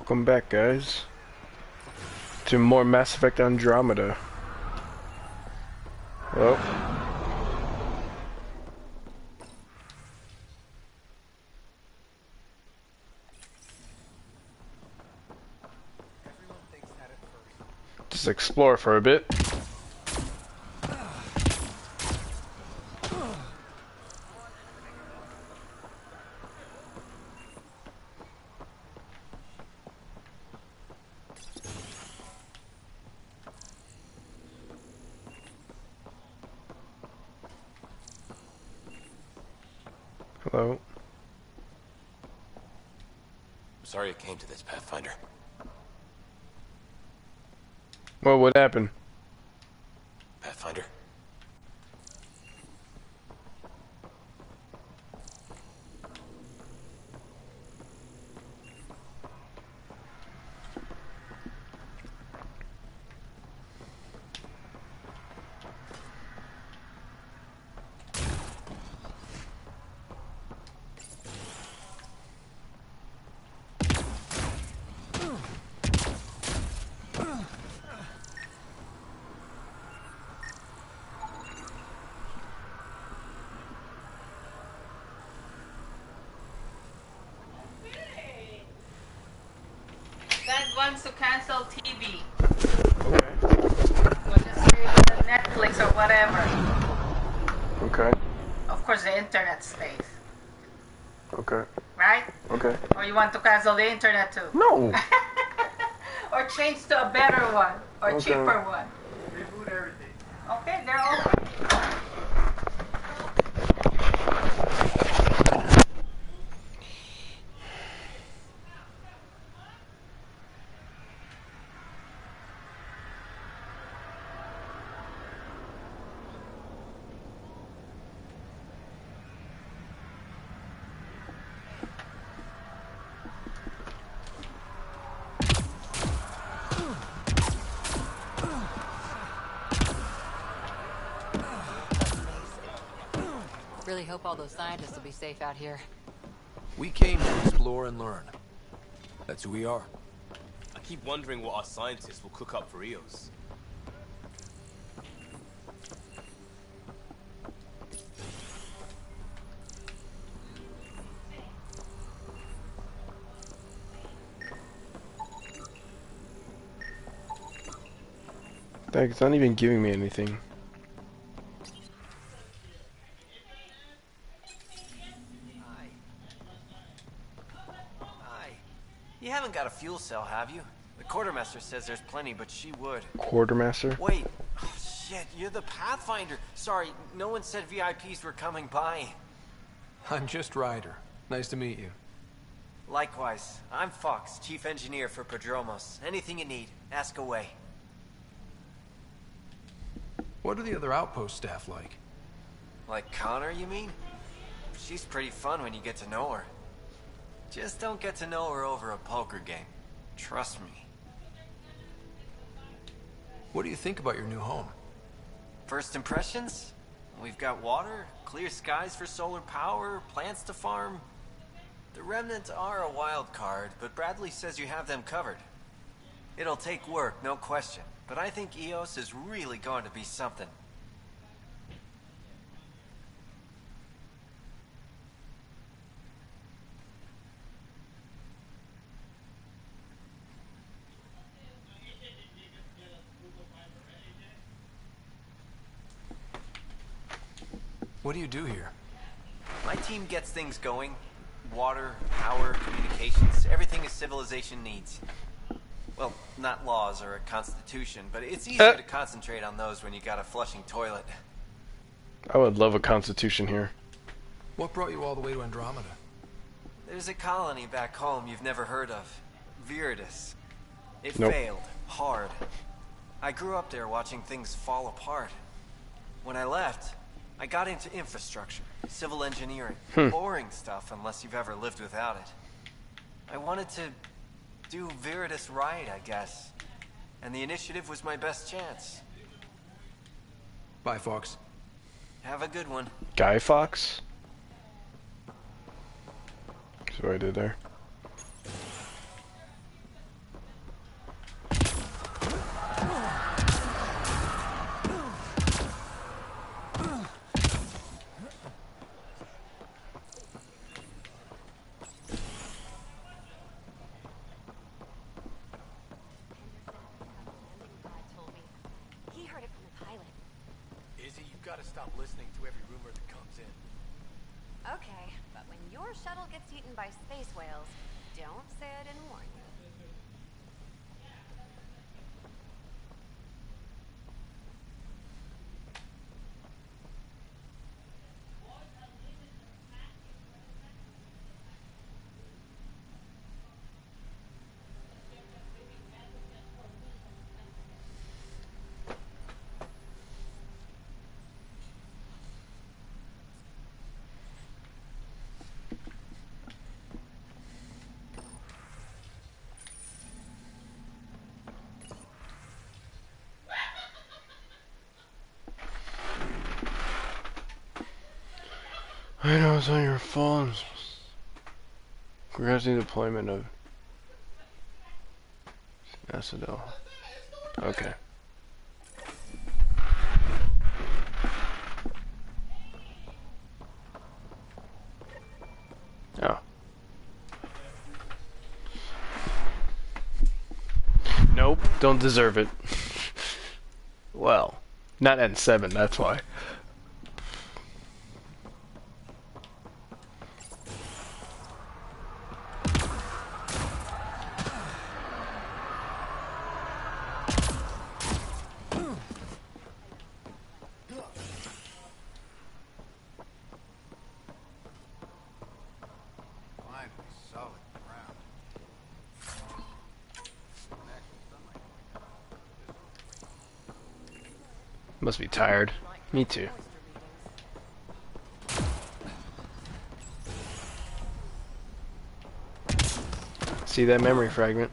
Welcome back, guys, to more Mass Effect Andromeda. Well, just explore for a bit. Hello. I'm sorry it came to this, Pathfinder. Well, what happened? Pathfinder? Wants to cancel TV. Okay. We'll just say Netflix or whatever. Okay. Of course, the internet stays. Okay. Right? Okay. Or you want to cancel the internet too? No. Or change to a better one or Okay. cheaper one. Reboot everything. Okay, they're open. Really hope all those scientists will be safe out here. We came to explore and learn. That's who we are. I keep wondering what our scientists will cook up for Eos. Dang, it's not even giving me anything. Hi. You haven't got a fuel cell, have you? The quartermaster says there's plenty, but she would. Quartermaster? Wait. Oh, shit, you're the Pathfinder. Sorry, no one said VIPs were coming by. I'm just Ryder. Nice to meet you. Likewise. I'm Fox, chief engineer for Prodromos. Anything you need, ask away. What are the other outpost staff like? Like Connor, you mean? She's pretty fun when you get to know her. Just don't get to know her over a poker game. Trust me. What do you think about your new home? First impressions? We've got water, clear skies for solar power, plants to farm. The Remnants are a wild card, but Bradley says you have them covered. It'll take work, no question, but I think Eos is really going to be something. What do you do here? My team gets things going. Water, power, communications, everything a civilization needs. Well, not laws or a constitution, but it's easier to concentrate on those when you got a flushing toilet. I would love a constitution here. What brought you all the way to Andromeda? There's a colony back home you've never heard of. Viridis. It Nope. failed. Hard. I grew up there watching things fall apart. When I left, I got into infrastructure, civil engineering. Boring stuff unless you've ever lived without it. I wanted to do Viridis right, I guess. And the initiative was my best chance. Bye, Fox. Have a good one. Guy Fox? That's what I did there. stop listening to every rumor that comes in. Okay, but when your shuttle gets eaten by space whales, don't say I didn't warn you. I know it's on your phone. Progressing deployment of Acetol. Okay. Oh. Nope, don't deserve it. Well, not N7, that's why. Must be tired. Me too. See that memory fragment?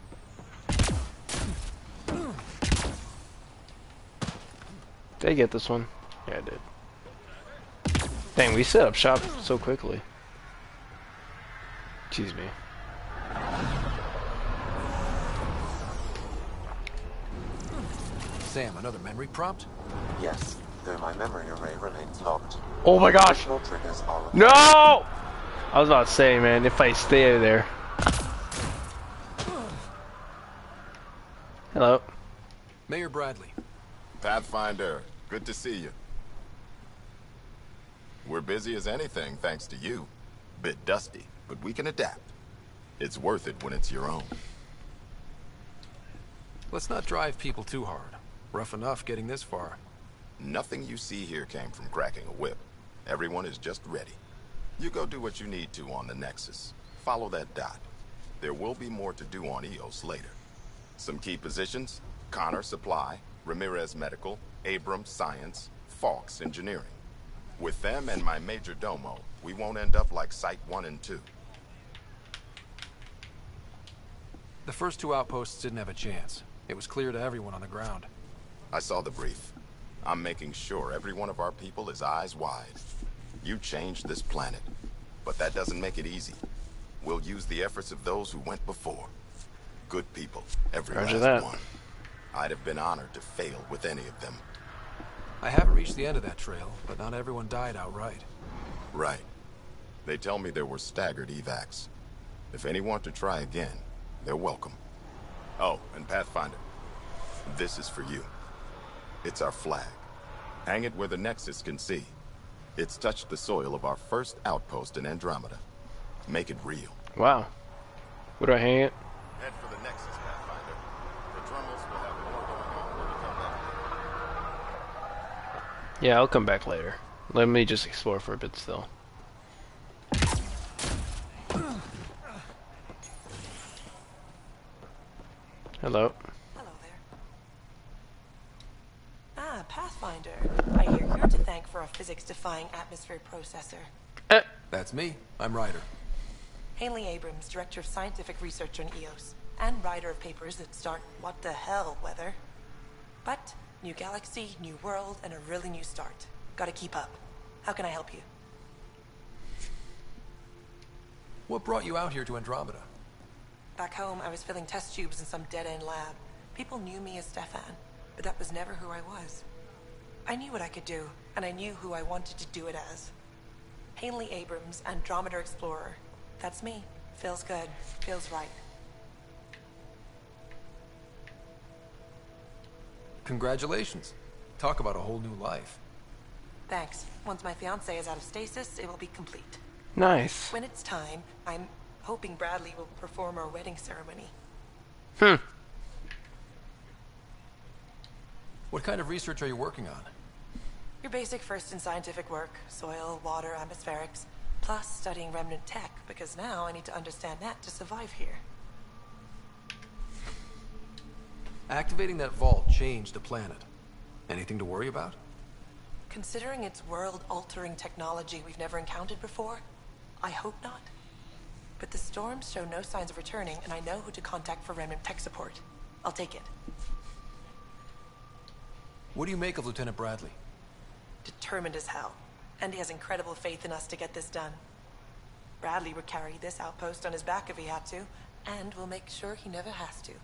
Did I get this one? Yeah, I did. Dang, we set up shop so quickly. Excuse me. Sam, another memory prompt? Yes, though my memory array remains locked. Oh my gosh! Additional triggers are required. No! I was about to say, man, if I stay there. Hello. Mayor Bradley. Pathfinder, good to see you. We're busy as anything, thanks to you. Bit dusty, but we can adapt. It's worth it when it's your own. Let's not drive people too hard. Rough enough getting this far. Nothing you see here came from cracking a whip. Everyone is just ready. You go do what you need to on the Nexus. Follow that dot. There will be more to do on EOS later. Some key positions: Connor Supply, Ramirez Medical, Abrams Science, Falks Engineering. With them and my major domo, we won't end up like Site 1 and 2. The first two outposts didn't have a chance. It was clear to everyone on the ground. I saw the brief. I'm making sure every one of our people is eyes wide. You changed this planet, but that doesn't make it easy. We'll use the efforts of those who went before. Good people, every Roger last that. one. I'd have been honored to fail with any of them. I haven't reached the end of that trail, but not everyone died outright. Right. They tell me there were staggered evacs. If any want to try again, they're welcome. Oh, and Pathfinder, this is for you. It's our flag. Hang it where the Nexus can see. It's touched the soil of our first outpost in Andromeda. Make it real. Wow. Where do I hang it? Head for the Nexus, Pathfinder. The Drummels will have more going on when we come back. Yeah, I'll come back later. Let me just explore for a bit still. Hello. Hello there. Ah, Pathfinder. I hear you're to thank for a physics-defying atmosphere processor. That's me. I'm Ryder. Hanley Abrams, Director of Scientific Research on EOS, and writer of papers that start what the hell weather. But, new galaxy, new world, and a really new start. Gotta keep up. How can I help you? What brought you out here to Andromeda? Back home, I was filling test tubes in some dead-end lab. People knew me as Stefan, but that was never who I was. I knew what I could do, and I knew who I wanted to do it as. Hanley Abrams, Andromeda Explorer. That's me. Feels good. Feels right. Congratulations. Talk about a whole new life. Thanks. Once my fiancé is out of stasis, it will be complete. Nice. When it's time, I'm hoping Bradley will perform our wedding ceremony. What kind of research are you working on? Your basic first in scientific work, soil, water, atmospherics, plus studying remnant tech, because now I need to understand that to survive here. Activating that vault changed the planet. Anything to worry about? Considering it's world-altering technology we've never encountered before, I hope not. But the storms show no signs of returning, and I know who to contact for remnant tech support. I'll take it. What do you make of Lieutenant Bradley? Determined as hell. And he has incredible faith in us to get this done. Bradley would carry this outpost on his back if he had to, and we'll make sure he never has to.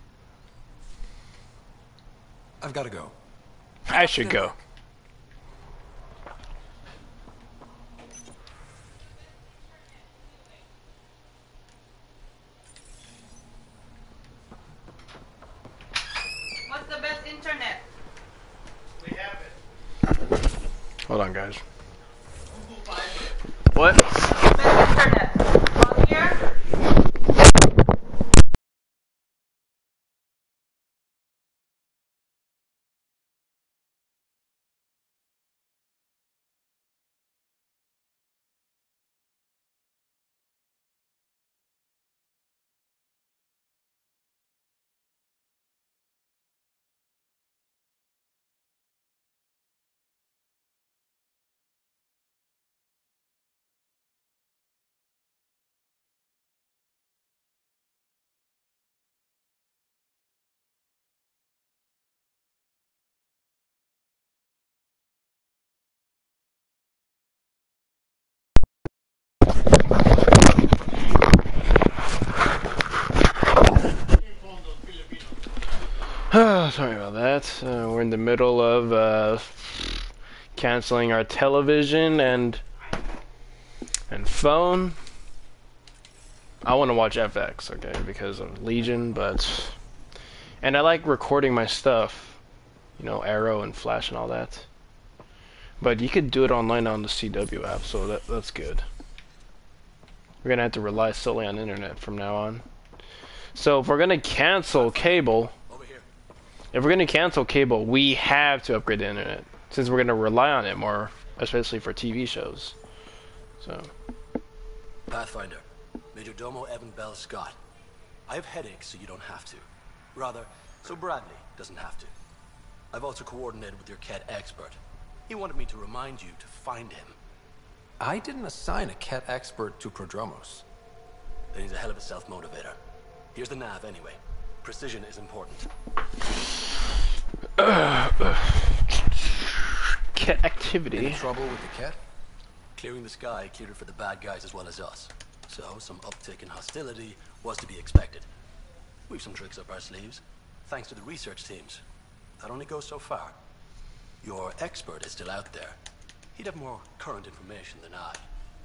I've got to go. I should go. What's the best internet? Hold on, guys. What? Best internet. On here? Sorry about that. We're in the middle of canceling our television and phone. I want to watch FX, okay, because of Legion, and I like recording my stuff, you know, Arrow and Flash and all that. But you could do it online on the CW app, so that's good. We're gonna have to rely solely on internet from now on. So if we're gonna cancel cable. If we're going to cancel cable, we have to upgrade the internet, since we're going to rely on it more, especially for TV shows. So. Pathfinder, Major Domo Evan Bell Scott. I have headaches, so you don't have to. Rather, so Bradley doesn't have to. I've also coordinated with your Ket expert. He wanted me to remind you to find him. I didn't assign a Ket expert to Prodromos. Then he's a hell of a self-motivator. Here's the nav anyway. Precision is important. Ket activity. Any trouble with the Ket? Clearing the sky cleared it for the bad guys as well as us. So some uptick in hostility was to be expected. We've some tricks up our sleeves, thanks to the research teams. That only goes so far. Your expert is still out there. He'd have more current information than I.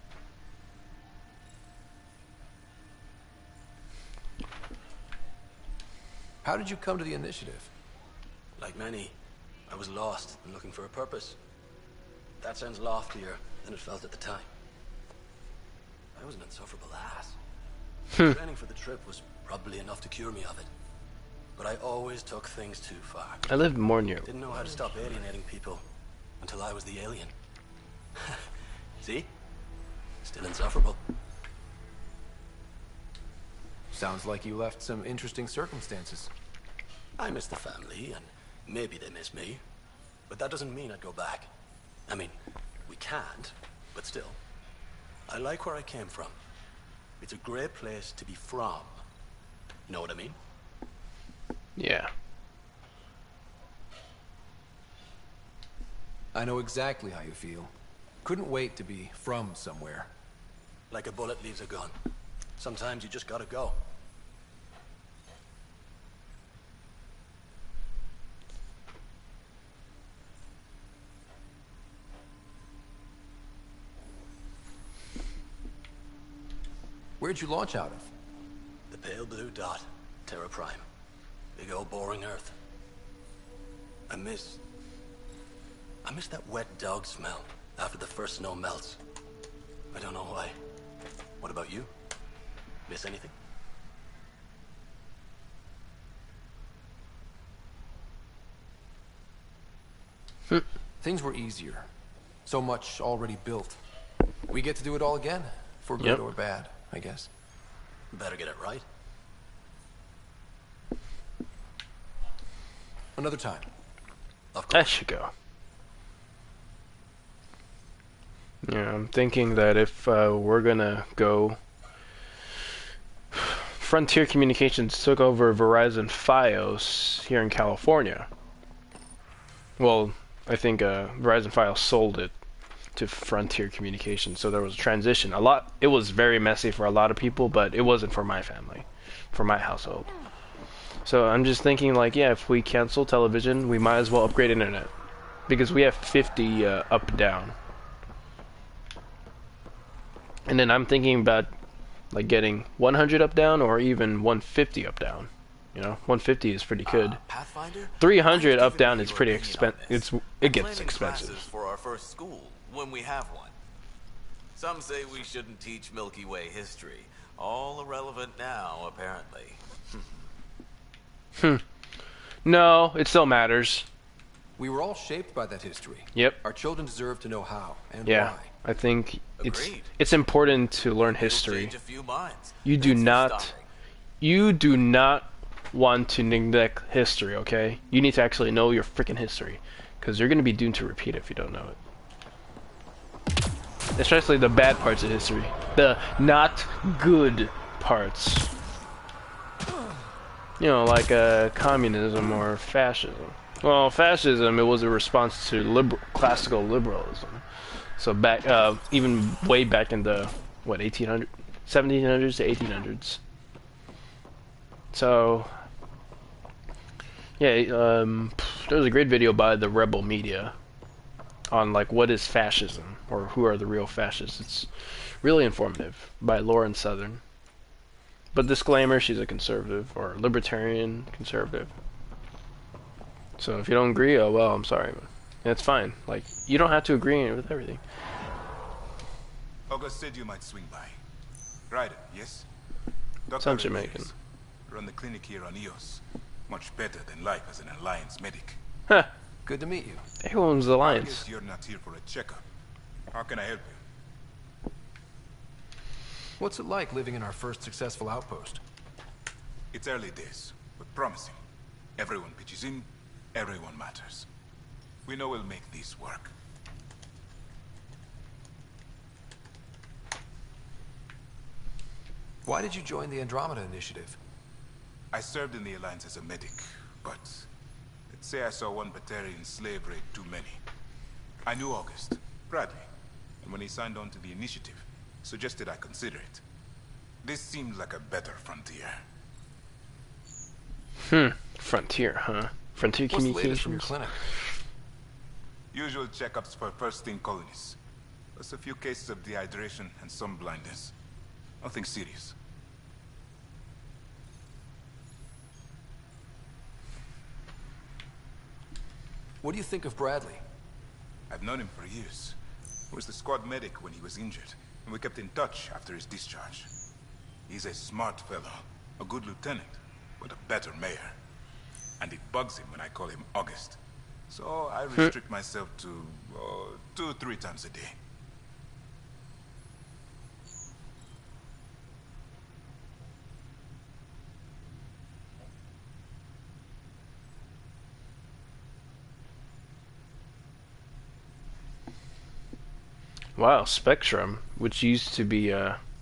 How did you come to the initiative? Like many, I was lost and looking for a purpose. That sounds loftier than it felt at the time. I was an insufferable ass. Training for the trip was probably enough to cure me of it. But I always took things too far. I lived more near. Didn't know how to stop alienating people until I was the alien. See? Still insufferable. Sounds like you left some interesting circumstances. I miss the family, and maybe they miss me. But that doesn't mean I'd go back. I mean, we can't, but still. I like where I came from. It's a great place to be from. You know what I mean? Yeah. I know exactly how you feel. Couldn't wait to be from somewhere. Like a bullet leaves a gun. Sometimes you just gotta go. Where'd you launch out of? The pale blue dot, Terra Prime. Big old boring Earth. I I miss that wet dog smell after the first snow melts. I don't know why. What about you? Miss anything? Things were easier. So much already built. We get to do it all again, for good Yep. or bad, I guess. Better get it right. Another time. Of course. That should go. Yeah, I'm thinking that if we're gonna go, Frontier Communications took over Verizon Fios here in California. Well, I think Verizon Fios sold it to Frontier Communications, so there was a transition. It was very messy for a lot of people, but it wasn't for my family, for my household. So I'm just thinking, like, yeah, if we cancel television, we might as well upgrade internet, because we have 50 up down. And then I'm thinking about like getting 100 up down or even 150 up down. You know, 150 is pretty good. Pathfinder? 300 I've up given down me is your pretty opinion on expensive. this. It I'm gets planning expensive. classes for our first school when we have one. Some say we shouldn't teach Milky Way history. All irrelevant now, apparently. No, it still matters. We were all shaped by that history. Yep. Our children deserve to know how and Yeah, why. I think Agreed. it's important to learn It'll history. change a few minds. You do Thanks for not stopping. you do not want to neglect history, okay? You need to actually know your freaking history, because you're going to be doomed to repeat if you don't know it. Especially the bad parts of history. The not good parts. You know, like communism or fascism. Well, fascism, it was a response to classical liberalism. So back, even way back in the, what, 1700s to 1800s. So, yeah, there was a great video by the Rebel Media on, like, what is fascism, or who are the real fascists. It's really informative, by Lauren Southern. But disclaimer, she's a conservative, or libertarian conservative. So if you don't agree, oh well, I'm sorry. But it's fine. Like, you don't have to agree with everything. August said you might swing by. Ryder, yes? Dr. Sounds Jamaican. Run the clinic here on Eos. Much better than life as an Alliance medic. Huh. Good to meet you. Everyone's I Alliance. guess you're not here for a checkup. How can I help you? What's it like living in our first successful outpost? It's early days, but promising. Everyone pitches in, everyone matters. We know we'll make this work. Why did you join the Andromeda initiative? I served in the Alliance as a medic, but let's say I saw one Batarian slave raid too many. I knew August, Bradley, and when he signed on to the initiative, suggested I consider it. This seemed like a better frontier. Frontier, huh? Frontier What's the latest from your Communications. clinic? Usual checkups for first-in colonies. Plus a few cases of dehydration and some blindness. Nothing serious. What do you think of Bradley? I've known him for years. He was the squad medic when he was injured, and we kept in touch after his discharge. He's a smart fellow, a good lieutenant, but a better mayor. And it bugs him when I call him August. So I restrict myself to 2-3 times a day. Wow, Spectrum, which used to be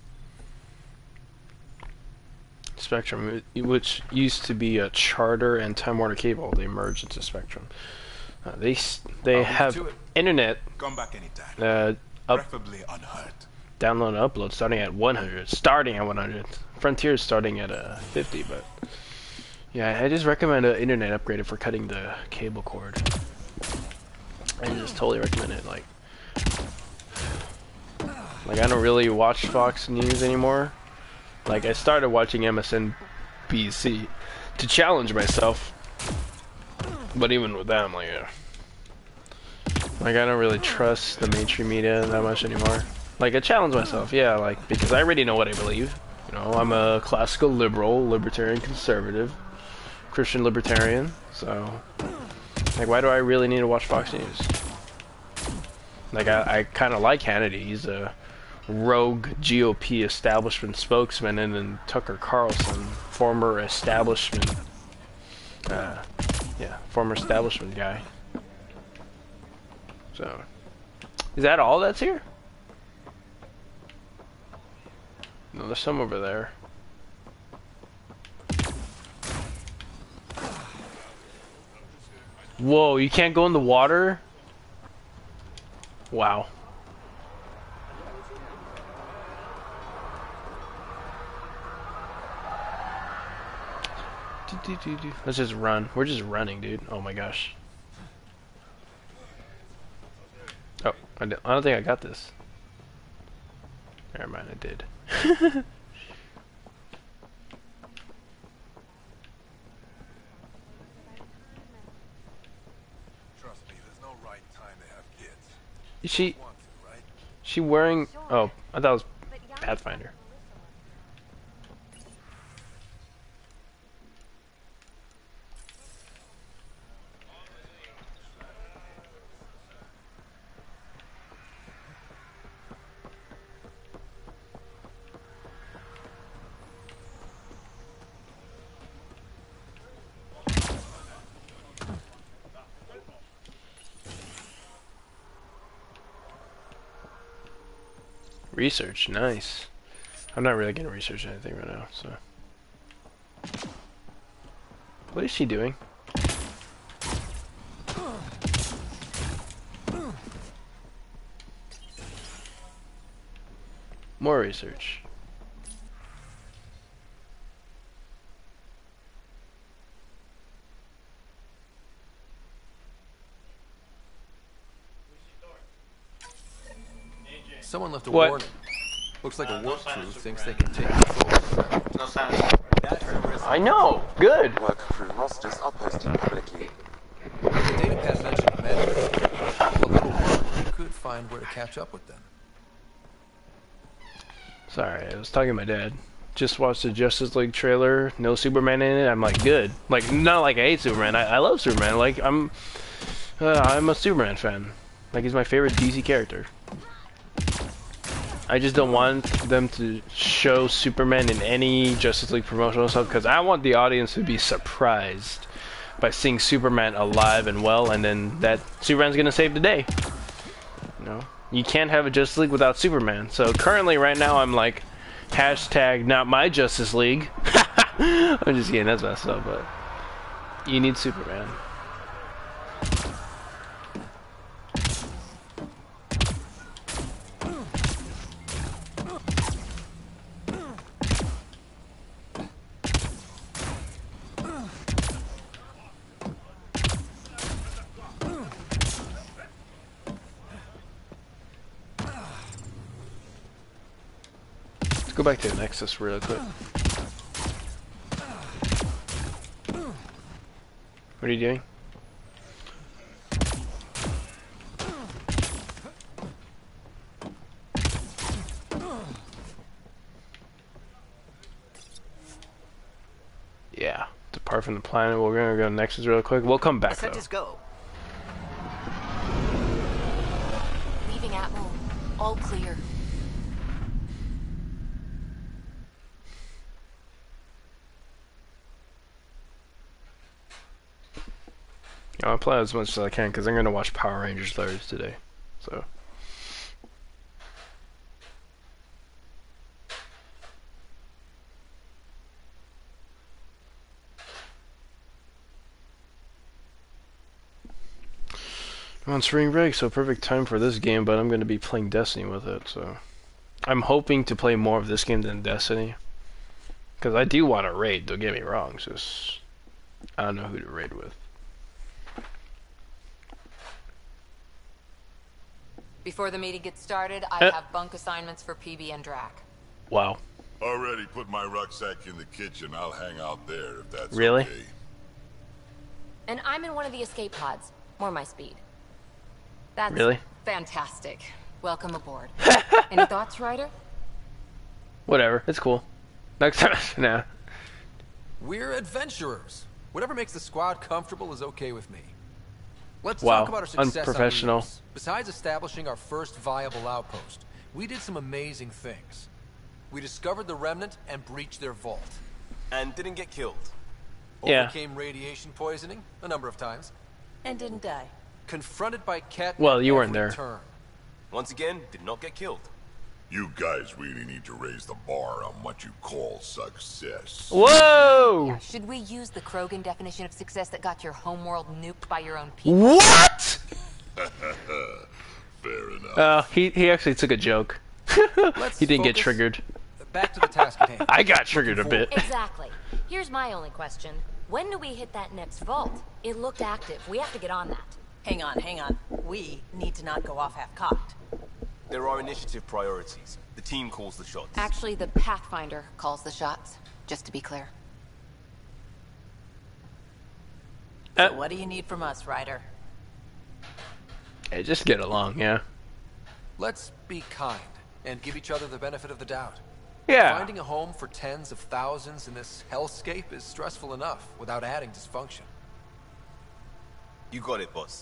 Spectrum, which used to be a Charter and Time Warner Cable, they merged into Spectrum. They have internet Come back anytime. Preferably unhurt. download and upload starting at 100. Frontier is starting at 50, but yeah, I just recommend an internet upgrade for cutting the cable cord. I just totally recommend it. Like I don't really watch Fox News anymore. Like, I started watching MSNBC to challenge myself, but even with that, I'm like, yeah. Like, I don't really trust the mainstream media that much anymore. Like, I challenge myself, yeah, like, because I already know what I believe. You know, I'm a classical liberal, libertarian, conservative, Christian libertarian, so... Like, why do I really need to watch Fox News? Like, I kind of like Hannity. He's a rogue GOP establishment spokesman, and then Tucker Carlson, former establishment... yeah, former establishment guy. So, is that all that's here? No, there's some over there. Whoa, you can't go in the water? Wow. Let's just run. We're just running, dude. Oh my gosh. Oh, I don't think I got this. Never mind, I did. Trust me, there's no right time to have kids. Is she wearing... Oh, I thought it was Pathfinder. Research, nice. I'm not really gonna research anything right now, so. What is she doing? More research. Someone left a What? warning. Looks like a work crew thinks they can take control. No sound. I know! Good! Work crew rosters are posted publicly. The datapad mentioned men. A little work, you could find where to catch up with them. Sorry, I was talking to my dad. Just watched the Justice League trailer, no Superman in it. I'm like, good. Like, not like I hate Superman. I love Superman. Like, I'm a Superman fan. Like, he's my favorite DC character. I just don't want them to show Superman in any Justice League promotional stuff because I want the audience to be surprised by seeing Superman alive and well, and then that Superman's gonna save the day. You know, you can't have a Justice League without Superman. So currently, right now, I'm like, hashtag not my Justice League. I'm just kidding, that's messed up, but you need Superman. Go back to the Nexus real quick. What are you doing? Yeah, depart from the planet. We're gonna go to Nexus real quick. We'll come back though. Go. Leaving Atmo. All clear. I'll play as much as I can because I'm gonna watch Power Rangers Thirds today. So. I'm on spring break, so perfect time for this game, but I'm gonna be playing Destiny with it, so. I'm hoping to play more of this game than Destiny. Because I do want to raid, don't get me wrong, it's just I don't know who to raid with. Before the meeting gets started, I have bunk assignments for PB and Drac. Wow. Already put my rucksack in the kitchen. I'll hang out there if that's really? Okay. And I'm in one of the escape pods. More my speed. That's Really? fantastic. Welcome aboard. Any thoughts, Ryder? Whatever. It's cool. Next time, nah. We're adventurers. Whatever makes the squad comfortable is okay with me. Let's Wow, talk about our success on unprofessional. Eos. Besides establishing our first viable outpost, we did some amazing things. We discovered the Remnant and breached their vault. And didn't get killed. Yeah. Overcame radiation poisoning a number of times. And didn't die. Confronted by Ket. Well, at you weren't every there. turn. Once again, did not get killed. You guys really need to raise the bar on what you call success. Whoa! Yeah, should we use the Krogan definition of success that got your homeworld nuked by your own people? What? Fair enough. He actually took a joke. He didn't get focus. triggered. Back to the task at hand. I got triggered a bit. Exactly. Here's my only question. When do we hit that next vault? It looked active. We have to get on that. Hang on. We need to not go off half-cocked. There are initiative priorities. The team calls the shots. Actually, the Pathfinder calls the shots, just to be clear. So what do you need from us, Ryder? Hey, just get along, yeah. Let's be kind and give each other the benefit of the doubt. Yeah. Finding a home for tens of thousands in this hellscape is stressful enough without adding dysfunction. You got it, boss.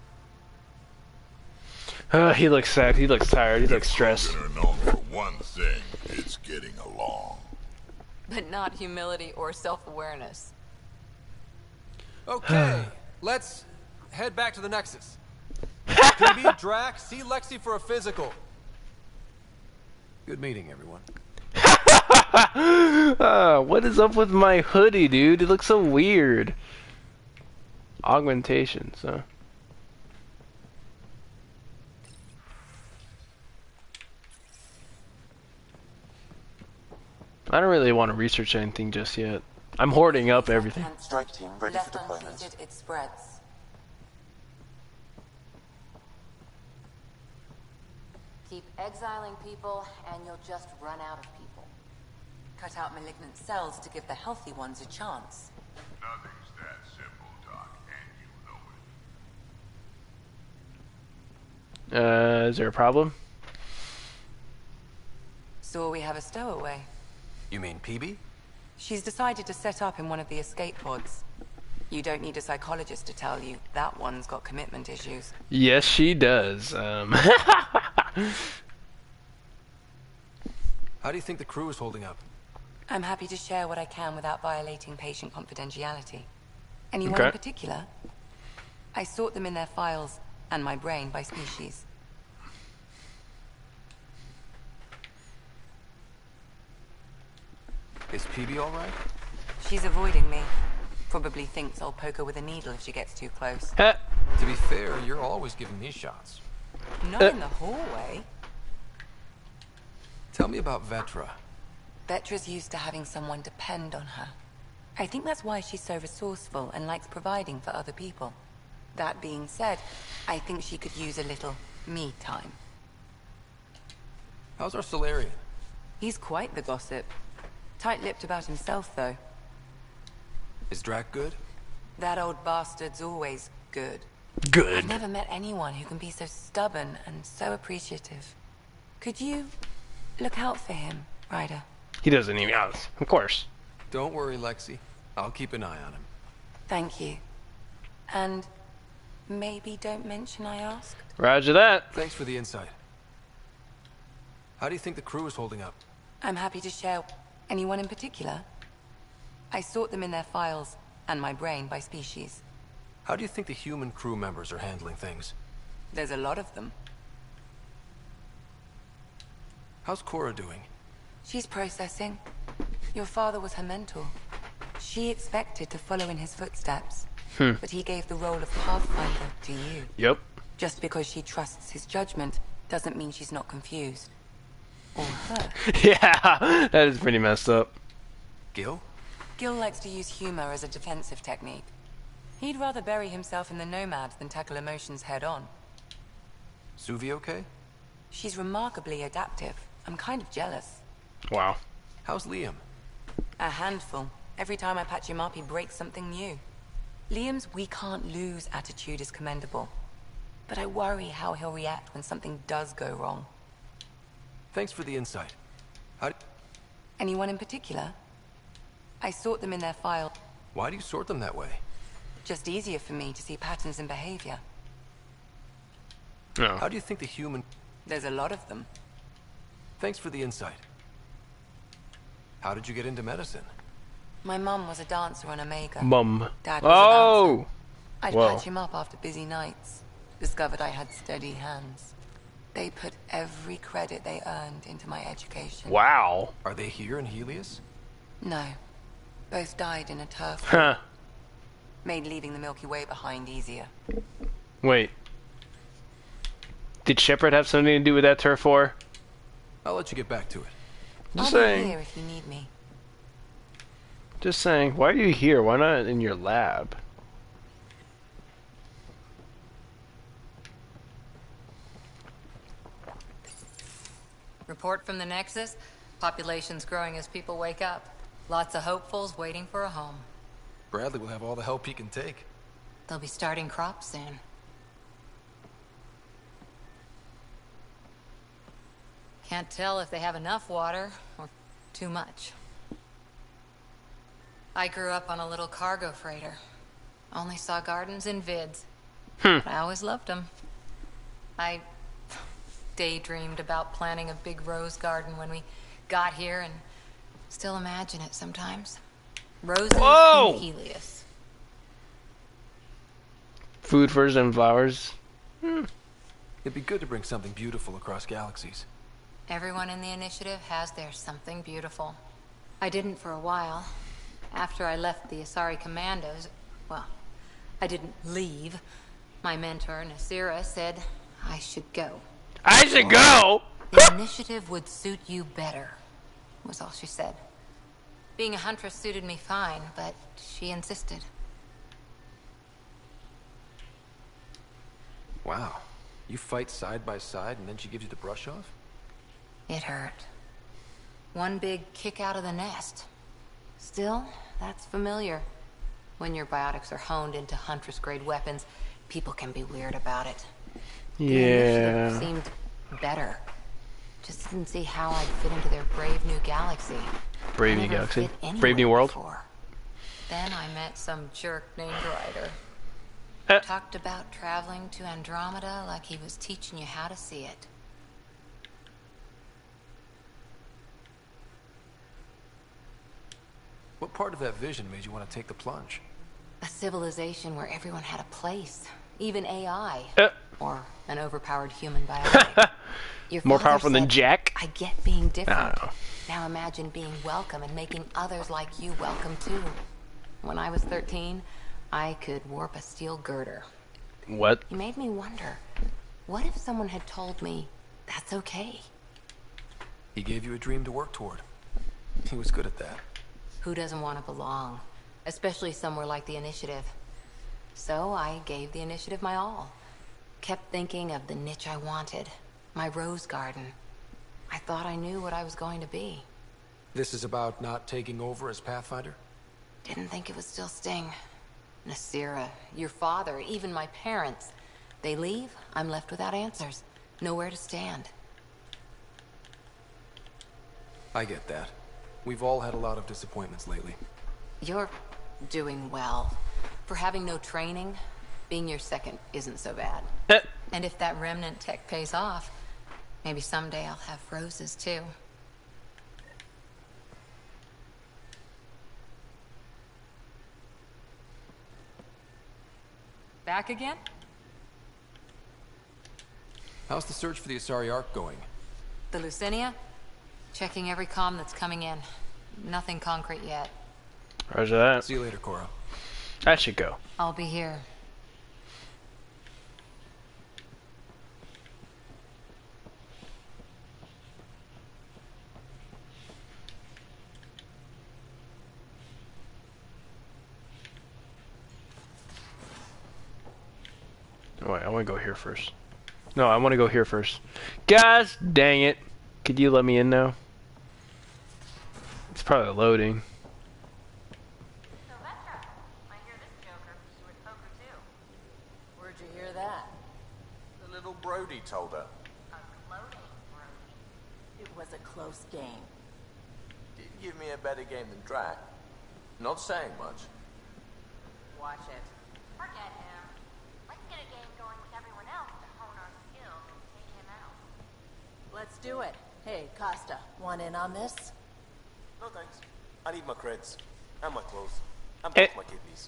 He looks sad. He looks tired. He looks stressed. Krogan are known for one thing. It's getting along. But not humility or self-awareness. Okay, let's head back to the Nexus. PB, Drac, see Lexi for a physical. Good meeting, everyone. What is up with my hoodie, dude? It looks so weird. Augmentations, huh? I don't really want to research anything just yet. I'm hoarding up everything. Strike team ready for deployment. Untreated, it spreads. Keep exiling people, and you'll just run out of people. Cut out malignant cells to give the healthy ones a chance. Nothing's that simple, Doc, and you know it. Is there a problem? So we have a stowaway. You mean PB? She's decided to set up in one of the escape pods. You don't need a psychologist to tell you that one's got commitment issues. Yes, she does. How do you think the crew is holding up? I'm happy to share what I can without violating patient confidentiality. Anyone Okay. in particular? I sort them in their files and my brain by species. Is PB all right? She's avoiding me. Probably thinks I'll poke her with a needle if she gets too close. To be fair, you're always giving me shots. Not in the hallway. Tell me about Vetra. Vetra's used to having someone depend on her. I think that's why she's so resourceful and likes providing for other people. That being said, I think she could use a little me time. How's our Solarian? He's quite the gossip. Tight-lipped about himself, though. Is Drac good? That old bastard's always good. Good. I've never met anyone who can be so stubborn and so appreciative. Could you look out for him, Ryder? He doesn't even. Of course. Don't worry, Lexi. I'll keep an eye on him. Thank you. And maybe don't mention I asked? Roger that. Thanks for the insight. How do you think the crew is holding up? I'm happy to share. Anyone in particular? I sort them in their files and my brain by species. How do you think the human crew members are handling things? There's a lot of them. How's Cora doing? She's processing. Your father was her mentor. She expected to follow in his footsteps. But he gave the role of Pathfinder to you. Yep. Just because she trusts his judgment doesn't mean she's not confused. Or hurt. Yeah, that is pretty messed up. Gil? Gil likes to use humor as a defensive technique. He'd rather bury himself in the Nomad than tackle emotions head-on. Suvi okay? She's remarkably adaptive. I'm kind of jealous. Wow. How's Liam? A handful. Every time I patch him up, he breaks something new. Liam's we can't lose attitude is commendable. but I worry how he'll react when something does go wrong. Thanks for the insight. Anyone in particular? I sort them in their file. Why do you sort them that way? Just easier for me to see patterns in behavior. No. How do you think the human... There's a lot of them. Thanks for the insight. How did you get into medicine? My mum was a dancer on Omega. Mum. Dad was a Oh! bouncer. I'd Whoa. patch him up after busy nights. Discovered I had steady hands. They put every credit they earned into my education. Wow. Are they here in Helios? No. Both died in a turf. Huh. Made leaving the Milky Way behind easier. Wait. Did Shepard have something to do with that turf war? I'll let you get back to it. Just I'll saying. be here if you need me. Just saying. Why are you here? Why not in your lab? Report from the Nexus. Population's growing as people wake up. Lots of hopefuls waiting for a home. Bradley will have all the help he can take. They'll be starting crops soon. Can't tell if they have enough water or too much. I grew up on a little cargo freighter. Only saw gardens in vids. But I always loved them. I daydreamed about planting a big rose garden when we got here and still imagine it sometimes. Roses Whoa! in Helios. Food first and flowers. It'd be good to bring something beautiful across galaxies. Everyone in the initiative has their something beautiful. I didn't for a while. After I left the Asari Commandos, well, I didn't leave. My mentor, Nasira, said I should go. I should go? The initiative would suit you better, was all she said. Being a huntress suited me fine, but she insisted. Wow. You fight side by side and then she gives you the brush off? It hurt. One big kick out of the nest. Still, that's familiar. When your biotics are honed into huntress-grade weapons, people can be weird about it. The initiative Yeah. seemed better. Just didn't see how I'd fit into their brave new galaxy. Brave I New never Galaxy. fit anywhere Brave New World. before. Then I met some jerk named Ryder. Eh. Talked about traveling to Andromeda like he was teaching you how to see it. What part of that vision made you want to take the plunge? A civilization where everyone had a place, even AI, or an overpowered human biology. Your More father powerful than said, Jack? I get being different. I don't know. Now imagine being welcome and making others like you welcome too. When I was 13, I could warp a steel girder. What? He made me wonder, what if someone had told me that's okay? He gave you a dream to work toward. He was good at that. Who doesn't want to belong? Especially somewhere like the Initiative. So I gave the Initiative my all. Kept thinking of the niche I wanted. My rose garden. I thought I knew what I was going to be. This is about not taking over as Pathfinder? Didn't think it would still sting. Nasira, your father, even my parents. They leave, I'm left without answers. Nowhere to stand. I get that. We've all had a lot of disappointments lately. You're doing well. For having no training, being your second isn't so bad. And if that remnant tech pays off, maybe someday I'll have roses too. Back again? How's the search for the Asari Ark going? The Lucinia? Checking every comm that's coming in. Nothing concrete yet. Roger that. See you later, Cora. I should go. I'll be here. Oh, wait, I want to go here first. No, I want to go here first. Guys, dang it. Could you let me in now? It's probably loading. Where'd you hear that? Brody told her. It was a close game. Did give me a better game than Drac. Not saying much. Watch it. Forget him. Let's get a game going with everyone else to hone our skills and take him out. Let's do it. Hey, Costa, want in on this? No thanks. I need my creds. And my clothes. And both my kidneys.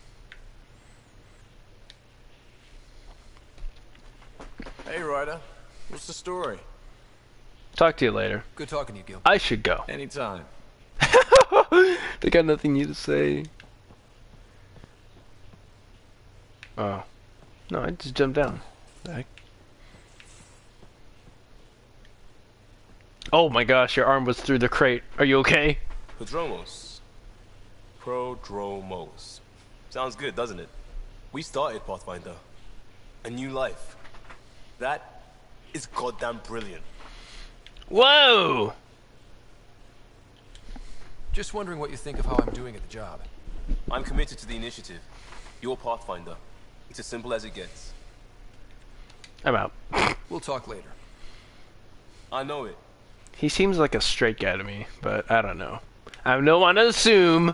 Hey, Ryder. What's the story? Talk to you later. Good talking to you, Gil. I should go. Anytime. They got nothing new to say. Oh. No, I just jumped down. The heck? Oh my gosh, your arm was through the crate. Are you okay? Prodromos. Prodromos. Sounds good, doesn't it? We started Pathfinder. A new life. That is goddamn brilliant. Whoa! Just wondering what you think of how I'm doing at the job. I'm committed to the initiative. You're Pathfinder. It's as simple as it gets. I'm out. We'll talk later. I know it. He seems like a straight guy to me, but I don't know. I don't want to assume.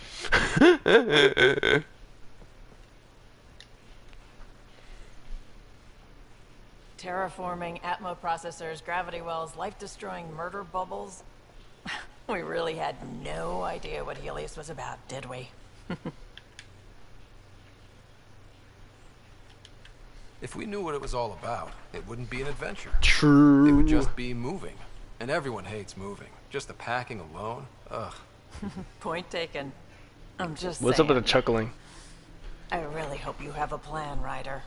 Terraforming, Atmo processors, gravity wells, life-destroying murder bubbles. We really had no idea what Helios was about, did we? If we knew what it was all about, it wouldn't be an adventure. True. It would just be moving. And everyone hates moving. Just the packing alone, ugh. Point taken. I'm just What's saying. up with the chuckling? I really hope you have a plan, Ryder.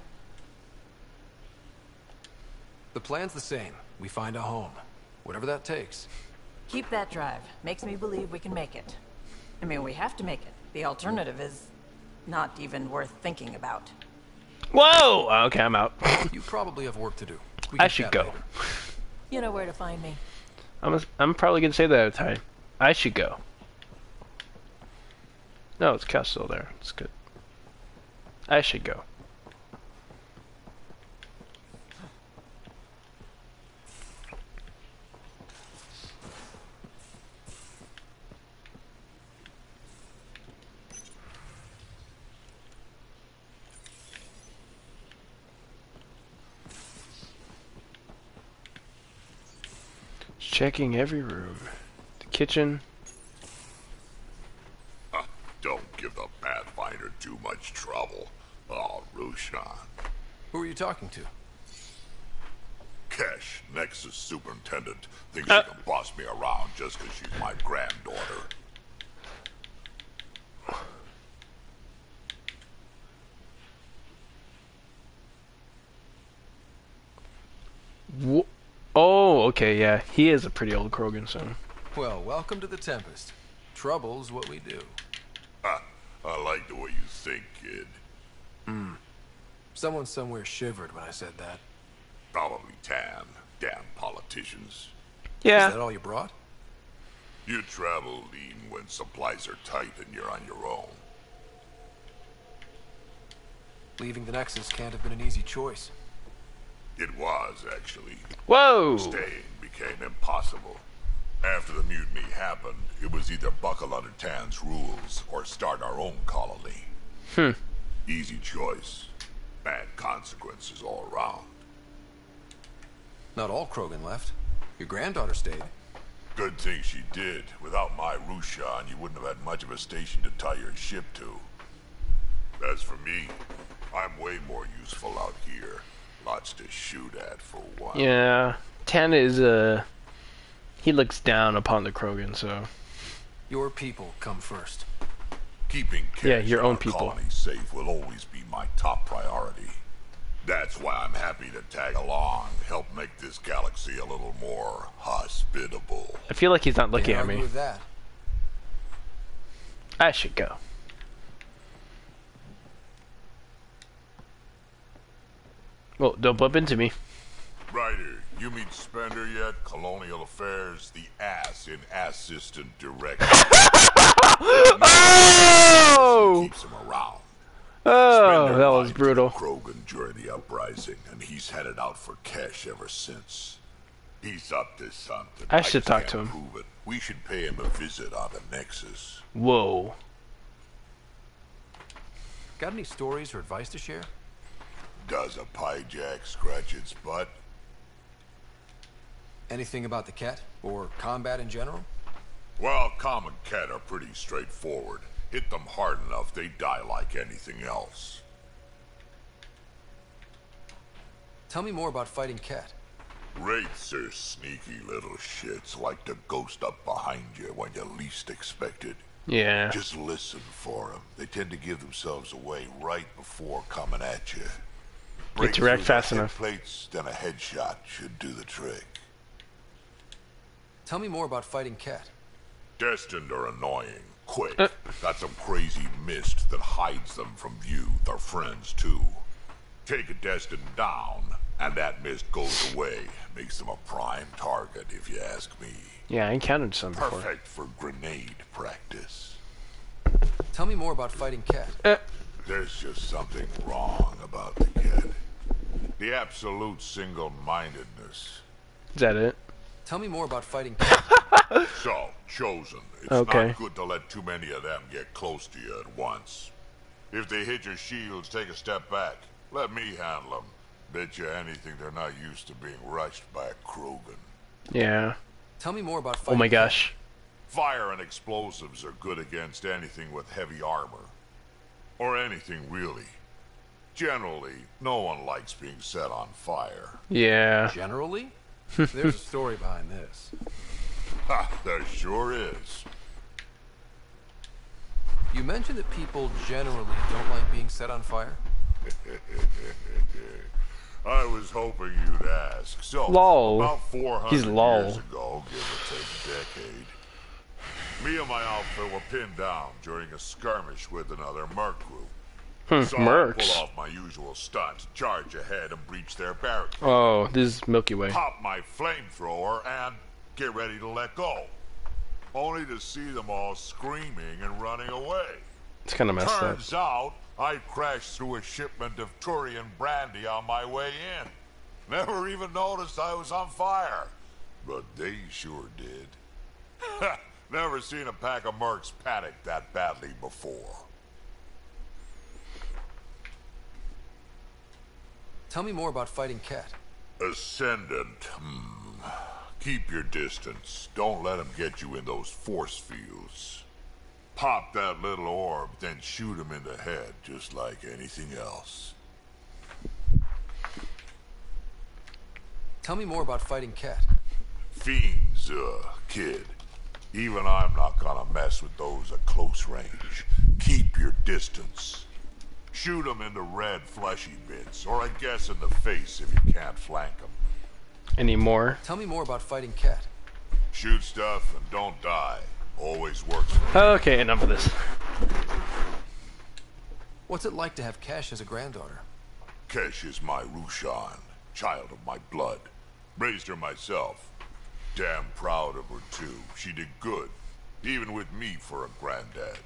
The plan's the same. We find a home. Whatever that takes. Keep that drive. Makes me believe we can make it. I mean, we have to make it. The alternative is not even worth thinking about. Whoa! Okay, I'm out. You probably have work to do. I should go. Later. You know where to find me. I'm probably gonna say that at a time. I should go. No, it's Cal still there. It's good. I should go. Checking every room. The kitchen. Don't give the Pathfinder too much trouble. Oh, Rushan. Who are you talking to? Kesh, Nexus Superintendent, thinks she can boss me around just because she's my granddaughter. Oh, okay, yeah. He is a pretty old Krogan, so. Well, welcome to the Tempest. Trouble's what we do. I like the way you think, kid. Someone somewhere shivered when I said that. Probably Tan. Damn politicians. Yeah. Is that all you brought? You travel lean when supplies are tight and you're on your own. Leaving the Nexus can't have been an easy choice. It was, actually. Whoa! Staying became impossible. After the mutiny happened, it was either buckle under Tan's rules or start our own colony. Easy choice. Bad consequences all around. Not all Krogan left. Your granddaughter stayed. Good thing she did. Without my Rushan, you wouldn't have had much of a station to tie your ship to. As for me, I'm way more useful out here. Lots to shoot at, for one. Yeah. Tan is, he looks down upon the Krogan, so. Your people come first. Keeping your own our people. colony safe will always be my top priority. That's why I'm happy to tag along, help make this galaxy a little more hospitable. I feel like he's not looking Can't at me. argue with that. I should go. Well, don't bump into me. Ryder, you meet Spender yet? Colonial Affairs, the ass in assistant director. Oh! Keeps him around. Oh, that was brutal. Krogan during the uprising, and he's headed out for cash ever since. He's up to something. I should talk just to can't him. prove it. We should pay him a visit on the Nexus. Whoa. Got any stories or advice to share? Does a pyjak scratch its butt? Anything about the Ket? Or combat in general? Well, common Ket are pretty straightforward. Hit them hard enough, they die like anything else. Tell me more about fighting Ket. Wraiths are sneaky little shits, like to ghost up behind you when you least expect it. Yeah. Just listen for them. They tend to give themselves away right before coming at you. Get to react fast Break enough. through the head plates, then a headshot should do the trick. Tell me more about fighting Ket. Destined are annoying, quick. Got some crazy mist that hides them from view, their friends too. Take a Destined down, and that mist goes away. Makes them a prime target, if you ask me. Yeah, I encountered some before. Perfect for grenade practice. Tell me more about fighting Ket. There's just something wrong about the kid. The absolute single-mindedness. Is that it? Tell me more about fighting Ket. So, Chosen. It's Okay. not good to let too many of them get close to you at once. If they hit your shields, take a step back. Let me handle them. Bet you anything they're not used to being rushed by a Krogan. Yeah. Tell me more about Oh fighting my gosh. Fire and explosives are good against anything with heavy armor. Or anything, really. Generally, no one likes being set on fire. Yeah. Generally? There's a story behind this. Ha, there sure is. You mentioned that people generally don't like being set on fire? I was hoping you'd ask. So, Lol. about 400 He's lol. years ago, give or take a decade, me and my outfit were pinned down during a skirmish with another merc group. So I Mercs. pull off my usual stunt, charge ahead and breach their barricade. Oh, this is Milky Way. Pop my flamethrower and get ready to let go. Only to see them all screaming and running away. It's kind of messed up. Turns out, I crashed through a shipment of Turian brandy on my way in. Never even noticed I was on fire. But they sure did. Never seen a pack of mercs panic that badly before. Tell me more about fighting Ket. Ascendant. Keep your distance. Don't let them get you in those force fields. Pop that little orb, then shoot him in the head, just like anything else. Tell me more about fighting Ket. Fiends, kid. Even I'm not gonna mess with those at close range. Keep your distance. Shoot them in the red fleshy bits, or I guess in the face if you can't flank them. Any more? Tell me more about fighting Ket. Shoot stuff and don't die. Always works for me. Okay, enough of this. What's it like to have Kesh as a granddaughter? Kesh is my Rushan, child of my blood. Raised her myself. Damn proud of her too. She did good, even with me for a granddad.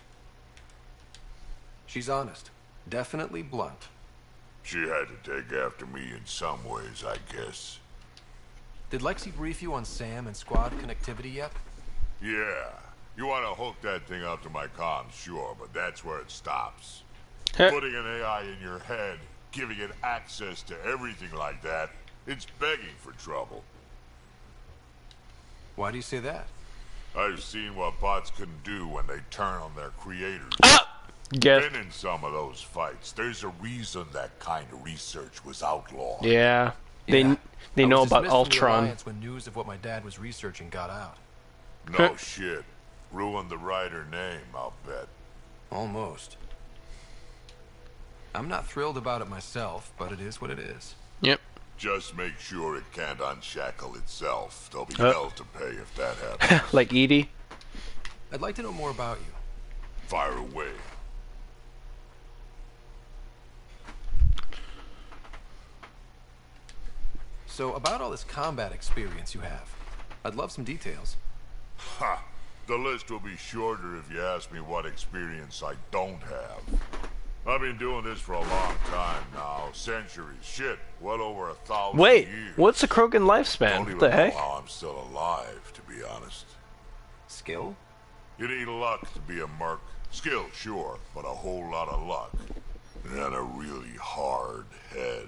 She's honest. Definitely blunt. She had to take after me in some ways, I guess. Did Lexi brief you on SAM and squad connectivity yet? Yeah. You want to hook that thing up to my comms, sure, but that's where it stops. Huh. Putting an AI in your head, giving it access to everything like that, it's begging for trouble. Why do you say that? I've seen what bots can do when they turn on their creators. Get. Been in some of those fights. There's a reason that kind of research was outlawed. Yeah. They know about I was dismissed from the Ultron. Alliance when news of what my dad was researching got out. No shit. Ruined the writer name, I'll bet. Almost. I'm not thrilled about it myself, but it is what it is. Yep. Just make sure it can't unshackle itself. There'll be hell to pay if that happens. Like Edie. I'd like to know more about you. Fire away. So, about all this combat experience you have, I'd love some details. Ha! The list will be shorter if you ask me what experience I don't have. I've been doing this for a long time now. Centuries. Shit, well over 1,000 Wait, years. what's a Krogan lifespan? Don't What even the know heck? how I'm still alive, to be honest. Skill? You need luck to be a merc. Skill, sure, but a whole lot of luck. And a really hard head.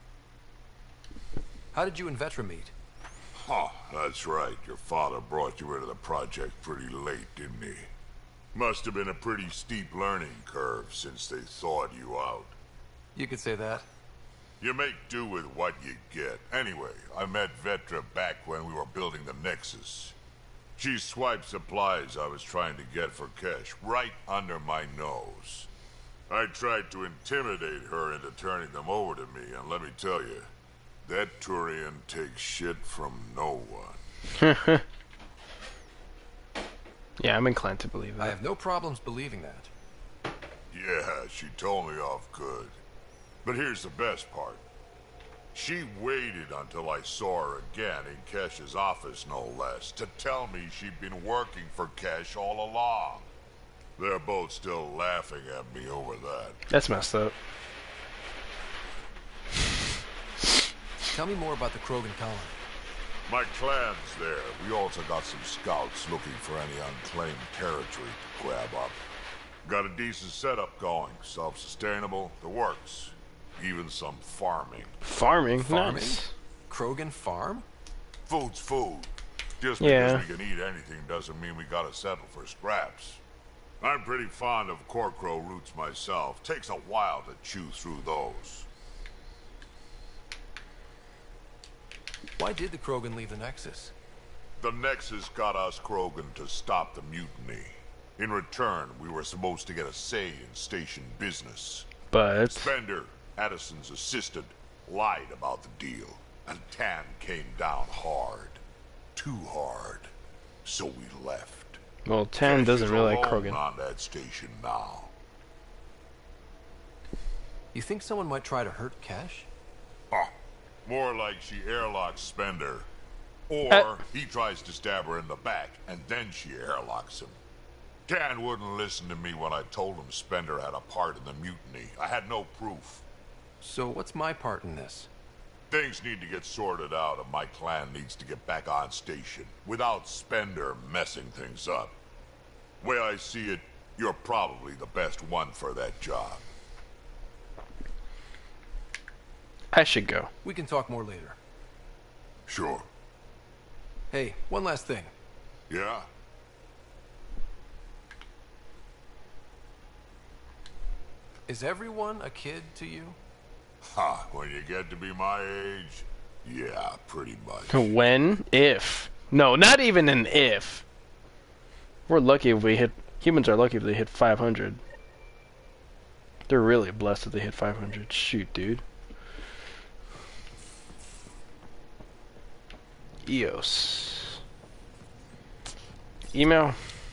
How did you and Vetra meet? Huh, that's right. Your father brought you into the project pretty late, didn't he? Must have been a pretty steep learning curve since they thawed you out. You could say that. You make do with what you get. Anyway, I met Vetra back when we were building the Nexus. She swiped supplies I was trying to get for Kesh right under my nose. I tried to intimidate her into turning them over to me, and let me tell you, that Turian takes shit from no one. Yeah, I'm inclined to believe that. I have no problems believing that. Yeah, she told me off good. But here's the best part. She waited until I saw her again in Kesh's office, no less, to tell me she'd been working for Kesh all along. They're both still laughing at me over that. That's messed up. Tell me more about the Krogan colony. My clan's there. We also got some scouts looking for any unclaimed territory to grab up. Got a decent setup going. Self-sustainable, the works. Even some farming. Farming? Farming? Nice. Krogan farm? Food's food. Just Yeah. because we can eat anything doesn't mean we gotta settle for scraps. I'm pretty fond of Corcrow roots myself. Takes a while to chew through those. Why did the Krogan leave the Nexus? The Nexus got us Krogan to stop the mutiny. In return, we were supposed to get a say in station business. But Spender, Addison's assistant, lied about the deal, and Tan came down hard. Too hard. So we left. well, Tan Kesh doesn't is really like alone Krogan. on that station now. You think someone might try to hurt Kesh? Huh. More like she airlocks Spender. Or he tries to stab her in the back, and then she airlocks him. Tan wouldn't listen to me when I told him Spender had a part in the mutiny. I had no proof. So what's my part in this? Things need to get sorted out, and my clan needs to get back on station without Spender messing things up. Way I see it, you're probably the best one for that job. I should go. We can talk more later. Sure. Hey, one last thing. Yeah? Is everyone a kid to you? Ha, when you get to be my age, yeah, pretty much. When? If. No, not even an if. We're lucky if we hit... Humans are lucky if they hit 500. They're really blessed if they hit 500. Shoot, dude. EOS. Email.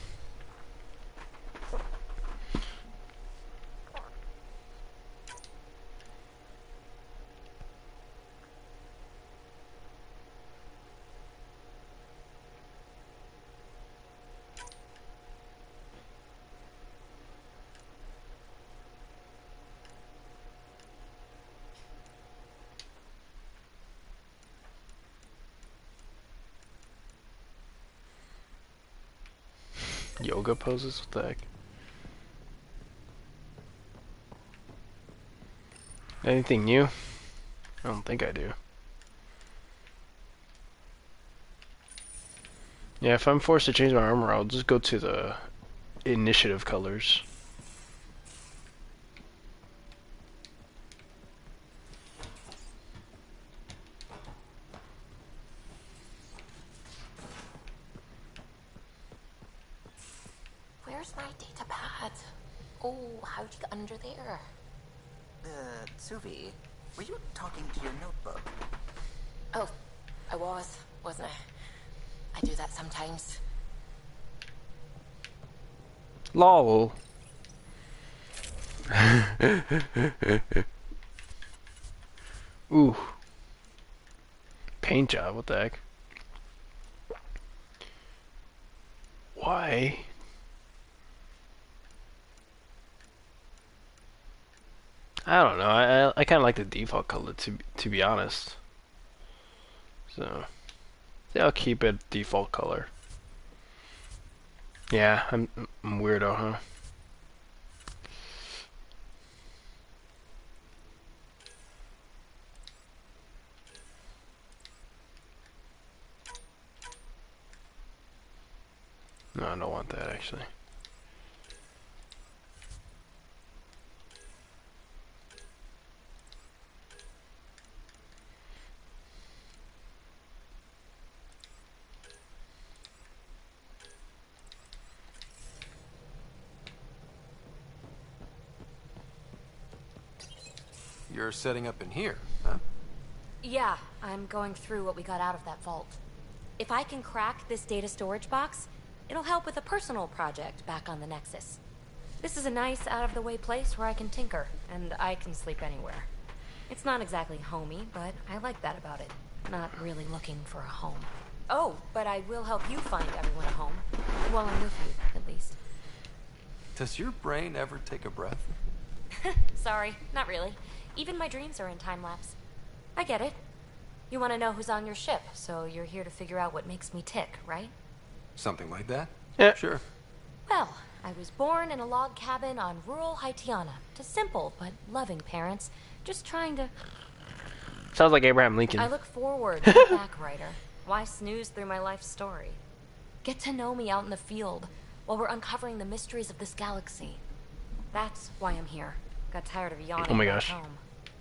Yoga poses? What the heck? Anything new? I don't think I do. Yeah, if I'm forced to change my armor, I'll just go to the initiative colors. Where's my data pad? Oh, how'd you get under there? Suvi, were you talking to your notebook? Oh, I wasn't I? I do that sometimes. LOL. Ooh. Paint job, what the heck? Why? I don't know. I kind of like the default color to be honest. So yeah, I'll keep it default color. Yeah, I'm weirdo, huh? No, I don't want that actually. You're setting up in here, huh? Yeah, I'm going through what we got out of that vault. If I can crack this data storage box, it'll help with a personal project back on the Nexus. This is a nice, out-of-the-way place where I can tinker, and I can sleep anywhere. It's not exactly homey, but I like that about it. Not really looking for a home. Oh, but I will help you find everyone a home. While I'm with you, at least. Does your brain ever take a breath? Sorry, not really. Even my dreams are in time-lapse. I get it. You want to know who's on your ship, so you're here to figure out what makes me tick, right? Something like that? Yeah. Sure. Well, I was born in a log cabin on rural Haitiana to simple but loving parents, just trying to... Sounds like Abraham Lincoln. I look forward to the back writer. Why snooze through my life story? Get to know me out in the field while we're uncovering the mysteries of this galaxy. That's why I'm here. Got tired of yawning Oh my back gosh. home.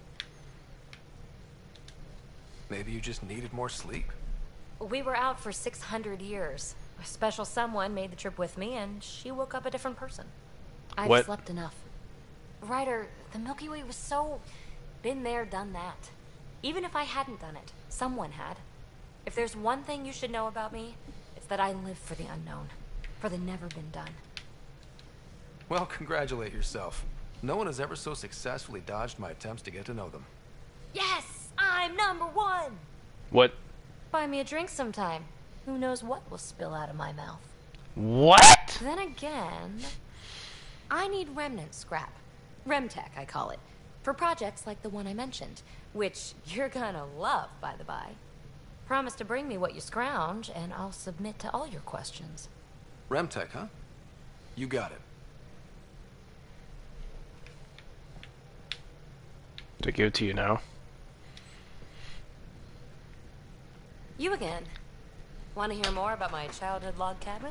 Maybe you just needed more sleep. We were out for 600 years. A special someone made the trip with me, and she woke up a different person. I've What? slept enough. Ryder, the Milky Way was so... been there, done that. Even if I hadn't done it, someone had. If there's one thing you should know about me, it's that I live for the unknown. For the never been done. Well, congratulate yourself. No one has ever so successfully dodged my attempts to get to know them. Yes! I'm #1! What? Buy me a drink sometime. Who knows what will spill out of my mouth. What? Then again, I need remnant scrap. Remtech, I call it. For projects like the one I mentioned. Which you're gonna love, by the by. Promise to bring me what you scrounge, and I'll submit to all your questions. Remtech, huh? You got it. To give it to you now. You again. Want to hear more about my childhood log cabin?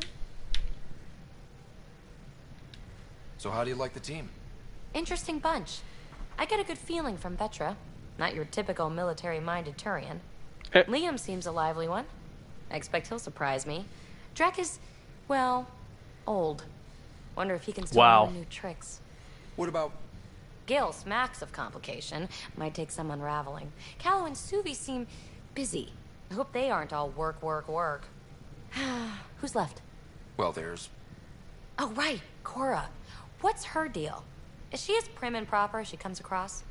So how do you like the team? Interesting bunch. I get a good feeling from Vetra. Not your typical military-minded Turian. Liam seems a lively one. I expect he'll surprise me. Drek is, well, old. Wonder if he can still learn new tricks. What about... Gil smacks of complication. Might take some unraveling. Callow and Suvi seem busy. I hope they aren't all work, work, work. Who's left? Well, there's... Oh, right. Cora. What's her deal? Is she as prim and proper as she comes across?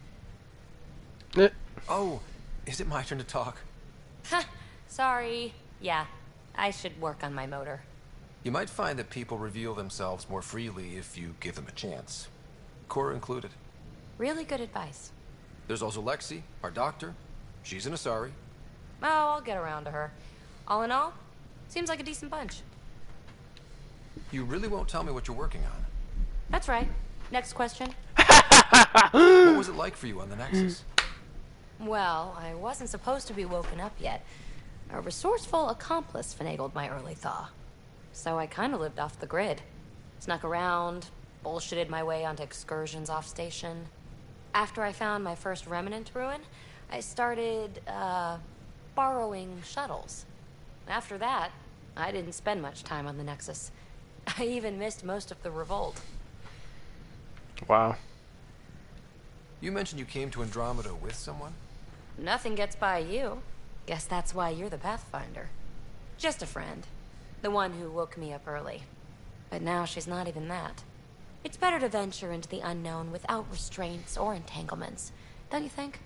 Oh, is it my turn to talk? Sorry. Yeah, I should work on my motor. You might find that people reveal themselves more freely if you give them a chance. Cora included. Really good advice. There's also Lexi, our doctor. She's an Asari. Oh, I'll get around to her. All in all, seems like a decent bunch. You really won't tell me what you're working on? That's right. Next question. What was it like for you on the Nexus? Well, I wasn't supposed to be woken up yet. A resourceful accomplice finagled my early thaw. So I kind of lived off the grid. Snuck around, bullshitted my way onto excursions off station. After I found my first remnant ruin, I started, borrowing shuttles. After that, I didn't spend much time on the Nexus. I even missed most of the revolt. Wow. You mentioned you came to Andromeda with someone? Nothing gets by you. Guess that's why you're the Pathfinder. Just a friend. The one who woke me up early. But now she's not even that. It's better to venture into the unknown without restraints or entanglements, don't you think?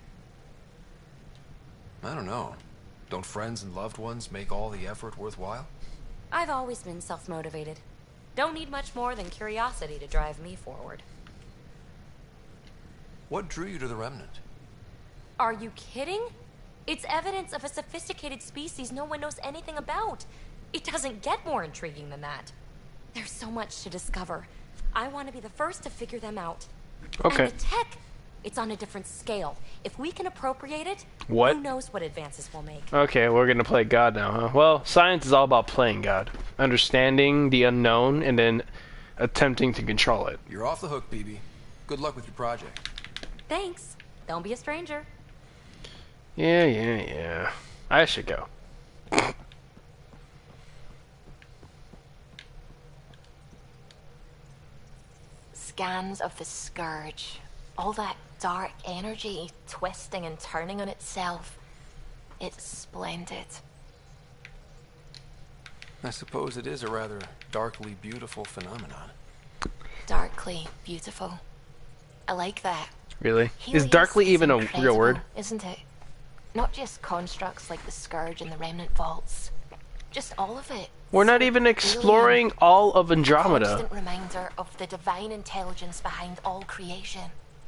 I don't know. Don't friends and loved ones make all the effort worthwhile? I've always been self-motivated. Don't need much more than curiosity to drive me forward. What drew you to the Remnant? Are you kidding? It's evidence of a sophisticated species no one knows anything about. It doesn't get more intriguing than that. There's so much to discover. I want to be the first to figure them out. Okay. And the tech, it's on a different scale. If we can appropriate it, What? who knows what advances we'll make. Okay, we're gonna play God now, huh? Well, science is all about playing God. Understanding the unknown and then attempting to control it. You're off the hook, BB. Good luck with your project. Thanks. Don't be a stranger. Yeah. I should go. Scans of the Scourge. All that dark energy twisting and turning on itself. It's splendid. I suppose it is a rather darkly beautiful phenomenon. Darkly beautiful. I like that. Really? Is Helios darkly is even a real incredible, word? Isn't it? Not just constructs like the Scourge and the Remnant Vaults. Just all of it. We're not even exploring all of Andromeda. Constant reminder of the divine intelligence behind all creation.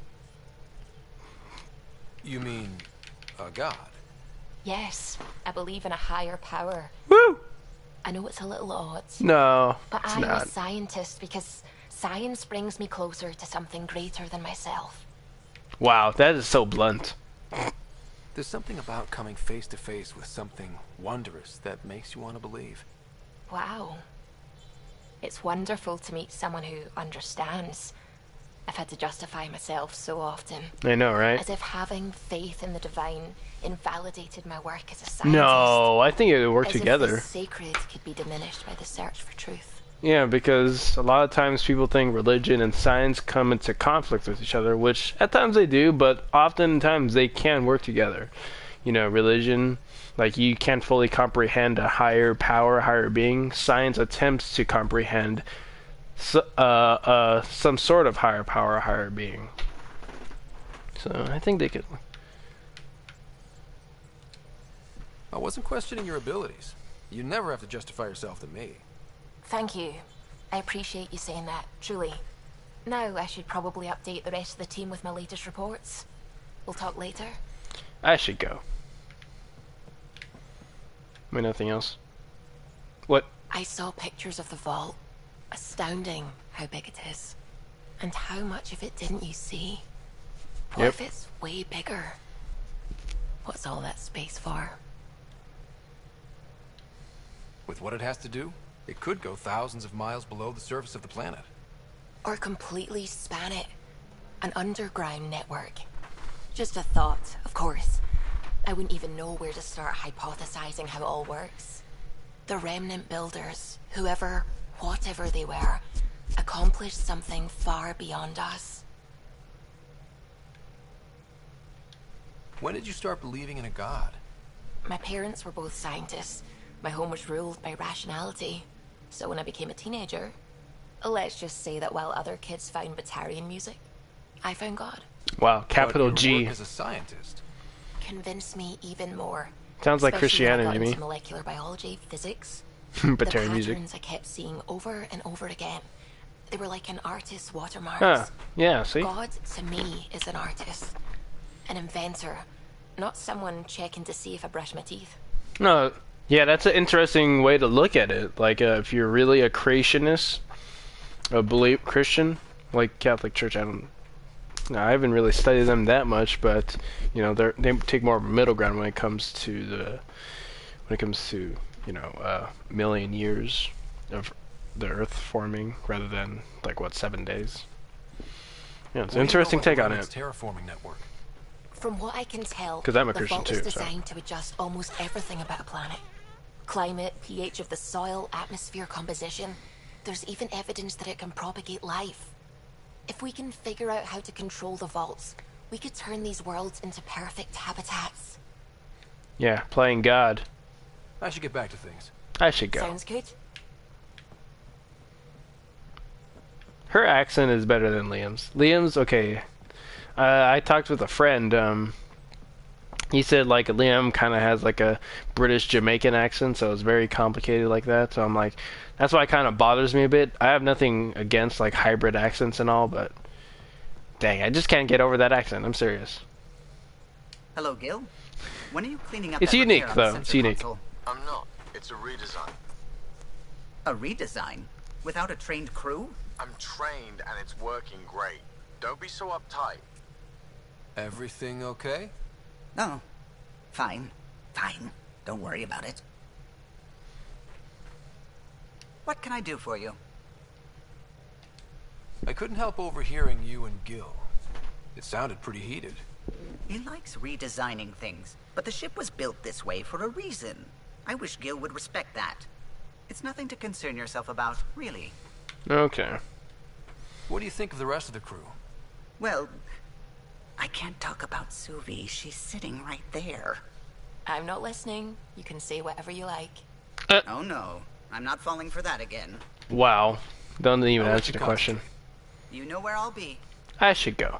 You mean a god? Yes, I believe in a higher power. Woo! I know it's a little odd. No, But it's I'm not. a scientist because science brings me closer to something greater than myself. Wow, that is so blunt. There's something about coming face to face with something wondrous that makes you want to believe. Wow. It's wonderful to meet someone who understands. I've had to justify myself so often. I know, right? As if having faith in the divine invalidated my work as a scientist. No, I think it would work As together. if the sacred could be diminished by the search for truth. Yeah, because a lot of times people think religion and science come into conflict with each other, which at times they do, but oftentimes they can work together. You know, religion, like you can't fully comprehend a higher power, higher being. Science attempts to comprehend some sort of higher power, higher being. So I think they could. I wasn't questioning your abilities. You never have to justify yourself to me. Thank you. I appreciate you saying that, truly. Now I should probably update the rest of the team with my latest reports. We'll talk later. I should go. I mean, nothing else. What? I saw pictures of the vault. Astounding how big it is. And how much of it didn't you see? What if it's way bigger? What's all that space for? With what it has to do, it could go thousands of miles below the surface of the planet. Or completely span it. An underground network. Just a thought, of course. I wouldn't even know where to start hypothesizing how it all works. The Remnant builders, whoever, whatever they were, accomplished something far beyond us. When did you start believing in a god? My parents were both scientists. My home was ruled by rationality. So when I became a teenager, let's just say that while other kids found Batarian music, I found God. Wow, capital But your G. work as a scientist Convinced me even more. Sounds like Especially when I Christianity got to me. into molecular biology, physics. Batarian the patterns music. I kept seeing over and over again. They were like an artist's watermarks. Huh. Yeah, see? God, to me, is an artist. An inventor. Not someone checking to see if I brush my teeth. No, yeah, that's an interesting way to look at it. Like, if you're really a creationist, a Christian, like Catholic Church, I haven't really studied them that much, but you know, they take more of a middle ground when it comes to you know, million years of the Earth forming rather than like what 7 days. Yeah, it's an interesting take on it. Terraforming network. From what I can tell, 'Cause I'm a the Christian vault too, is so. designed to adjust almost everything about a planet. Climate, pH of the soil, atmosphere composition. There's even evidence that it can propagate life. If we can figure out how to control the vaults, we could turn these worlds into perfect habitats. Yeah, playing God. I should get back to things. I should go. Sounds good. Her accent is better than Liam's. Liam's okay. I talked with a friend. He said like Liam kind of has like a British Jamaican accent, so it's very complicated like that. So I'm like, that's why it kind of bothers me a bit. I have nothing against like hybrid accents and all, but Dang, I just can't get over that accent. I'm serious. Hello, Gil. When are you cleaning up It's that unique, repair on the though. It's sensor unique. console? I'm not. It's a redesign. A redesign? Without a trained crew? I'm trained and it's working great. Don't be so uptight. Everything okay? No. Fine. Fine. Don't worry about it. What can I do for you? I couldn't help overhearing you and Gil. It sounded pretty heated. He likes redesigning things, but the ship was built this way for a reason. I wish Gil would respect that. It's nothing to concern yourself about, really. Okay. What do you think of the rest of the crew? Well, I can't talk about Suvi. She's sitting right there. I'm not listening. You can say whatever you like. Oh no, I'm not falling for that again. Wow. Don't even I'll let answer you the go. question. You know where I'll be. I should go.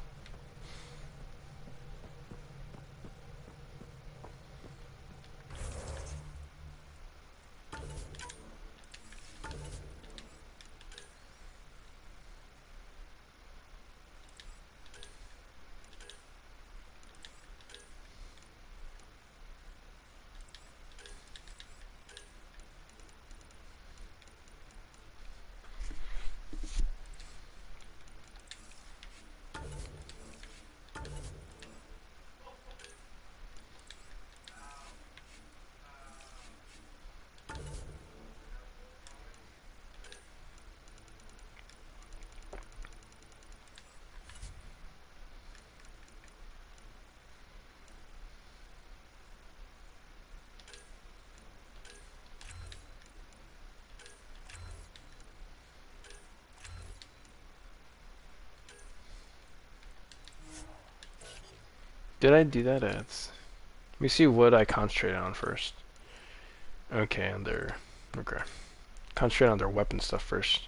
Did I do that? Let me see what I concentrate on first. Okay, okay. Concentrate on their weapon stuff first.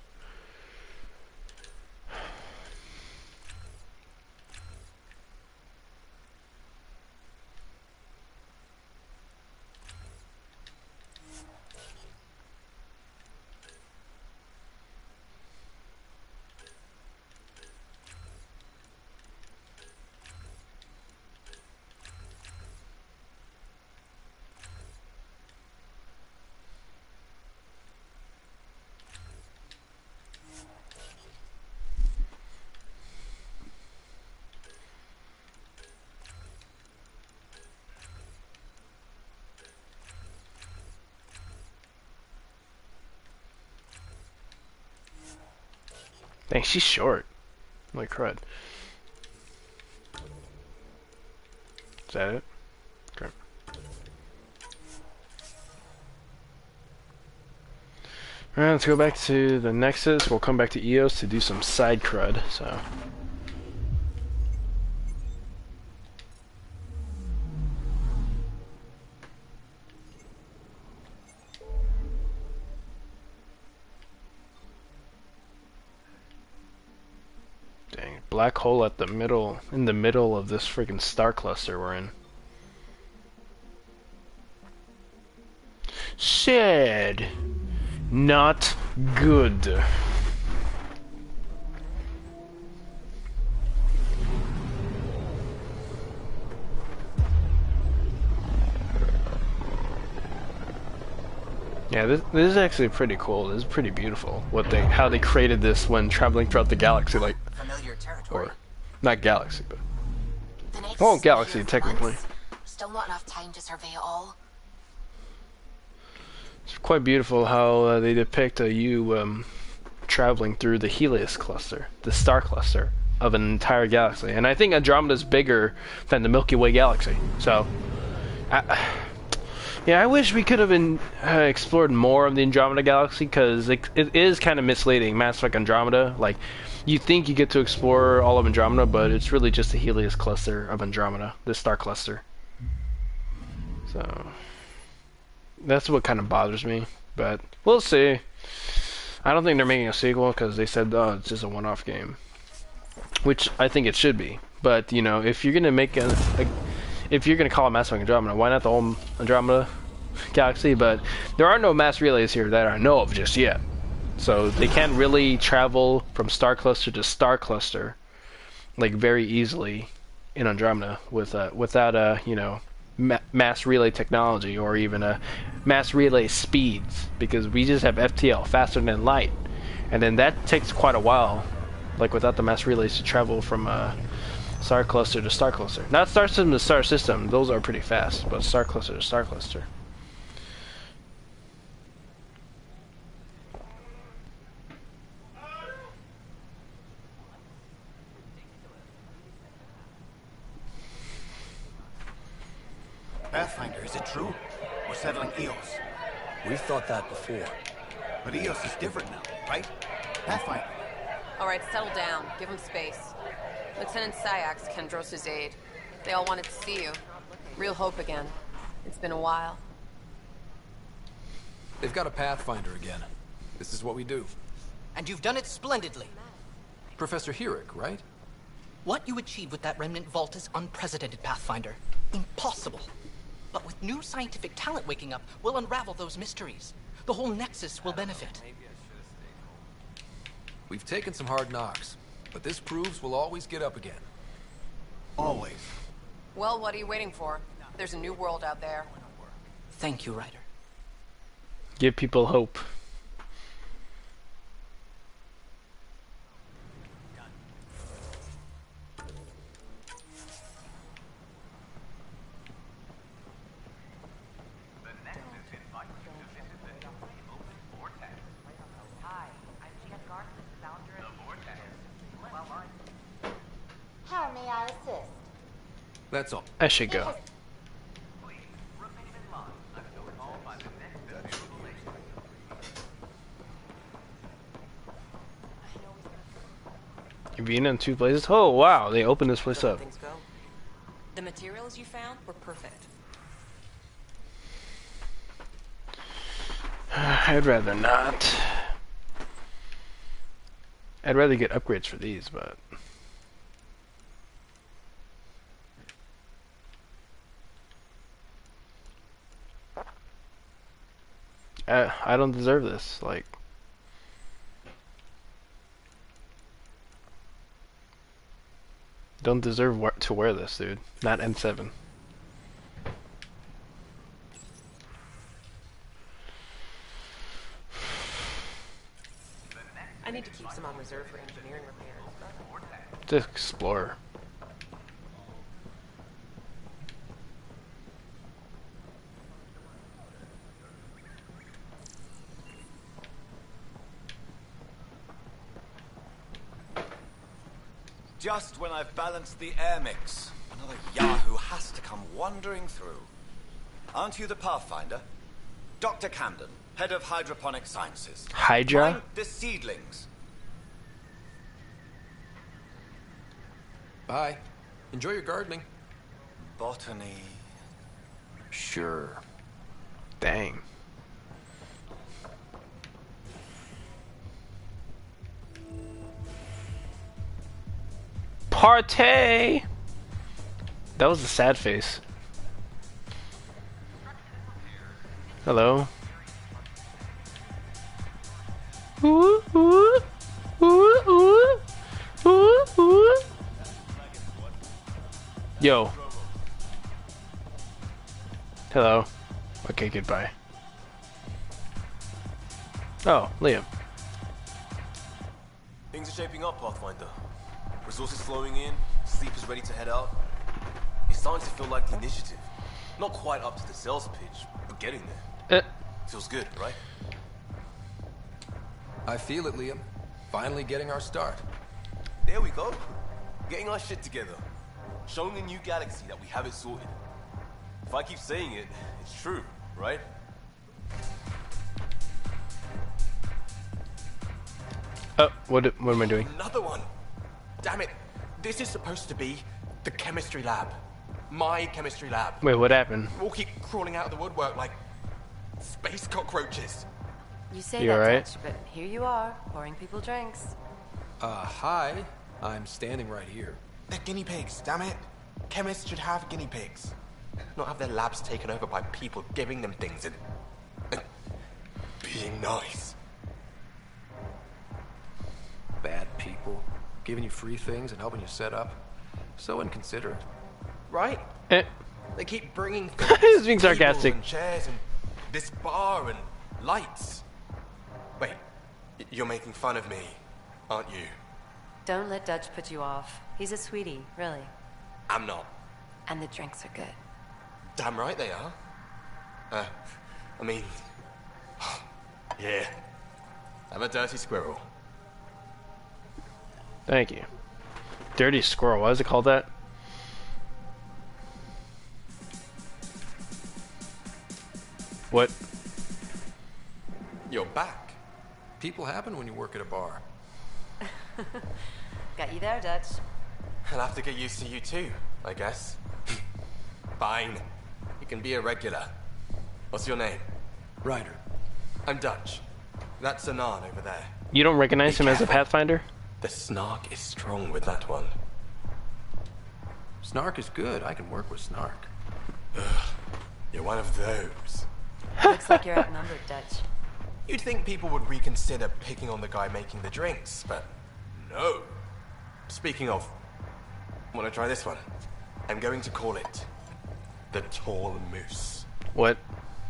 Dang, she's short. Like crud. Is that it? Okay. Alright, let's go back to the Nexus. We'll come back to EOS to do some side crud, so. Dang, black hole at the middle, in the middle of this freaking star cluster we're in. Sad. Not good. Yeah, this is actually pretty cool. This is pretty beautiful. How they created this when traveling throughout the galaxy, like, Familiar territory. or not galaxy, but The next well, galaxy few technically. months, still not enough time to survey it all. It's quite beautiful how they depict you traveling through the Helios cluster, the star cluster of an entire galaxy, and I think Andromeda is bigger than the Milky Way galaxy. So, yeah, I wish we could have explored more of the Andromeda galaxy, because it is kind of misleading. Mass Effect Andromeda, like, you think you get to explore all of Andromeda, but it's really just the Helios cluster of Andromeda, the star cluster. So that's what kind of bothers me, but we'll see. I don't think they're making a sequel because they said, oh, it's just a one-off game, which I think it should be. But you know, if you're gonna make if you're gonna call it Mass Effect Andromeda, why not the whole Andromeda galaxy? But there are no mass relays here that I know of just yet, so they can't really travel from star cluster to star cluster like very easily in Andromeda without a mass relay technology or even a mass relay speeds, because we just have FTL, faster than light, and then that takes quite a while, like without the mass relays, to travel from star cluster to star cluster. Not star system to star system, those are pretty fast, but star cluster to star cluster. Pathfinder, is it true? We're settling Eos. We've thought that before. But Eos is different now, right? Pathfinder. All right, settle down. Give him space. Lieutenant Sayak's Kendros' aide. They all wanted to see you. Real hope again. It's been a while. They've got a Pathfinder again. This is what we do. And you've done it splendidly. Professor Herrick, right? What you achieved with that remnant vault is unprecedented, Pathfinder. Impossible. But with new scientific talent waking up, we'll unravel those mysteries. The whole Nexus will benefit. We've taken some hard knocks, but this proves we'll always get up again. Always. Well, what are you waiting for? There's a new world out there. Thank you, Ryder. Give people hope. How may I assist? That's all. I should go. You've been in 2 places? Oh wow, they opened this place up. Things go. The materials you found were perfect. I'd rather not. I'd rather get upgrades for these, but I don't deserve this. Like, don't deserve to wear this, dude. Not N7. I need to keep some on reserve for engineering repairs. Just explore. Just when I've balanced the air mix, another Yahoo has to come wandering through. Aren't you the Pathfinder? Dr. Camden, head of hydroponic sciences. Hydra? Mind the seedlings. Bye. Enjoy your gardening. Botany. Sure. Dang. Partay! That was a sad face. Hello. Ooh, ooh, ooh, ooh, ooh, ooh. Yo. Hello. Okay, goodbye. Oh, Liam. Things are shaping up, Pathfinder. Resources flowing in, sleepers ready to head out. It's starting to feel like the initiative. Not quite up to the sales pitch, but getting there. Feels good, right? I feel it, Liam. Finally getting our start. There we go. Getting our shit together. Showing a new galaxy that we have it sorted. If I keep saying it, it's true, right? Oh, what am I doing? Another one. Damn it. This is supposed to be the chemistry lab. My chemistry lab. Wait, what happened? We'll keep crawling out of the woodwork like space cockroaches. You say You that, alright? Dutch, but here you are, pouring people drinks. Hi. I'm standing right here. They're guinea pigs, damn it. Chemists should have guinea pigs. Not have their labs taken over by people giving them things and being nice. Bad people giving you free things and helping you set up. So inconsiderate. Right? They keep bringing things, He's being sarcastic. And chairs and this bar and lights. Wait, you're making fun of me, aren't you? Don't let Dutch put you off. He's a sweetie, really. I'm not. And the drinks are good. Damn right they are. I mean... yeah. I'm a dirty squirrel. Thank you. Dirty squirrel, why is it called that? What? You're back. People happen when you work at a bar. Got you there, Dutch. I'll have to get used to you too, I guess. Fine. You can be a regular. What's your name? Ryder. I'm Dutch. That's Anan over there. You don't recognize him as a Pathfinder? The snark is strong with that one. Snark is good. I can work with snark. Ugh, you're one of those. Looks like you're outnumbered, Dutch. You'd think people would reconsider picking on the guy making the drinks, but no. Speaking of, want to try this one? I'm going to call it the Tall Moose. What?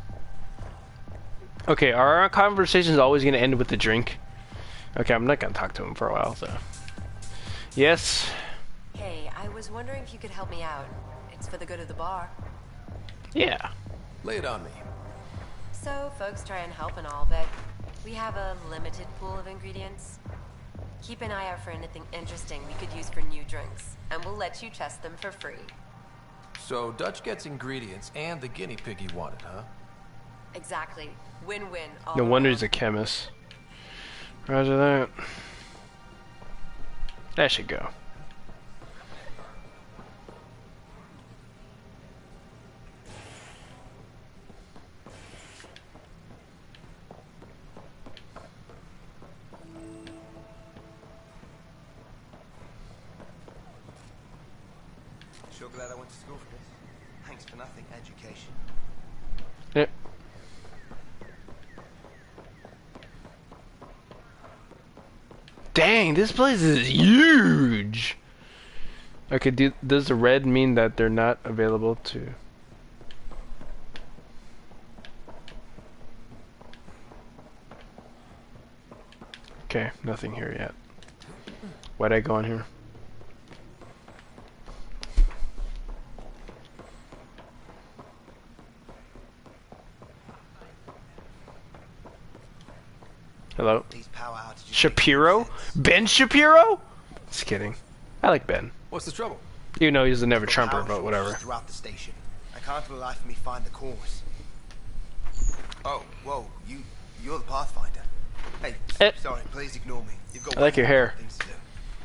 Okay, are our conversations always going to end with the drink? Okay, I'm not going to talk to him for a while, so. Yes? Hey, I was wondering if you could help me out. It's for the good of the bar. Yeah. Lay it on me. So, folks try and help and all, but we have a limited pool of ingredients. Keep an eye out for anything interesting we could use for new drinks, and we'll let you test them for free. So Dutch gets ingredients and the guinea pig he wanted, huh? Exactly. Win-win. No wonder he's a chemist. Roger that. That should go. Sure glad I went to school for this. Thanks for nothing, education. Yep. Dang, this place is huge. Okay, does the red mean that they're not available to... Okay, nothing here yet. Why'd I go on here? Hello? Shapiro? Ben Shapiro? Just kidding. I like Ben. What's the trouble? You know he's a never Trumper, but whatever. Throughout the station. I can't for the life of me find the cause. Oh, whoa, you're the Pathfinder. Hey, sorry, please ignore me. You've got I like your hair. things to do.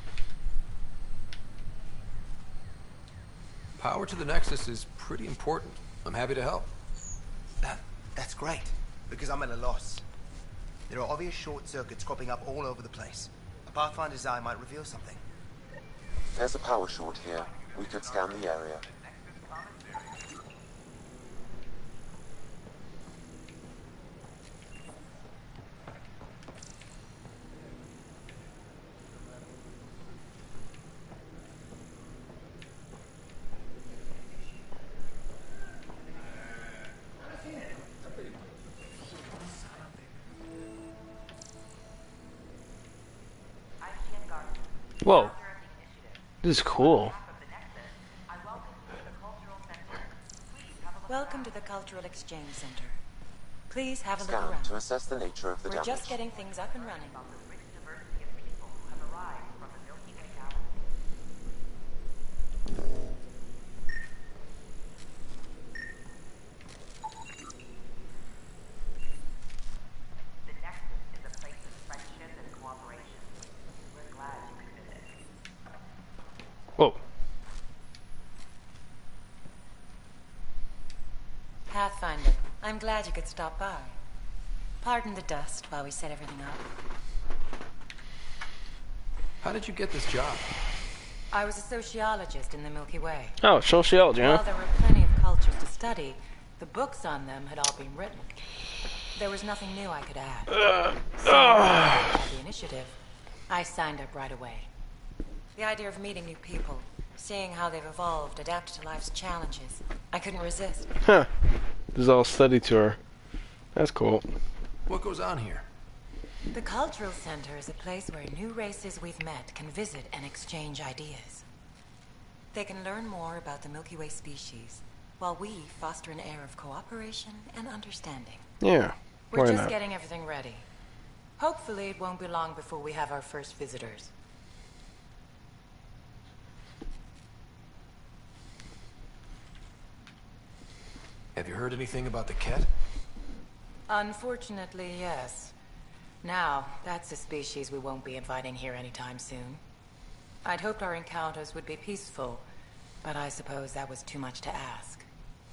Power to the Nexus is pretty important. I'm happy to help. That's great, because I'm at a loss. There are obvious short circuits cropping up all over the place. A Pathfinder's eye might reveal something. There's a power short here. We could scan the area. Whoa. This is cool. Welcome to the Cultural Exchange Center. Please have a look Scan around. to assess the nature of the We're damage. just getting things up and running. Whoa. Pathfinder, I'm glad you could stop by. Pardon the dust while we set everything up. How did you get this job? I was a sociologist in the Milky Way. Oh, sociology, huh? While there were plenty of cultures to study, the books on them had all been written. There was nothing new I could add. So, the initiative, I signed up right away. The idea of meeting new people, seeing how they've evolved, adapted to life's challenges. I couldn't resist. Huh. This is all study tour. That's cool. What goes on here? The Cultural Center is a place where new races we've met can visit and exchange ideas. They can learn more about the Milky Way species, while we foster an air of cooperation and understanding. Yeah, We're why just not? getting everything ready. Hopefully it won't be long before we have our first visitors. Have you heard anything about the Ket? Unfortunately, yes. Now, that's a species we won't be inviting here anytime soon. I'd hoped our encounters would be peaceful, but I suppose that was too much to ask.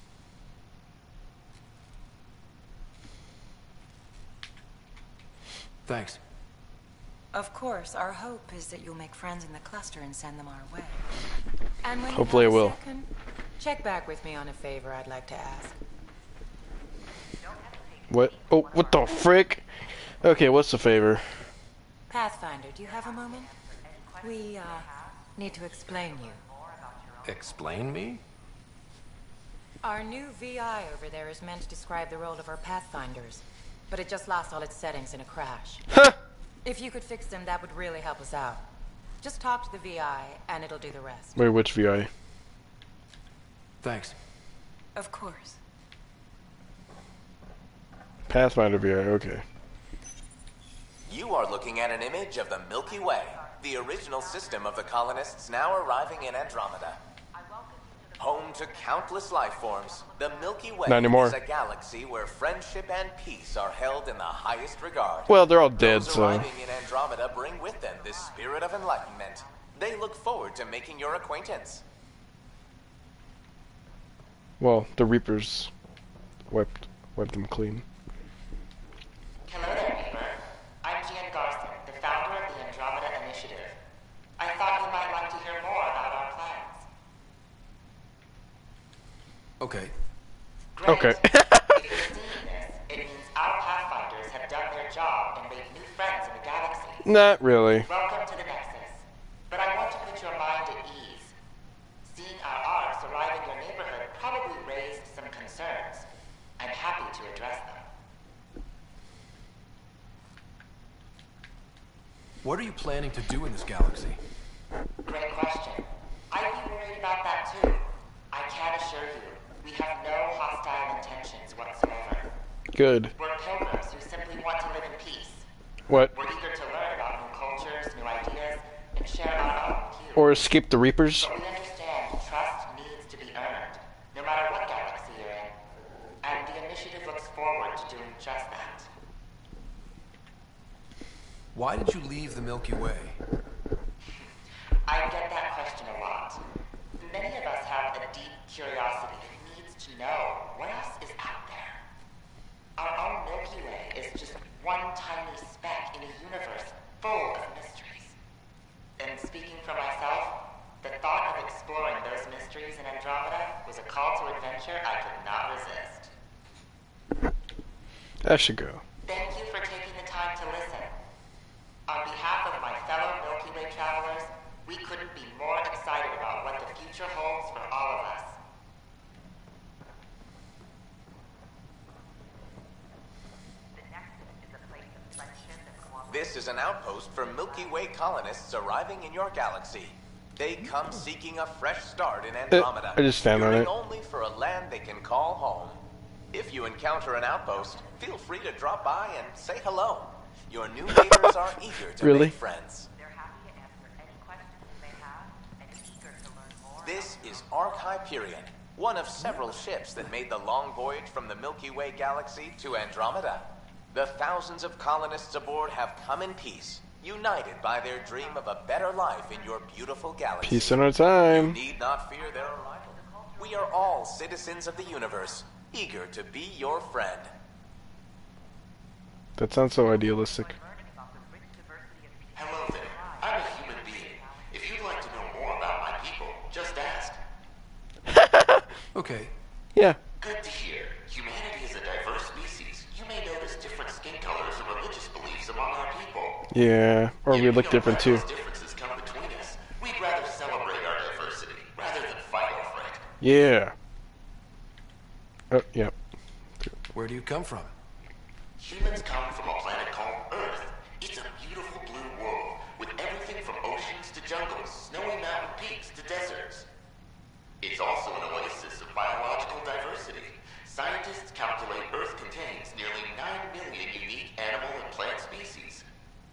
Thanks. Of course, our hope is that you'll make friends in the cluster and send them our way. And when Hopefully you I have a will. second, check back with me on a favor I'd like to ask. What? Oh, what the frick? Okay, what's the favor? Pathfinder, do you have a moment? We, need to explain you. Explain me? Our new VI over there is meant to describe the role of our Pathfinders, but it just lost all its settings in a crash. If you could fix them, that would really help us out. Just talk to the VI, and it'll do the rest. Wait, which VI? Thanks. Of course. Pathfinder VI, okay. You are looking at an image of the Milky Way, the original system of the colonists now arriving in Andromeda. Home to countless life forms, the Milky Way Not anymore. is a galaxy where friendship and peace are held in the highest regard. Well, they're all dead, Those so... arriving in Andromeda bring with them this spirit of enlightenment. They look forward to making your acquaintance. Well, the Reapers wiped them clean. Hello there, Reaper. I'm Gian Garson, the founder of the Andromeda Initiative. I thought you might like to hear more about our plans. Okay. Great. Okay. If you're seeing this, it means our Pathfinders have done their job and made new friends in the galaxy. Not really. Welcome to the Nexus. But I want to put your mind at ease. Seeing our arcs arrive in your neighborhood probably raised some concerns. I'm happy to address them. What are you planning to do in this galaxy? Great question. I'd be worried about that too. I can assure you, we have no hostile intentions whatsoever. Good. We're pilgrims who simply want to live in peace. What? We're eager to learn about new cultures, new ideas, and share our own with you. Or escape the Reapers? But we understand trust needs to be earned, no matter what galaxy you're in. And the initiative looks forward to doing just that. Why did you leave the Milky Way? I get that question a lot. Many of us have a deep curiosity that needs to know what else is out there. Our own Milky Way is just one tiny speck in a universe full of mysteries. And speaking for myself, the thought of exploring those mysteries in Andromeda was a call to adventure I could not resist. I should go. Thank you for taking the time to listen. On behalf of my fellow Milky Way travelers, we couldn't be more excited about what the future holds for all of us. This is an outpost for Milky Way colonists arriving in your galaxy. They come seeking a fresh start in Andromeda, I just stand on yearning it. only for a land they can call home. If you encounter an outpost, feel free to drop by and say hello. Your new neighbors are eager to Really? make friends. This is Ark Hyperion, one of several ships that made the long voyage from the Milky Way galaxy to Andromeda. The thousands of colonists aboard have come in peace, united by their dream of a better life in your beautiful galaxy. Peace in our time. You need not fear their arrival. We are all citizens of the universe, eager to be your friend. That sounds so idealistic. Hello there. I'm a human being. If you'd like to know more about my people, just ask. Okay. Yeah. Good to hear. Humanity is a diverse species. You may notice different skin colors and religious beliefs among our people. Yeah. Or we look different too. Differences come between us. We Yeah. Oh, yep. Where do you come from? Humans come from a planet called Earth. It's a beautiful blue world with everything from oceans to jungles, snowy mountain peaks to deserts. It's also an oasis of biological diversity. Scientists calculate Earth contains nearly 9 million unique animal and plant species.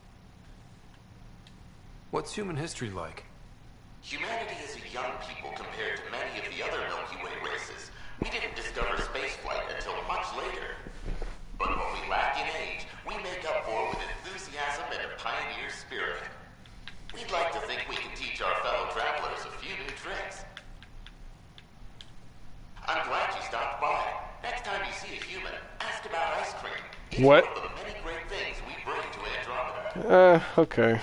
What's human history like? Humanity is a young people compared to many of the other Milky Way races. We didn't discover spaceflight until much later. But what we lack in age, we make up for with enthusiasm and a pioneer spirit. We'd like to think we can teach our fellow travelers a few new tricks. I'm glad you stopped by. Next time you see a human, ask about ice cream. It's What? one of the many great things we bring to Andromeda. Okay.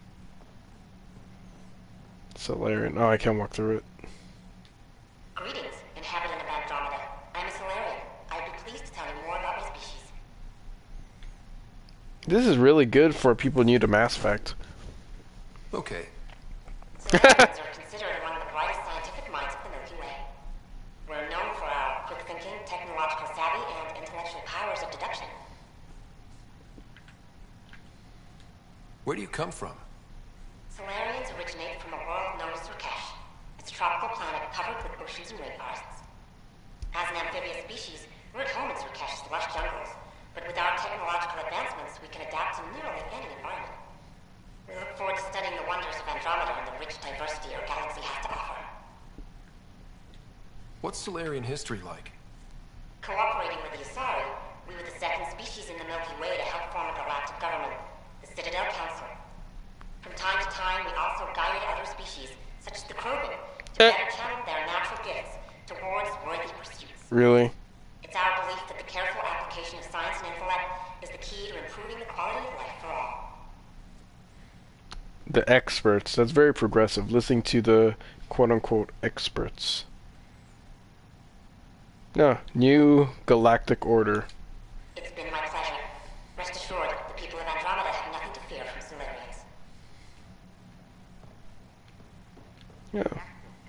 Solarian. Oh, I can't walk through it. Greetings, inhabitant of Andromeda. I'm a Solarian. I'd be pleased to tell you more about my species. This is really good for people new to Mass Effect. Okay. Solarians are considered among the brightest scientific minds of the Milky Way. We're known for our quick thinking, technological savvy, and intellectual powers of deduction. Where do you come from? Solarians originate from a world known as Surkesh. It's a tropical planet covered with oceans and rainforests. As an amphibious species, we're at home in Surkesh's lush jungles, but with our technological advancements, we can adapt to nearly any environment. We look forward to studying the wonders of Andromeda and the rich diversity our galaxy has to offer. What's Solarian history like? Cooperating with the Asari, we were the second species in the Milky Way to help form a galactic government, the Citadel Council. From time to time, we also guided other species, such as the Krogan, to better channel their natural gifts towards worthy pursuits. Really? It's our belief that the careful application of science and intellect is the key to improving the quality of life for all. The experts. That's very progressive. Listening to the quote-unquote experts. No, new galactic order. It's been my pleasure. Rest assured, the people of Andromeda have nothing to fear from Solarians. Yeah.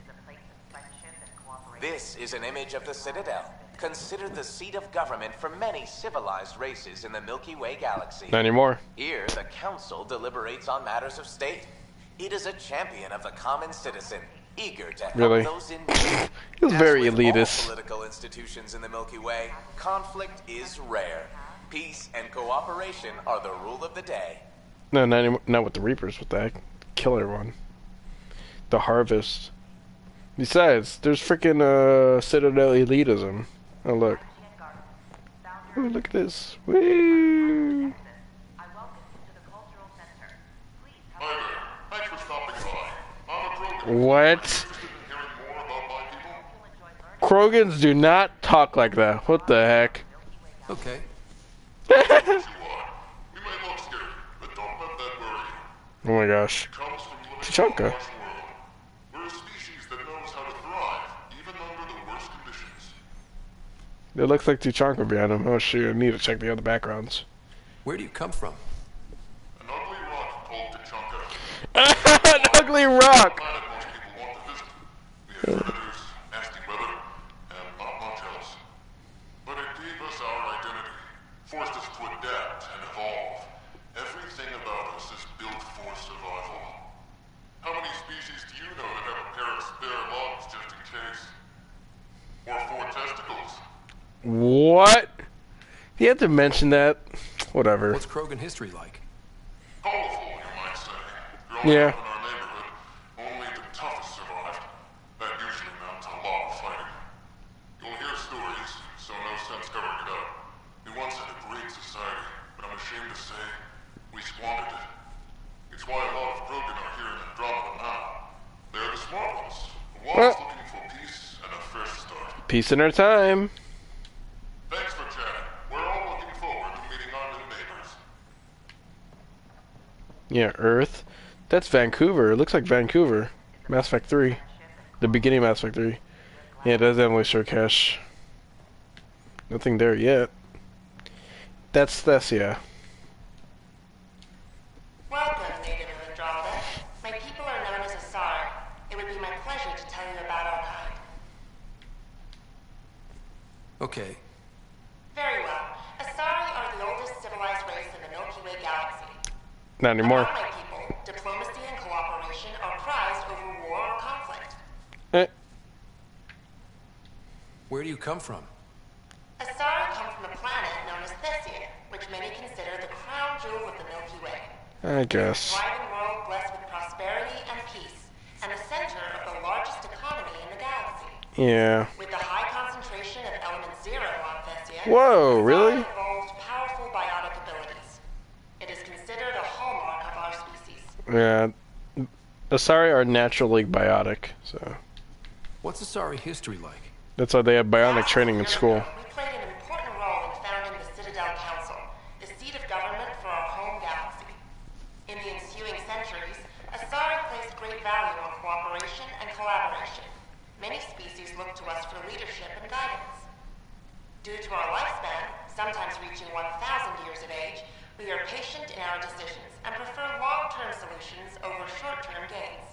This is an image of the Citadel, considered the seat of government for many civilized races in the Milky Way galaxy. Not anymore. Here, the Council deliberates on matters of state. It is a champion of the common citizen, eager to help Really? those in need. It was very As with all elitist. political institutions in the Milky Way, conflict is rare. Peace and cooperation are the rule of the day. No, not anymore. Not with the Reapers. With that killer one. The Harvest. Besides, there's freaking Citadel elitism. Oh look. Ooh, look at this. Whee! Thanks for stopping by. I'm a Krogan. What? Krogans do not talk like that. What the heck? Okay. We may look scary, but don't let that worry you. Oh my gosh. It comes from living in Tachanka. a harsh world. We're a species that knows how to thrive, even under the worst conditions. It looks like Tuchanka behind him. Oh shoot, I need to check the other backgrounds. Where do you come from? An ugly rock called Tachanka. An ugly rock! Planet most people want to visit. We have predators, nasty weather, and not much else. But it gave us our identity, forced us to adapt and evolve. Everything about us is built for survival. How many species do you know that have a pair of spare lungs just in case? Or 4 testicles? What? You have to mention that. Whatever. What's Krogan history like? Colorful, you might say. Growing Yeah. up in our neighborhood, only the toughest survived. That usually meant a lot of fighting. You'll hear stories, so no sense covering it up. We once had a great society, but I'm ashamed to say, we squandered it. It's why a lot of Krogan are here in Andromeda now. They're the smart ones, the ones looking for peace and a fresh start. Peace in our time. Thanks for chatting. We're all looking forward to meeting our new neighbors. Yeah, Earth. That's Vancouver. It looks like Vancouver. Mass Effect 3. The beginning of Mass Effect 3. Yeah, it does definitely show cache. Nothing there yet. That's yeah. Welcome, native of Andromeda. My people are known as Asari. It would be my pleasure to tell you about our kind. Okay. Very well. Asari are the oldest civilized race in the Milky Way galaxy. Not anymore. Among my people, diplomacy and cooperation are prized over war or conflict. Eh. Where do you come from? Asari come from a planet known as Thessia, which many consider the crown jewel of the Milky Way. I guess. A thriving world blessed with prosperity and peace, and the center of the largest economy in the galaxy. Yeah. With the high concentration of element zero on Thessia, Whoa, really? evolved powerful biotic abilities. It is considered a hallmark of our species. Yeah. Asari are naturally biotic, so. What's Asari history like? That's why they have bionic training in school. We played an important role in founding the Citadel Council, the seat of government for our home galaxy. In the ensuing centuries, Asari placed great value on cooperation and collaboration. Many species look to us for leadership and guidance. Due to our lifespan, sometimes reaching 1,000 years of age, we are patient in our decisions and prefer long-term solutions over short-term gains.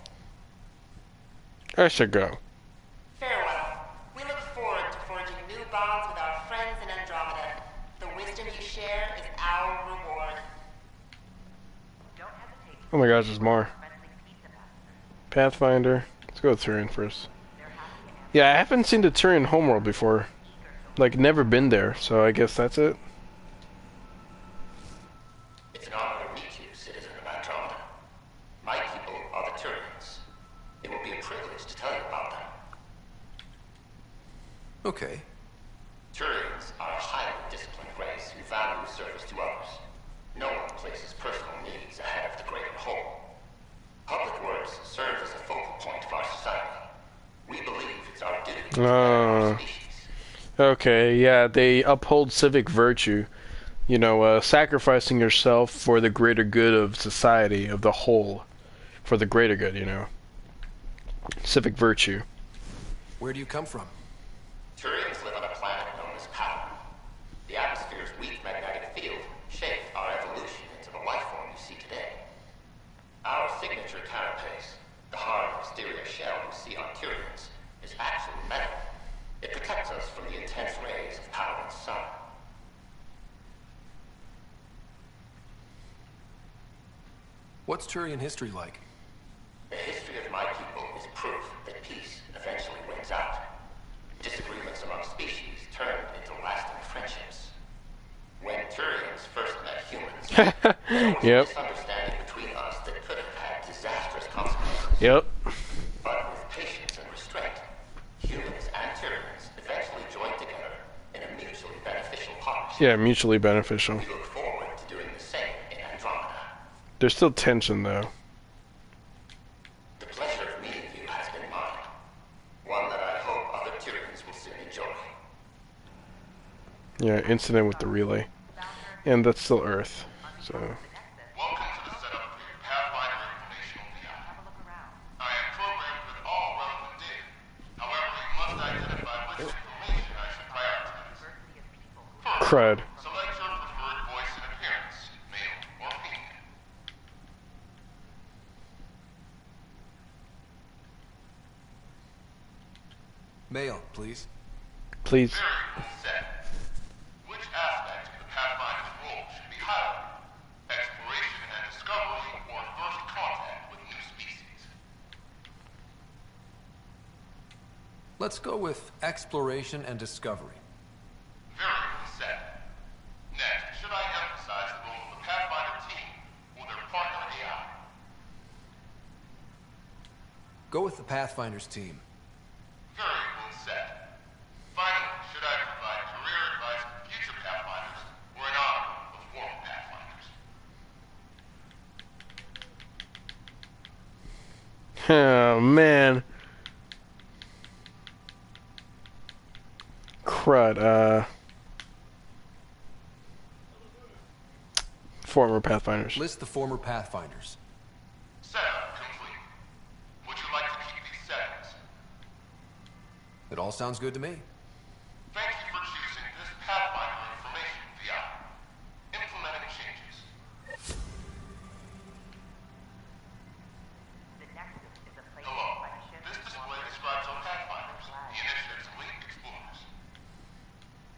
I should go. Farewell. We look forward to forging new bonds with our friends in Andromeda. The wisdom you share is our reward. Oh my gosh, there's more. Pathfinder. Let's go with Turian first. Yeah, I haven't seen the Turian homeworld before. Like, never been there, so I guess that's it. It's an honor to meet you, citizen of Andromeda. My people are the Turians. It will be a privilege to tell you about them. Okay. Turians are a highly disciplined race who value service to others. No one places personal needs ahead of the greater whole. Public works serves as a focal point of our society. We believe it's our duty to better our species. Okay, yeah, they uphold civic virtue. You know, sacrificing yourself for the greater good of society, of the whole. For the greater good, you know. Civic virtue. Where do you come from? Turians live on a planet known as Power. The atmosphere's weak magnetic field shaped our evolution into the life form you see today. Our signature carapace, the hard exterior shell you see on Turians, is actually metal. It protects us from the intense rays of Power's sun. What's Turian history like? The history of my people is proof that peace eventually wins out. Disagreements among species turned into lasting friendships. When Turians first met humans, there was a misunderstanding between us that could have had disastrous consequences. Yep. But with patience and restraint, humans and Turians eventually joined together in a mutually beneficial partnership. Yeah, mutually beneficial. We look forward to doing the same in Andromeda. There's still tension, though. The pleasure of meeting you has been mine. One that I hope other Turians will soon enjoy. Yeah, incident with the relay. And that's still Earth, so... Welcome to the setup for your Pathfinder informational VR. I am programmed with all relevant data. However, you must identify which information I should prioritize. First, Crud. select your preferred voice and appearance, male or female. Male, please. Please. Very well said. Which aspect of the Pathfinder's role should be highlighted? Exploration and discovery or first contact with new species? Let's go with exploration and discovery. Very well said. Next, should I emphasize the role of the Pathfinder team or their partner AI? Go with the Pathfinder's team. Very well said. Finally, should I provide career advice for future Pathfinders or an honor of former Pathfinders? Oh, man. Crud, former Pathfinders. List the former Pathfinders. Setup complete. Would you like to keep these settings? It all sounds good to me. Thank you for choosing this Pathfinder information VI. Implementing changes. Hello. This display describes our Pathfinders, the Initiative's elite explorers.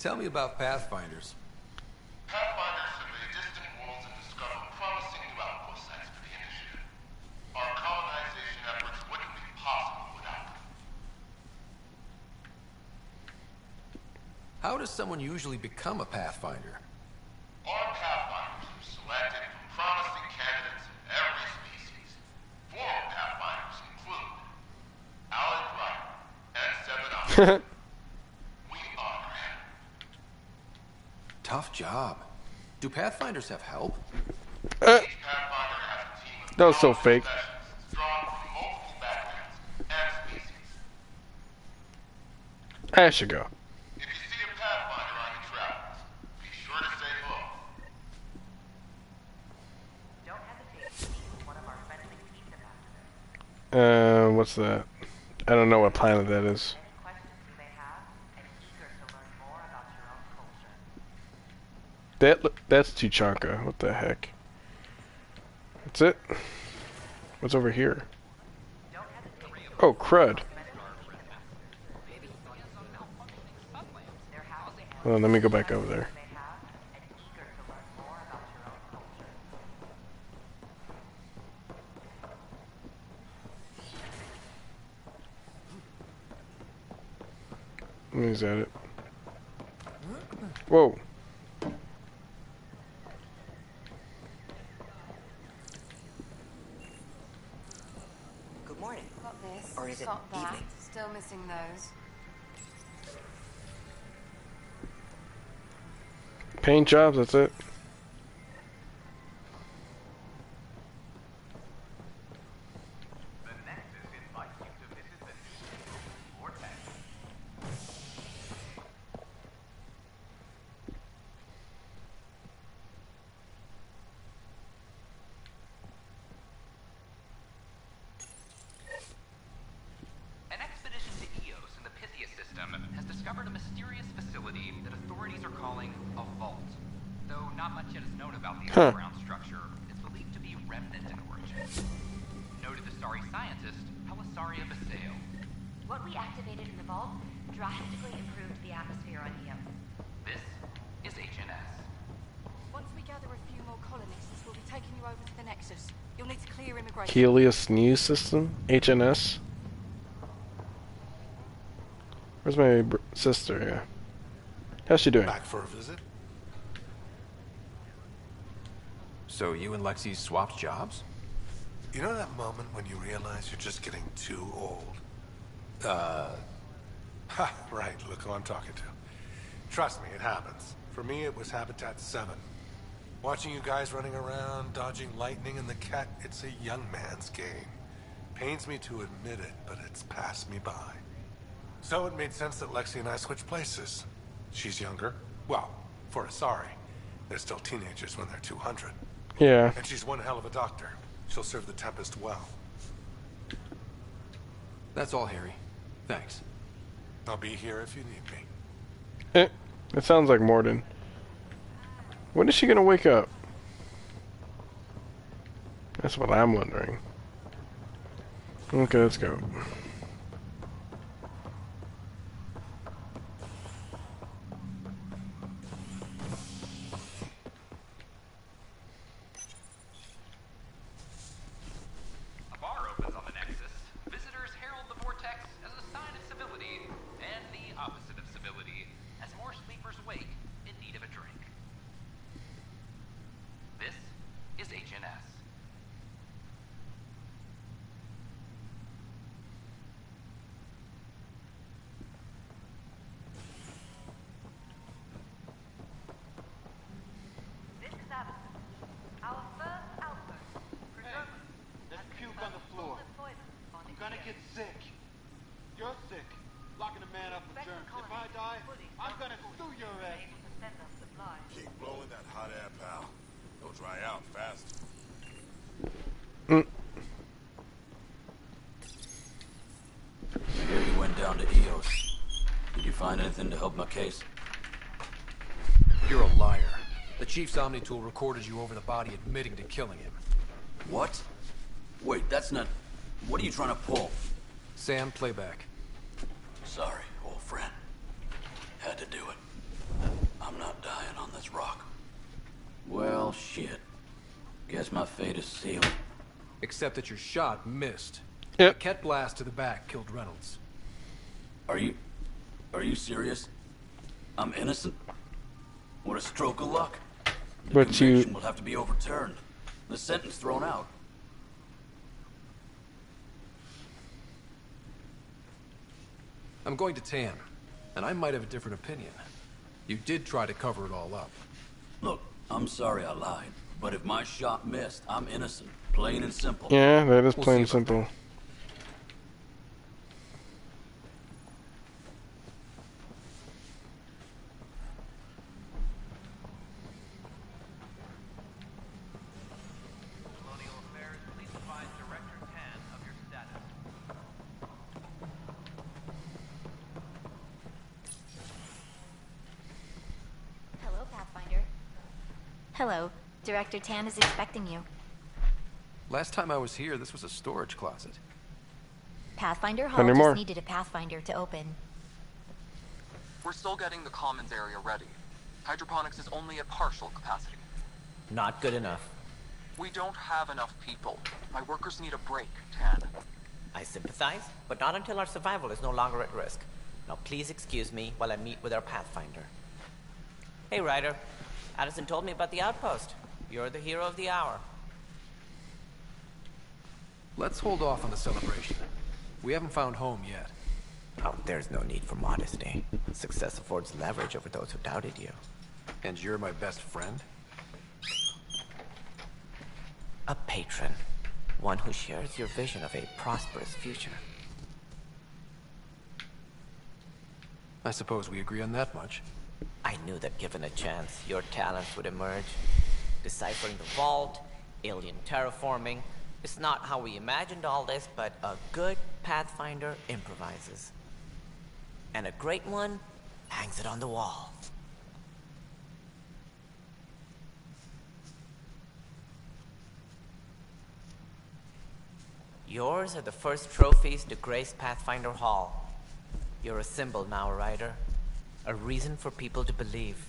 Tell me about Pathfinders. Pathfinders survey distant worlds and discover promising new outpost sites for the initiative. Our colonization efforts wouldn't be possible without them. How does someone usually become a Pathfinder? Our Pathfinders are selected from promising candidates in every species. Former Pathfinders include Alec Wright and Seven Others. We honor him. Tough job. Do Pathfinders have help? Each Pathfinder has a team of That was so fake. specialists drawn from multiple backgrounds and species. I should go. If you see a Pathfinder on your travels, be sure to say hello. Don't hesitate to meet with one of our friendly pizza masters. What's that? I don't know what planet that is. Any questions you may have, and eager to learn more about your own culture. That's Tuchanka. What the heck? That's it? What's over here? Oh, crud. Hold on, let me go back over there. Is that it? Whoa. Good morning. Got this. Or is it got that. evening? Still missing those. Paint jobs, that's it. An expedition to Eos in the Pythia system has discovered a mysterious facility that authorities are calling a vault. Though not much yet is known about the underground structure, it's believed to be remnant in origin. Noted Asari scientist Pelisaria Baseo. What we activated in the vault drastically improved the atmosphere on Eos. This is HNS. Once we gather a few more colonists, we'll be taking you over to the Nexus. You'll need to clear immigration. Helios News System? HNS? Where's my sister? Yeah. How's she doing? Back for a visit? So you and Lexi swapped jobs? You know that moment when you realize you're just getting too old? Ha, right, look who I'm talking to. Trust me, it happens. For me, it was Habitat 7. Watching you guys running around, dodging lightning and the cat, it's a young man's game. Pains me to admit it, but it's passed me by. So it made sense that Lexi and I switched places. She's younger. Well, for Asari. They're still teenagers when they're 200. Yeah. And she's one hell of a doctor. She'll serve the Tempest well. That's all, Harry. Thanks. I'll be here if you need me. It sounds like Morden. When is she gonna wake up? That's what I'm wondering. Okay, let's go. A bar opens on the Nexus. Visitors herald the vortex as a sign of civility, and the opposite of civility, as more sleepers wake in need of a drink. This is HNS. This is Addison. Our first outpost. Hey, there's puke on the floor. I'm gonna get sick. You're sick. Locking a man up with germs. If I die, I'm gonna sue your ass. Keep blowing that hot air, pal. It'll dry out fast. I hear you went down to Eos. Did you find anything to help my case? You're a liar. The Chief's Omni-Tool recorded you over the body admitting to killing him. What? Wait, that's not... What are you trying to pull? Sam, playback. Sorry, old friend. Had to do it. I'm not dying on this rock. Well, shit. Guess my fate is sealed. Except that your shot missed. Yep. A ket blast to the back killed Reynolds. Are you serious? I'm innocent? What a stroke of luck. The But conviction will have to be overturned. The sentence thrown out. I'm going to Tan, and I might have a different opinion. You did try to cover it all up. Look, I'm sorry I lied, but if my shot missed, I'm innocent. Plain and simple. Yeah, that is plain and simple. Hello, Pathfinder. Hello. Director Tan is expecting you. Last time I was here, this was a storage closet. Pathfinder Not Hall anymore. just needed a Pathfinder to open. We're still getting the commons area ready. Hydroponics is only at partial capacity. Not good enough. We don't have enough people. My workers need a break, Tan. I sympathize, but not until our survival is no longer at risk. Now please excuse me while I meet with our Pathfinder. Hey, Ryder. Addison told me about the outpost. You're the hero of the hour. Let's hold off on the celebration. We haven't found home yet. Oh, there's no need for modesty. Success affords leverage over those who doubted you. And you're my best friend? A patron. One who shares your vision of a prosperous future. I suppose we agree on that much. I knew that given a chance, your talents would emerge. Deciphering the vault, alien terraforming. It's not how we imagined all this, but a good Pathfinder improvises. And a great one hangs it on the wall. Yours are the first trophies to grace Pathfinder Hall. You're a symbol now, Ryder. A reason for people to believe.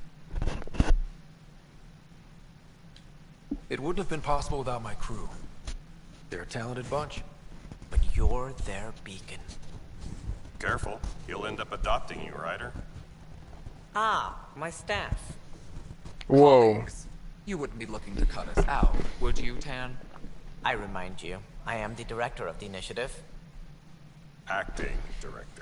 It wouldn't have been possible without my crew. They're a talented bunch. But you're their beacon. Careful, he'll end up adopting you, Ryder. Ah, my staff. Whoa. Colleagues, you wouldn't be looking to cut us out, would you, Tan? I remind you, I am the director of the initiative. Acting director.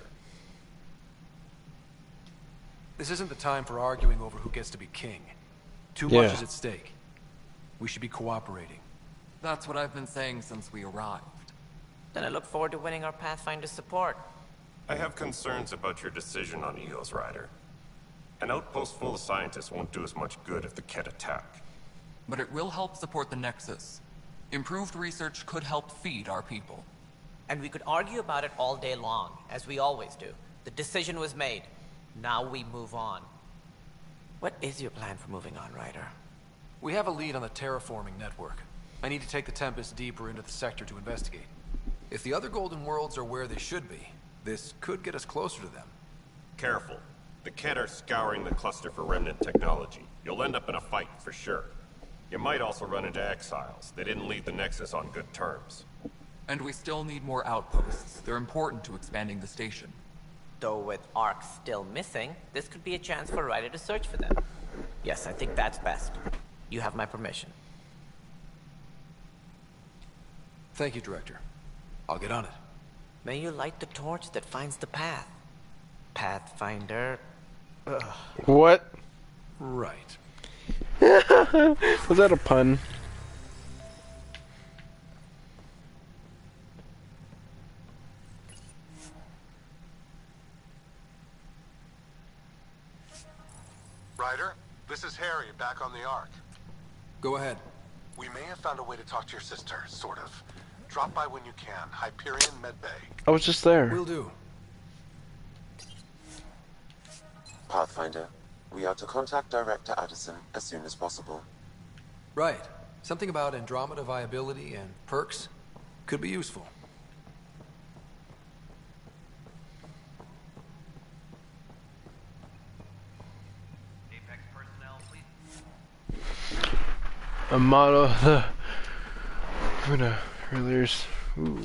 This isn't the time for arguing over who gets to be king. Too Yeah. much is at stake. We should be cooperating. That's what I've been saying since we arrived. Then I look forward to winning our Pathfinder's support. I have concerns about your decision on Eos, Ryder. An outpost full of scientists won't do as much good if the Ket attack. But it will help support the Nexus. Improved research could help feed our people. And we could argue about it all day long, as we always do. The decision was made. Now we move on. What is your plan for moving on, Ryder? We have a lead on the terraforming network. I need to take the Tempest deeper into the sector to investigate. If the other Golden Worlds are where they should be, this could get us closer to them. Careful. The Ket are scouring the cluster for remnant technology. You'll end up in a fight, for sure. You might also run into exiles. They didn't leave the Nexus on good terms. And we still need more outposts. They're important to expanding the station. Though with Ark still missing, this could be a chance for Ryder to search for them. Yes, I think that's best. You have my permission. Thank you, Director. I'll get on it. May you light the torch that finds the path. Pathfinder. Ugh. What? Right. Was that a pun? Ryder, this is Harry, back on the Ark. Go ahead. We may have found a way to talk to your sister, sort of. Drop by when you can. Hyperion Medbay. I was just there. Will do. Pathfinder, we are to contact Director Addison as soon as possible. Right. Something about Andromeda viability and perks could be useful. A model of the Relayers. Ooh.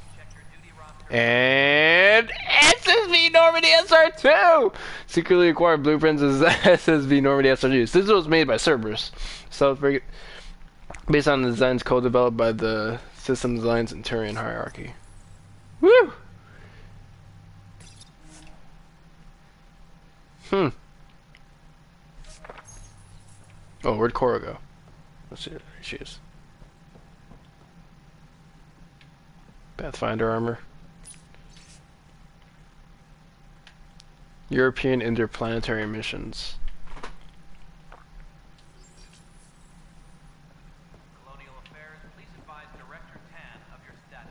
And SSV Normandy SR2! Secretly acquired blueprints as SSV Normandy SR2. This was made by Cerberus. So based on the designs co-developed by the System Designs and Turian hierarchy. Woo! Oh, where'd Cora go? Let's see. There she is. Pathfinder armor. European interplanetary missions. Colonial Affairs, please advise Director Tan of your status.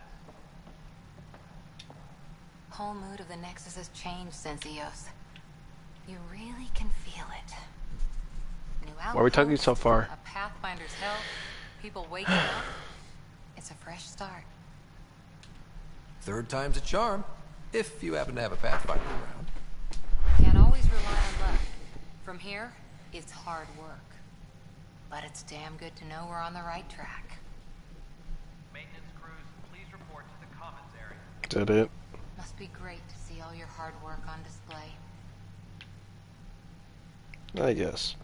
Whole mood of the Nexus has changed since EOS. You really can feel it. New Why are we talking so far? A Pathfinder's health, people waking up. It's a fresh start. Third time's a charm, if you happen to have a Pathfinder around. Can't always rely on luck. From here, it's hard work. But it's damn good to know we're on the right track. Maintenance crews, please report to the commons area. Is that it? Must be great to see all your hard work on display. I guess.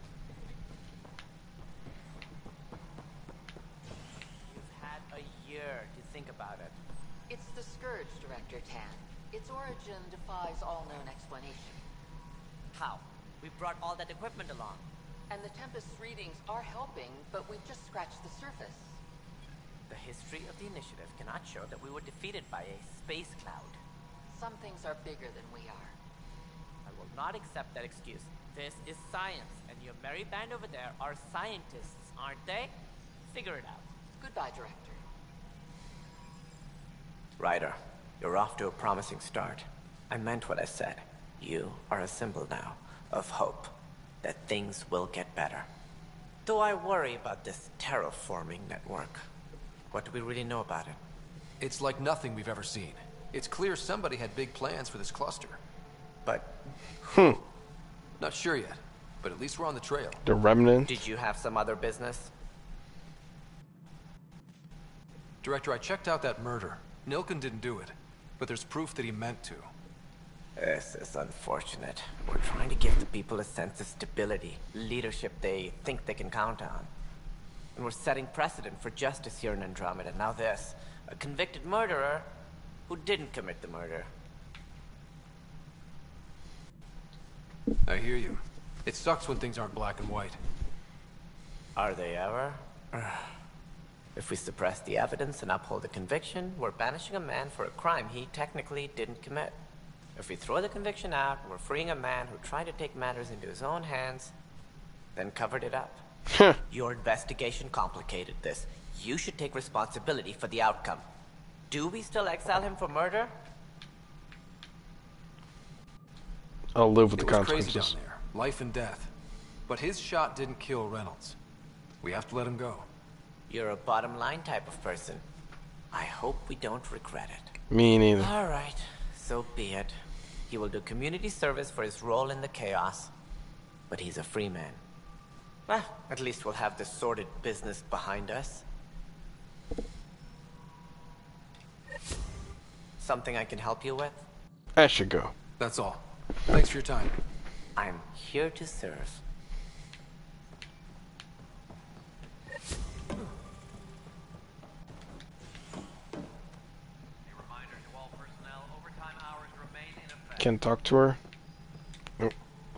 You've had a year to think about it. It's the Scourge, Director Tan. Its origin defies all known explanation. How? We brought all that equipment along. And the Tempest's readings are helping, but we've just scratched the surface. The history of the initiative cannot show that we were defeated by a space cloud. Some things are bigger than we are. I will not accept that excuse. This is science, and your merry band over there are scientists, aren't they? Figure it out. Goodbye, Director. Ryder, you're off to a promising start. I meant what I said. You are a symbol now of hope that things will get better. Though I worry about this terraforming network. What do we really know about it? It's like nothing we've ever seen. It's clear somebody had big plans for this cluster. But not sure yet, but at least we're on the trail. The Remnant. Did you have some other business? Director, I checked out that murder. Nilken didn't do it, but there's proof that he meant to. This is unfortunate. We're trying to give the people a sense of stability, leadership they think they can count on. And we're setting precedent for justice here in Andromeda. Now this, a convicted murderer who didn't commit the murder. I hear you. It sucks when things aren't black and white. Are they ever? If we suppress the evidence and uphold the conviction, we're banishing a man for a crime he technically didn't commit. If we throw the conviction out, we're freeing a man who tried to take matters into his own hands, then covered it up. Your investigation complicated this. You should take responsibility for the outcome. Do we still exile him for murder? I'll live with the It was consequences. crazy down there. Life and death. But his shot didn't kill Reynolds. We have to let him go. You're a bottom line type of person. I hope we don't regret it. Me neither. All right, so be it. He will do community service for his role in the chaos. But he's a free man. Well, at least we'll have the sordid business behind us. Something I can help you with? I should go. That's all. Thanks for your time. I'm here to serve. Can't talk to her. Nope.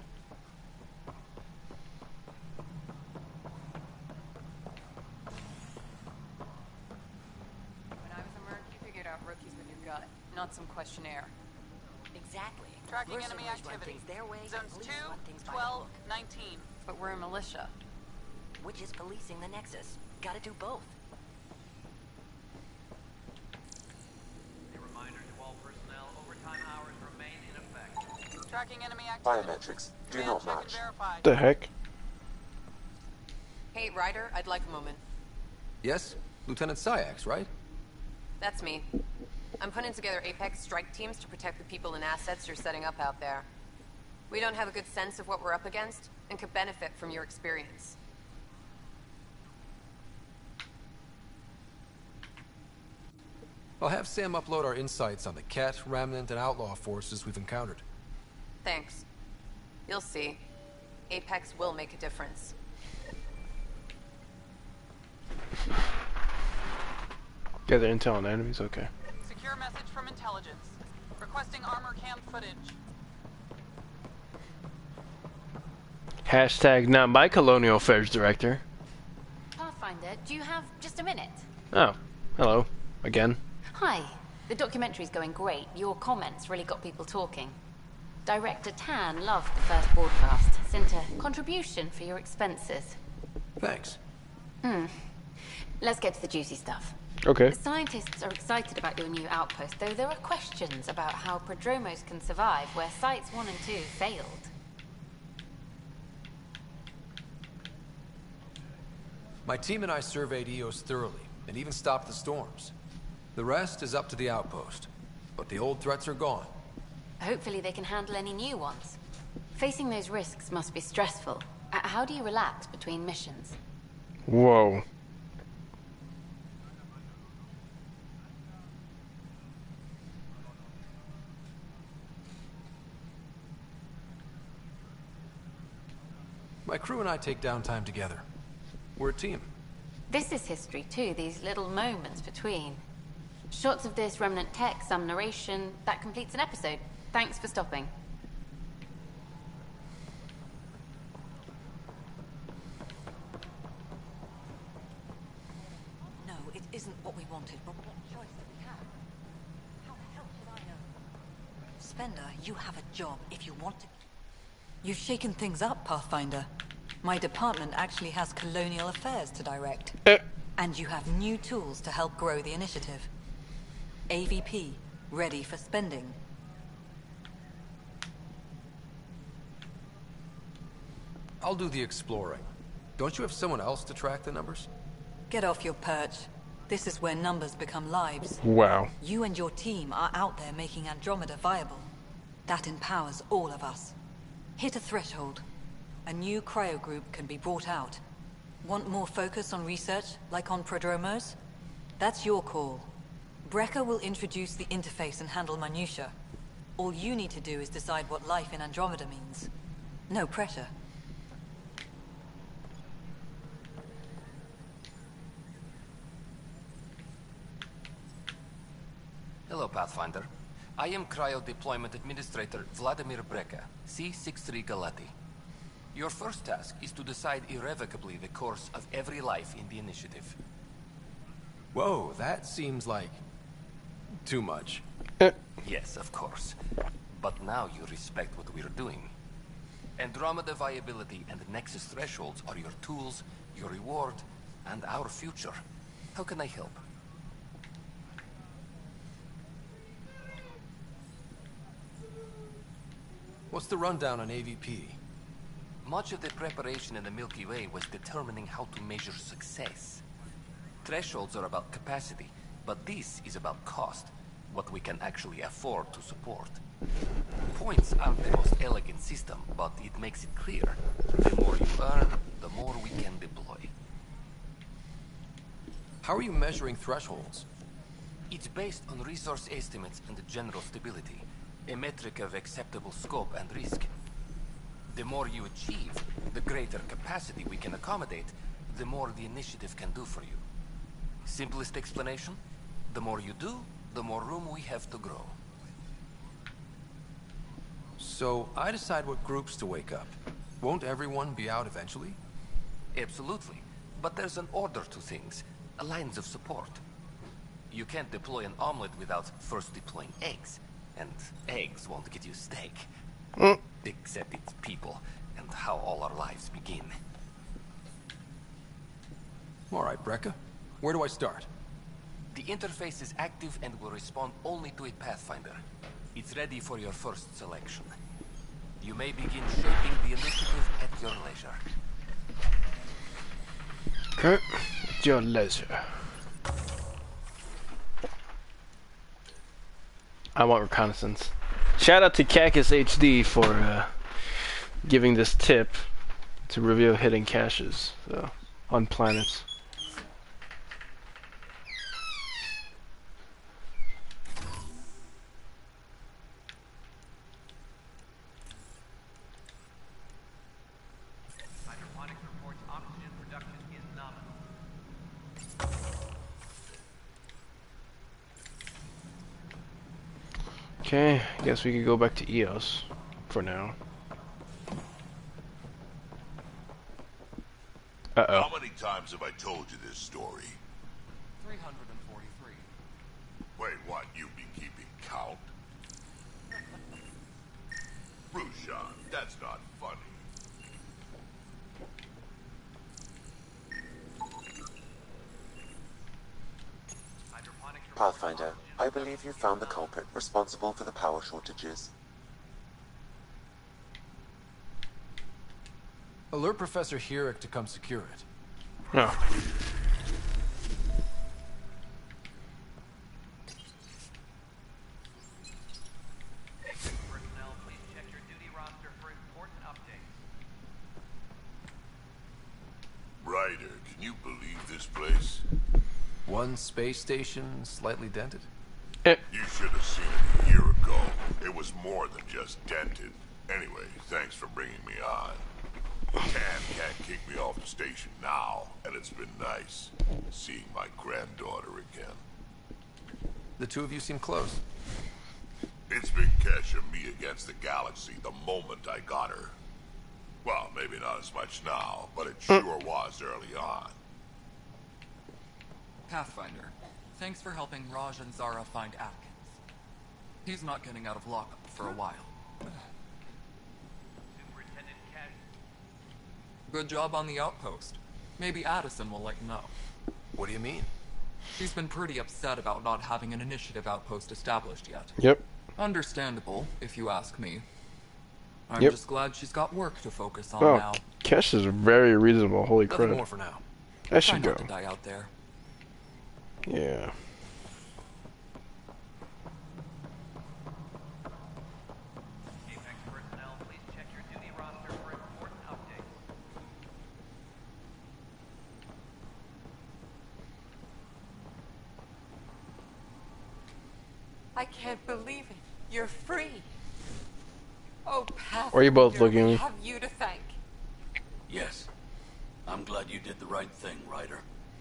When I was a merc, you figured out rookies with your gut, not some questionnaire. Exactly. Tracking enemy Mercenaries run activity. things their way, Zones police 2, run things by the 12, book. 19. But we're a militia. Which is policing the Nexus. Gotta do both. A reminder to all personnel, overtime hours remain in effect. Tracking enemy activity. Biometrics do not match. The heck? Hey, Ryder, I'd like a moment. Yes? Lieutenant Syax, right? That's me. I'm putting together Apex strike teams to protect the people and assets you're setting up out there. We don't have a good sense of what we're up against, and could benefit from your experience. I'll have Sam upload our insights on the Ket, Remnant, and Outlaw forces we've encountered. Thanks. You'll see. Apex will make a difference. Gather intel on enemies, okay. Secure message from intelligence. Requesting armor cam footage. Hashtag not my colonial affairs director. Pathfinder, do you have just a minute? Oh, hello. Again. Hi. The documentary's going great. Your comments really got people talking. Director Tan loved the first broadcast. Sent a contribution for your expenses. Thanks. Let's get to the juicy stuff. Okay. The scientists are excited about your new outpost, though there are questions about how prodromos can survive where Sites 1 and 2 failed. My team and I surveyed Eos thoroughly, and even stopped the storms. The rest is up to the outpost, but the old threats are gone. Hopefully they can handle any new ones. Facing those risks must be stressful. How do you relax between missions? Whoa. My crew and I take downtime together. We're a team. This is history too, these little moments between. Shots of this remnant tech, some narration, that completes an episode. Thanks for stopping. No, it isn't what we wanted, but what choice did we have? How the hell should I know? Spender, you have a job if you want to... You've shaken things up, Pathfinder. My department actually has colonial affairs to direct. And you have new tools to help grow the initiative. AVP, ready for spending. I'll do the exploring. Don't you have someone else to track the numbers? Get off your perch. This is where numbers become lives. Wow. You and your team are out there making Andromeda viable. That empowers all of us. Hit a threshold. A new cryo group can be brought out. Want more focus on research, like on prodromos? That's your call. Brecker will introduce the interface and handle minutiae. All you need to do is decide what life in Andromeda means. No pressure. Hello, Pathfinder. I am Cryo Deployment Administrator Vladimir Brecker, C-63 Galati. Your first task is to decide irrevocably the course of every life in the initiative. Whoa, that seems like... too much. Yes, of course. But now you respect what we're doing. Andromeda viability and Nexus thresholds are your tools, your reward, and our future. How can I help? What's the rundown on AVP? Much of the preparation in the Milky Way was determining how to measure success. Thresholds are about capacity, but this is about cost, what we can actually afford to support. Points aren't the most elegant system, but it makes it clear. The more you earn, the more we can deploy. How are you measuring thresholds? It's based on resource estimates and general stability, a metric of acceptable scope and risk. The more you achieve, the greater capacity we can accommodate, the more the initiative can do for you. Simplest explanation? The more you do, the more room we have to grow. So, I decide what groups to wake up. Won't everyone be out eventually? Absolutely. But there's an order to things, lines of support. You can't deploy an omelet without first deploying eggs. And eggs won't get you steak. Except it's people, and how all our lives begin. Alright, Brecker. Where do I start? The interface is active and will respond only to it, Pathfinder. It's ready for your first selection. You may begin shaping the initiative at your leisure. Okay, at your leisure. I want reconnaissance. Shout out to Cactus HD for giving this tip to reveal hidden caches on planets. Okay, I guess we could go back to EOS for now. Uh-oh. How many times have I told you this story? 343. Wait, what? You've been keeping count? Rushan, that's not funny. Pathfinder, I believe you found the culprit responsible for the power shortages. Alert Professor Herrick to come secure it. No. Personnel, please check your duty roster for important updates. Ryder, can you believe this place? One space station slightly dented? You should have seen it a year ago. It was more than just dented. Anyway, thanks for bringing me on. Tan can't kick me off the station now, and it's been nice seeing my granddaughter again. The two of you seem close. It's been Kesh and me against the galaxy the moment I got her. Well, maybe not as much now, but it sure was early on. Pathfinder, thanks for helping Raj and Zara find Atkins. He's not getting out of lockup for a while. Superintendent Kesh. Good job on the outpost. Maybe Addison will let you know. What do you mean? She's been pretty upset about not having an initiative outpost established yet. Yep. Understandable, if you ask me. I'm Yep. just glad she's got work to focus on Oh, now. Kesh is very reasonable. Holy Nothing crap. more for now. I should Try go. not to die out there. Yeah. Apex personnel, please check your duty roster for important updates. I can't believe it. You're free. Oh, Pathfinder, Why are you both looking at we me? have you to thank. Yes. I'm glad you did the right thing, Ryder.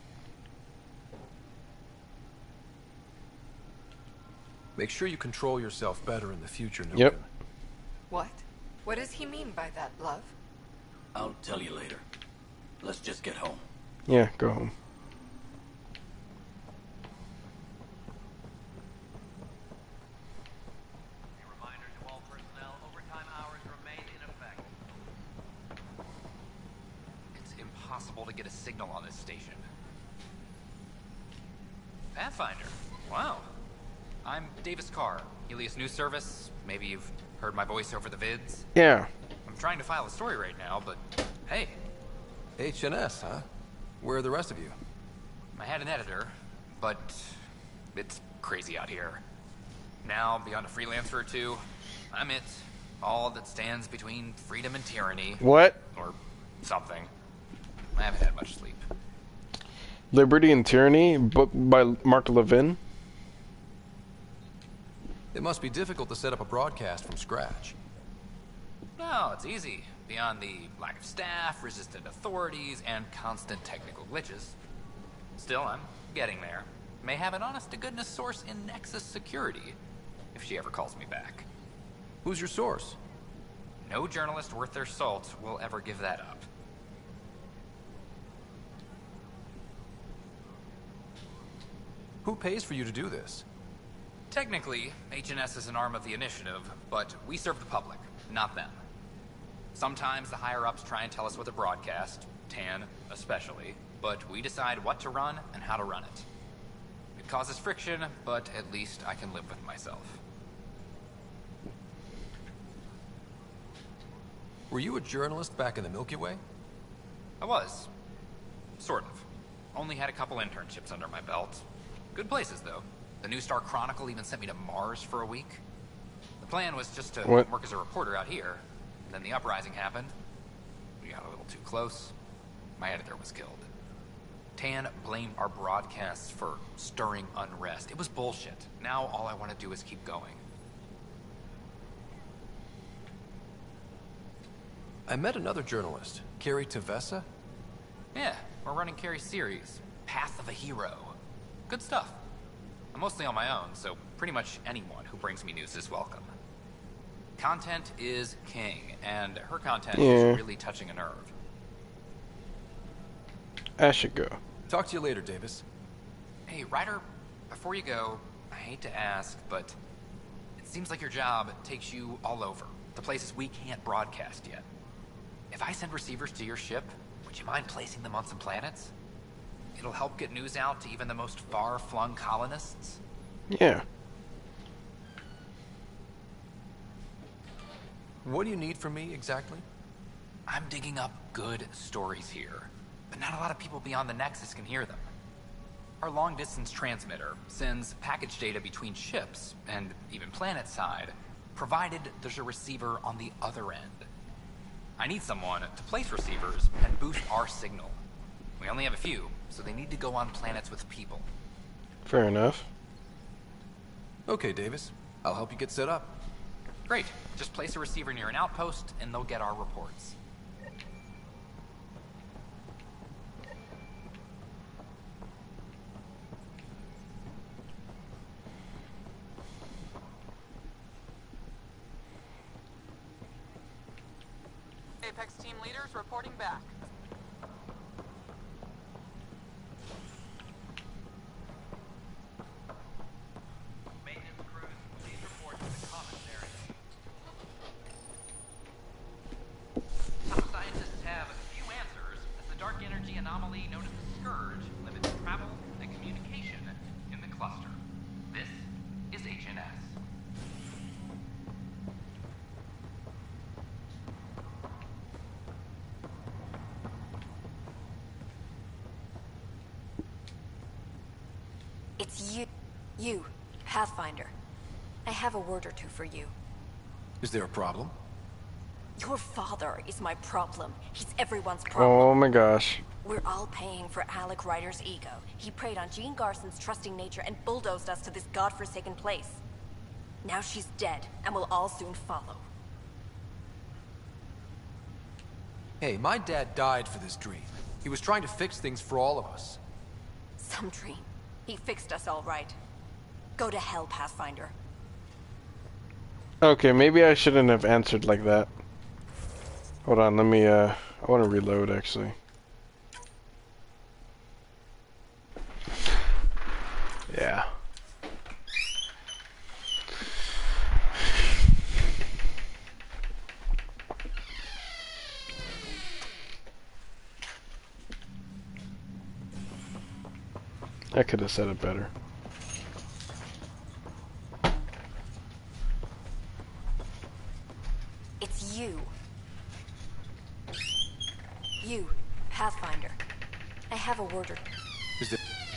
Make sure you control yourself better in the future, Nukin. Yep. What? What does he mean by that, love? I'll tell you later. Let's just get home. Yeah, go home. A reminder to all personnel, overtime hours remain in effect. It's impossible to get a signal on this station. Pathfinder. Wow. I'm Davis Carr, Helios News Service. Maybe you've heard my voice over the vids. Yeah. I'm trying to file a story right now, but hey. HNS, huh? Where are the rest of you? I had an editor, but it's crazy out here. Now, beyond a freelancer or two, I'm it. All that stands between freedom and tyranny. What? Or something. I haven't had much sleep. Liberty and Tyranny, book by Mark Levin. It must be difficult to set up a broadcast from scratch. No, it's easy. Beyond the lack of staff, resistant authorities, and constant technical glitches. Still, I'm getting there. May have an honest-to-goodness source in Nexus Security, if she ever calls me back. Who's your source? No journalist worth their salt will ever give that up. Who pays for you to do this? Technically, HNS is an arm of the initiative, but we serve the public, not them. Sometimes the higher-ups try and tell us what to broadcast, Tan especially, but we decide what to run and how to run it. It causes friction, but at least I can live with myself. Were you a journalist back in the Milky Way? I was. Sort of. Only had a couple internships under my belt. Good places, though. The New Star Chronicle even sent me to Mars for a week. The plan was just to work as a reporter out here. Then the uprising happened. We got a little too close. My editor was killed. Tan blamed our broadcasts for stirring unrest. It was bullshit. Now all I want to do is keep going. I met another journalist, Carrie Tavessa. Yeah, we're running Carrie's series, Path of a Hero. Good stuff. I'm mostly on my own, so pretty much anyone who brings me news is welcome. Content is king, and her content is really touching a nerve. I should go. Talk to you later, Davis. Hey, Ryder, before you go, I hate to ask, but it seems like your job takes you all over, the places we can't broadcast yet. If I send receivers to your ship, would you mind placing them on some planets? It'll help get news out to even the most far-flung colonists. Yeah. What do you need from me, exactly? I'm digging up good stories here, but not a lot of people beyond the Nexus can hear them. Our long-distance transmitter sends package data between ships, and even planet-side, provided there's a receiver on the other end. I need someone to place receivers and boost our signal. We only have a few, so they need to go on planets with people. Fair enough. Okay, Davis. I'll help you get set up. Great. Just place a receiver near an outpost, and they'll get our reports. Apex team leaders reporting back. Maintenance crews, please report to the commons area. Some scientists have a few answers as the dark energy anomaly known as the Scourge limits travel and communication in the cluster. This is HNS. It's you, Pathfinder. I have a word or two for you. Is there a problem? Your father is my problem. He's everyone's problem. Oh my gosh. We're all paying for Alec Ryder's ego. He preyed on Jean Garson's trusting nature and bulldozed us to this godforsaken place. Now she's dead, and we'll all soon follow. Hey, my dad died for this dream. He was trying to fix things for all of us. Some dream. He fixed us all right. Go to hell, Pathfinder. Okay, maybe I shouldn't have answered like that. Hold on, let me, I want to reload, actually. Yeah. I could have said it better. It's you. You, Pathfinder. I have a word or... Is it...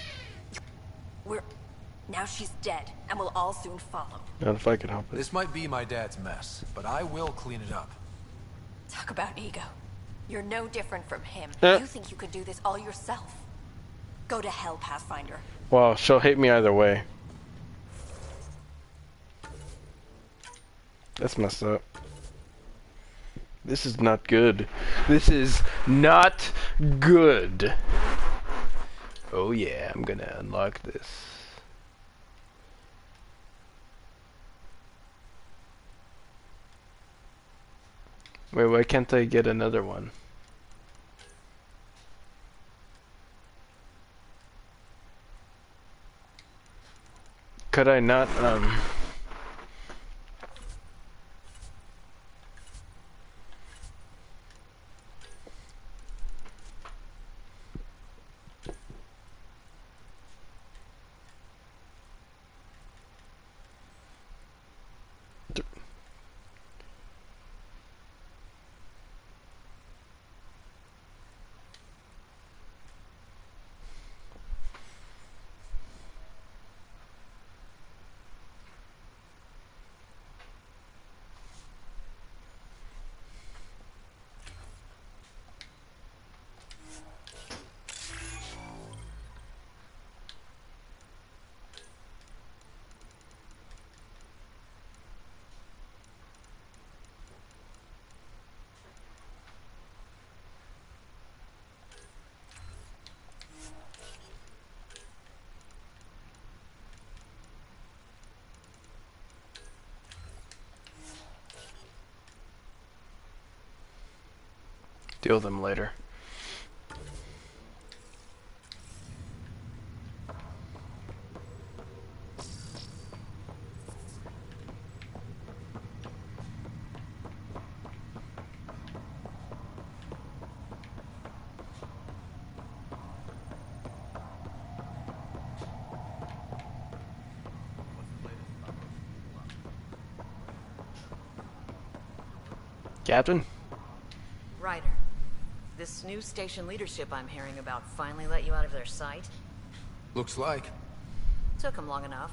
Now she's dead, and we'll all soon follow. Not if I could help it. This might be my dad's mess, but I will clean it up. Talk about ego. You're no different from him. Eh. You think you could do this all yourself. Go to hell, Pathfinder. Well, she'll hate me either way. That's messed up. This is not good. This is not good. Oh yeah, I'm gonna unlock this. Wait, why can't I get another one? Could I not, Deal with them later. Captain? Ryder, this new station leadership I'm hearing about finally let you out of their sight? Looks like. Took them long enough.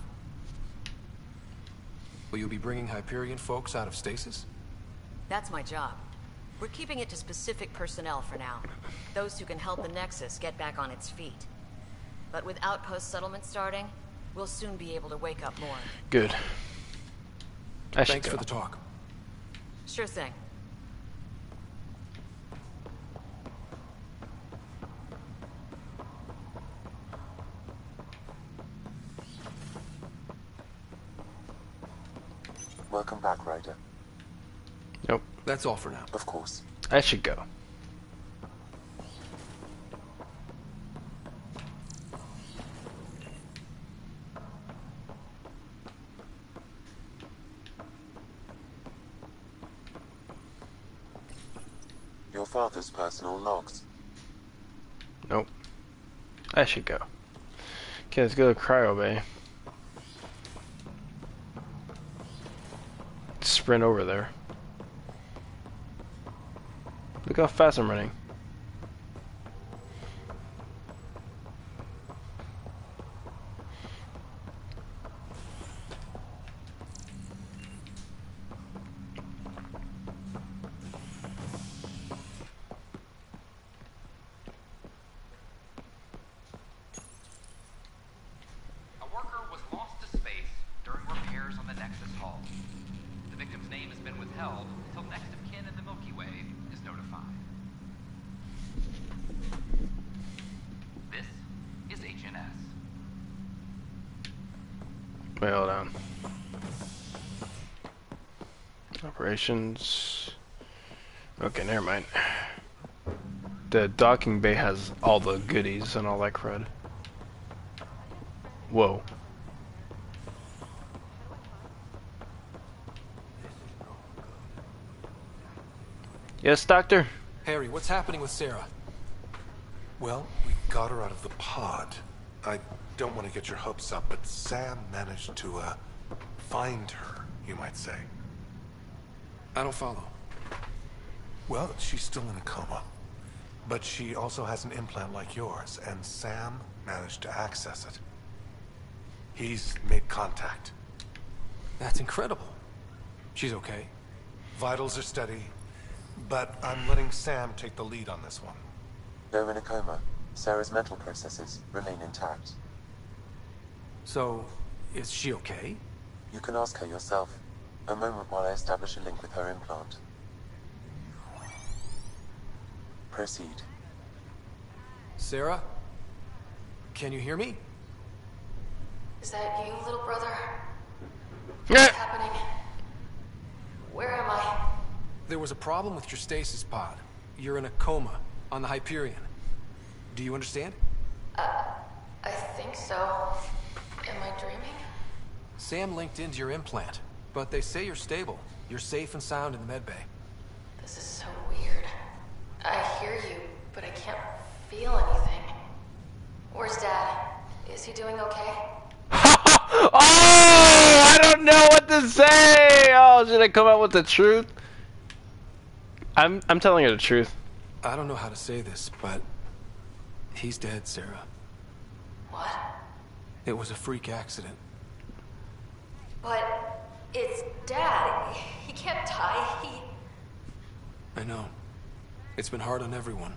Will you be bringing Hyperion folks out of stasis? That's my job. We're keeping it to specific personnel for now. Those who can help the Nexus get back on its feet. But with outpost settlement starting, we'll soon be able to wake up more. Good. Thanks for the talk. Sure thing. Welcome back, Ryder. Nope. That's all for now. Of course. I should go. Your father's personal logs. Nope. I should go. Okay, let's go to Cryo Bay. Sprint over there. Look how fast I'm running. A worker was lost to space during repairs on the Nexus hull. The victim's name has been withheld until next of kin in the Milky Way is notified. This is HNS. Wait, hold on. Operations. Okay, never mind. The docking bay has all the goodies and all that crud. Whoa. Yes, Doctor? Harry, what's happening with Sarah? Well, we got her out of the pod. I don't want to get your hopes up, but Sam managed to, find her, you might say. I don't follow. Well, she's still in a coma. But she also has an implant like yours, and Sam managed to access it. He's made contact. That's incredible. She's okay. Vitals are steady, but I'm letting Sam take the lead on this one. Though in a coma, Sarah's mental processes remain intact. So, is she okay? You can ask her yourself. A moment while I establish a link with her implant. Proceed. Sarah? Can you hear me? Is that you, little brother? What's happening? Where am I? There was a problem with your stasis pod. You're in a coma on the Hyperion. Do you understand? I think so. Am I dreaming? Sam linked into your implant, but they say you're stable. You're safe and sound in the medbay. This is so weird. I hear you, but I can't feel anything. Where's Dad? Is he doing okay? Oh, I don't know what to say. Oh, should I come out with the truth? I'm telling you the truth. I don't know how to say this, but he's dead, Sarah. What? It was a freak accident. But it's Dad. He can't die. I know. It's been hard on everyone.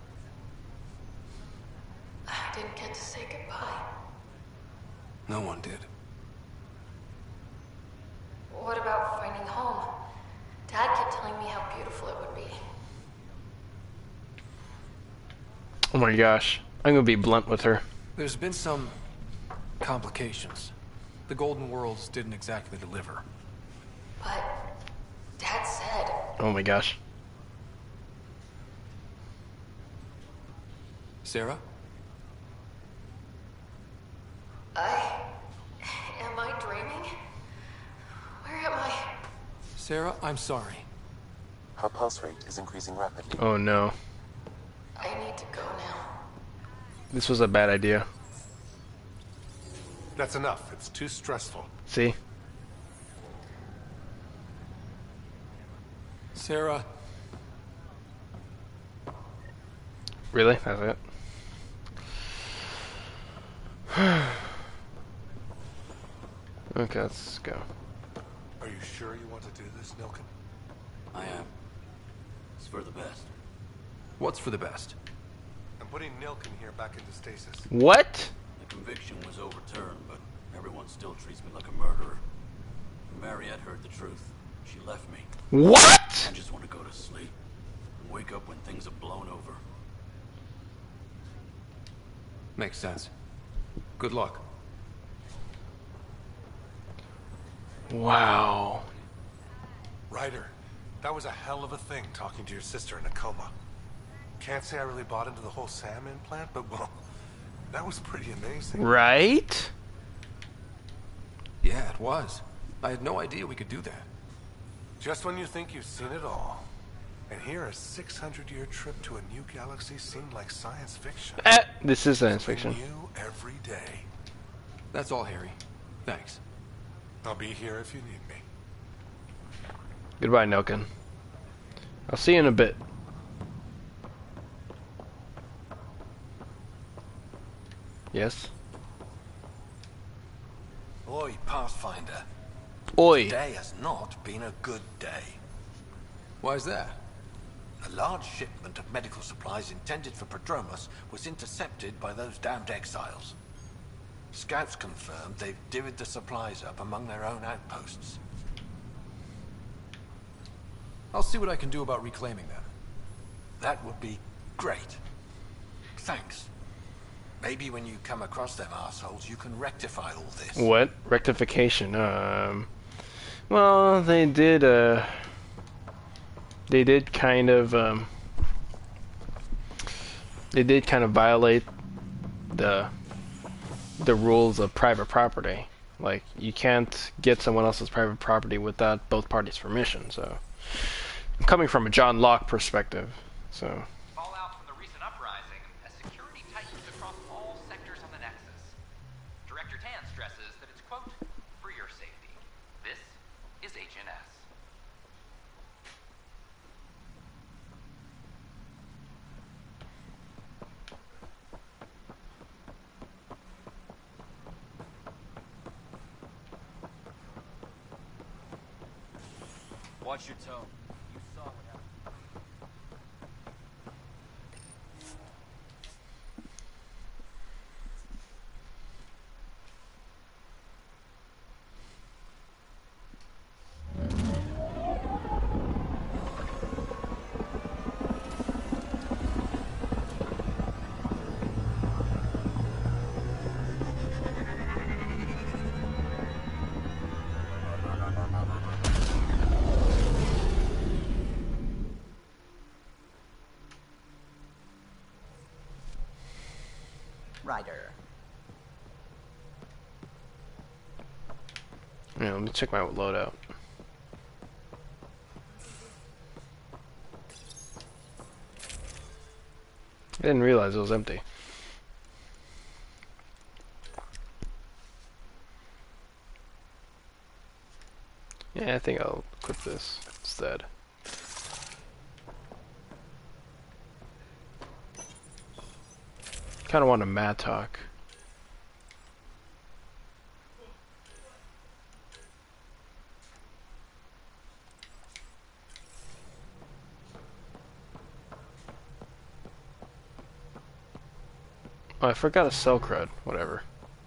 I didn't get to say goodbye. No one did. What about finding home? Dad kept telling me how beautiful it would be. Oh my gosh. I'm gonna be blunt with her. There's been some complications. The Golden Worlds didn't exactly deliver. But Dad said... Oh my gosh. Sarah? Am I dreaming? Where am I? Sarah, I'm sorry. Her pulse rate is increasing rapidly. Oh no. I need to go now. This was a bad idea. That's enough. It's too stressful. See? Sarah. Really? That's it? Okay, let's go. Are you sure you want to do this, Nilken? I am. It's for the best. What's for the best? I'm putting Nilken here back into stasis. What? The conviction was overturned, but everyone still treats me like a murderer. Mariette heard the truth. She left me. What? I just want to go to sleep and wake up when things have blown over. Makes sense. Good luck. Wow. Ryder, that was a hell of a thing talking to your sister in a coma. Can't say I really bought into the whole SAM implant, but well, that was pretty amazing. Right? Yeah, it was. I had no idea we could do that. Just when you think you've seen it all. And here a 600-year trip to a new galaxy seemed like science fiction. This is science fiction. New every day. That's all, Harry. Thanks. I'll be here if you need me. Goodbye, Nilken. I'll see you in a bit. Yes? Oi, Pathfinder. Oi. Today has not been a good day. Why's that? A large shipment of medical supplies intended for Prodromos was intercepted by those damned exiles. Scouts confirmed they've divvied the supplies up among their own outposts. I'll see what I can do about reclaiming them. That would be great. Thanks. Maybe when you come across them assholes, you can rectify all this. What? Rectification. Well, they did kind of violate the rules of private property. Like, you can't get someone else's private property without both parties' permission. So, I'm coming from a John Locke perspective. So. Fallout from the recent uprising as security tightens across all sectors on the Nexus. Director Tan stresses that it's, quote, for your safety. This is HNS. Watch your tone. You saw what happened. Ryder. Yeah, let me check my loadout. I didn't realize it was empty. Yeah, I think I'll equip this instead. Kind of want a mad talk. Oh, I forgot a cell crud. Whatever.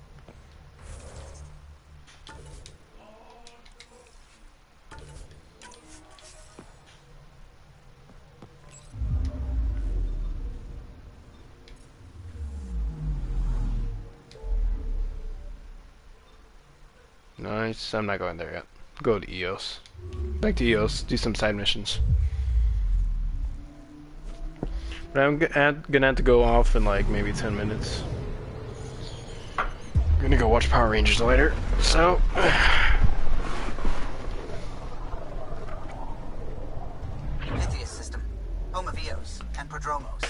Nice. I'm not going there yet. Go to EOS. Back to EOS. Do some side missions. But I'm gonna have to go off in like maybe 10 minutes. I'm gonna go watch Power Rangers later. So. Pythias system, home of Eos and Prodromos.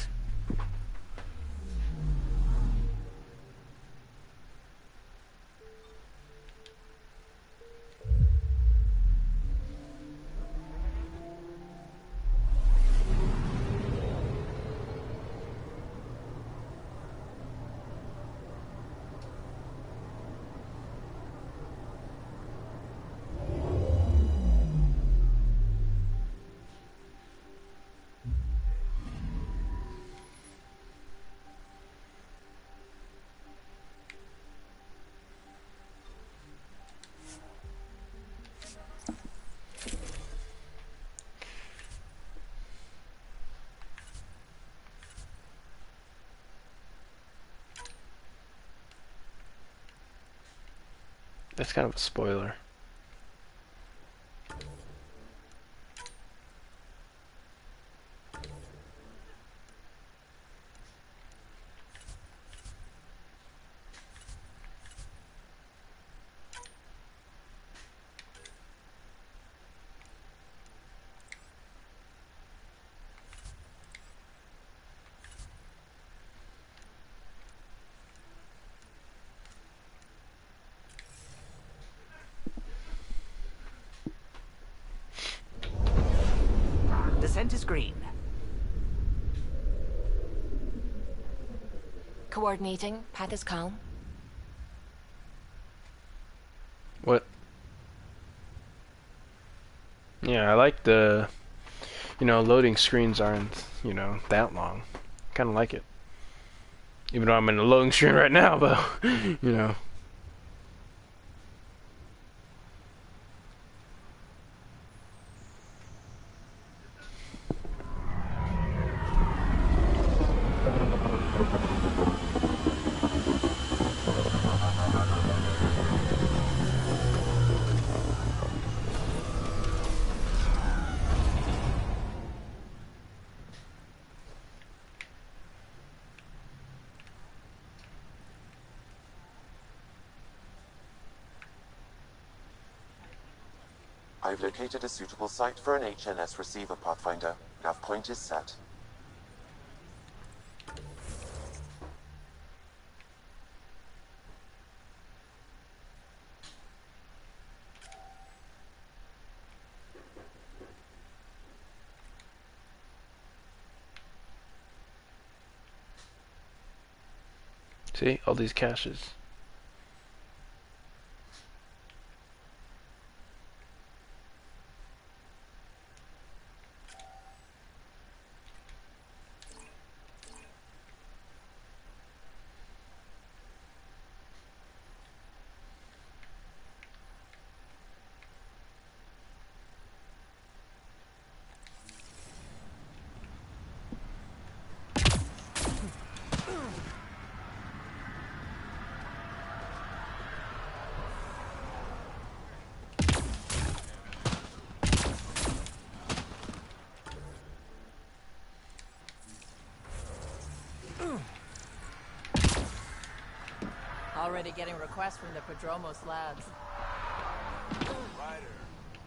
That's kind of a spoiler. Descent is green. Coordinating. Path is calm. What? Yeah, I like the, loading screens aren't, that long. Kind of like it. Even though I'm in a loading screen right now, but, I've located a suitable site for an HNS receiver, Pathfinder. Nav point is set. see, all these caches. Already getting requests from the Prodromos labs. Ryder.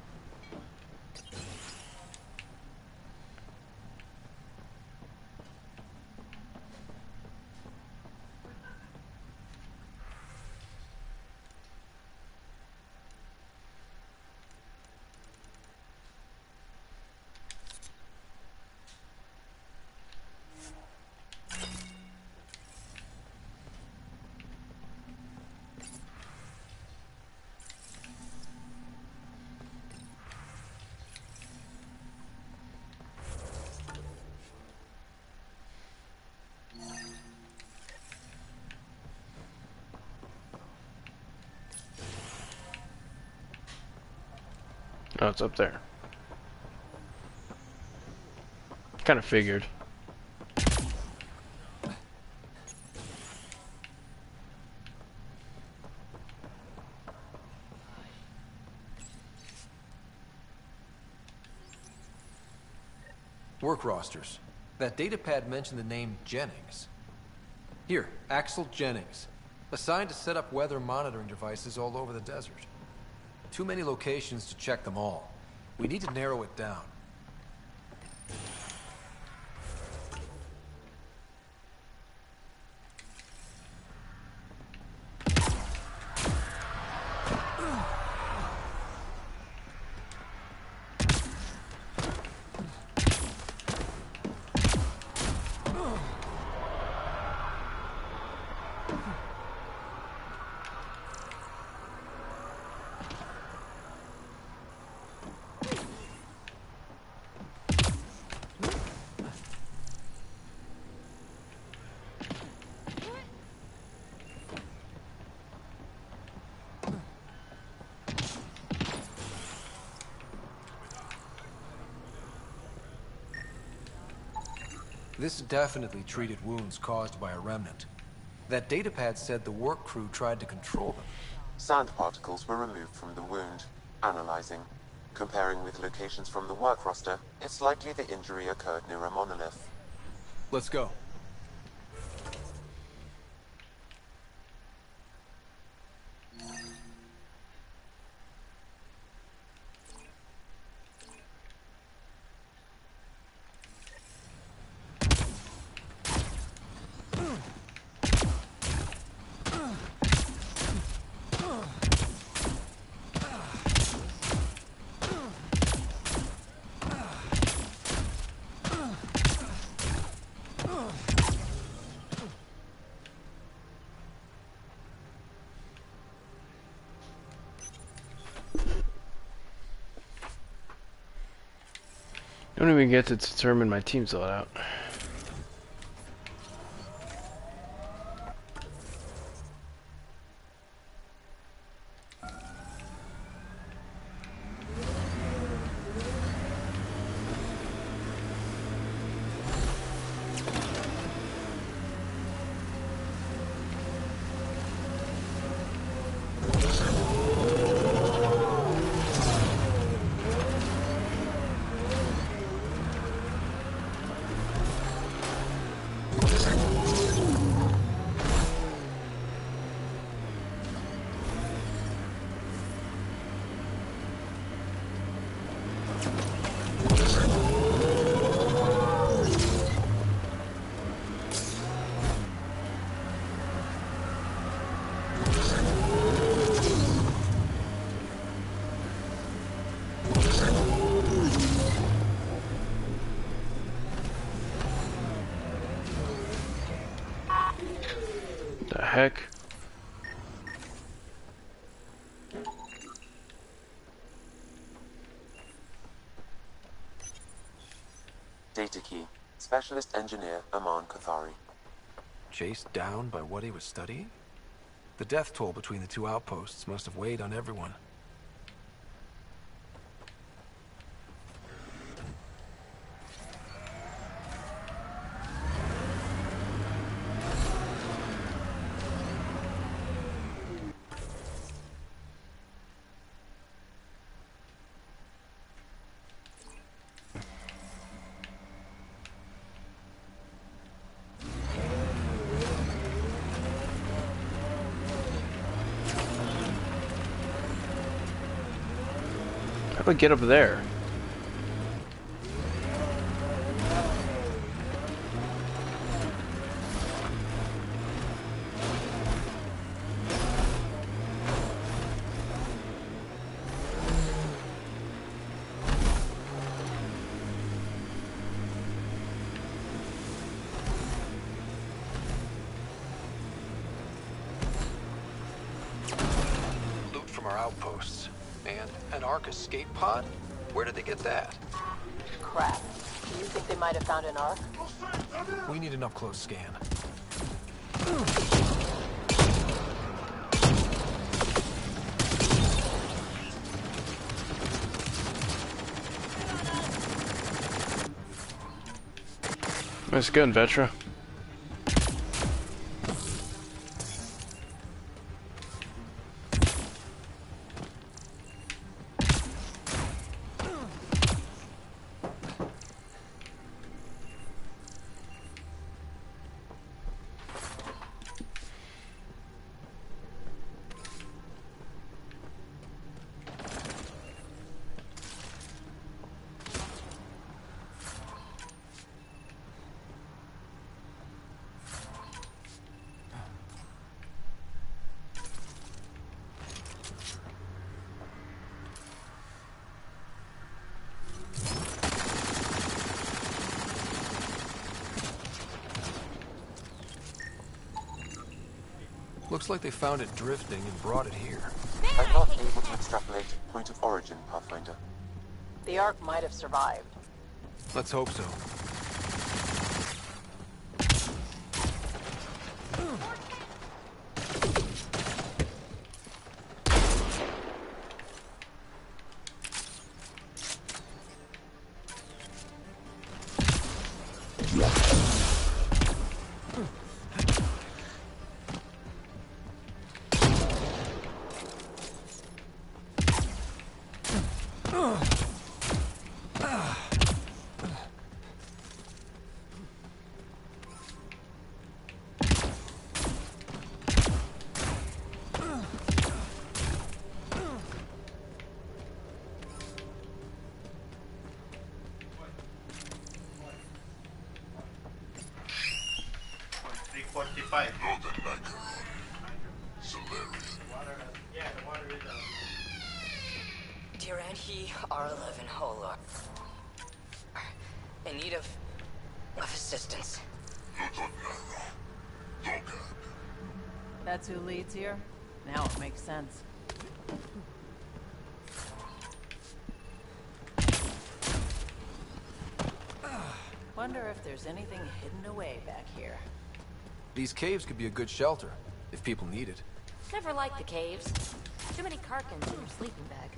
Oh, it's up there. Kind of figured. Work rosters. That datapad mentioned the name Jennings. Here, Axel Jennings. Assigned to set up weather monitoring devices all over the desert. Too many locations to check them all. We need to narrow it down. This definitely treated wounds caused by a remnant. That datapad said the work crew tried to control them. Sand particles were removed from the wound. Analyzing. Comparing with locations from the work roster, it's likely the injury occurred near a monolith. Let's go. Don't even get to determine my team's loadout. The heck? Data key. Specialist engineer Aman Kathari. Chased down by what he was studying? The death toll between the two outposts must have weighed on everyone. How do I get up there? Loot from our outposts. And an Ark escape pod? Where did they get that? Crap. Do you think they might have found an Ark? We need an up-close scan. Nice gun, Vetra. Looks like they found it drifting and brought it here. I'm not able to extrapolate point of origin, Pathfinder. The Ark might have survived. Let's hope so. Durant, he are alive and whole are in need of assistance. That's who leads here? Now it makes sense. Wonder if there's anything hidden away back here. These caves could be a good shelter, if people need it. Never liked the caves. Too many Karkins in your sleeping bag.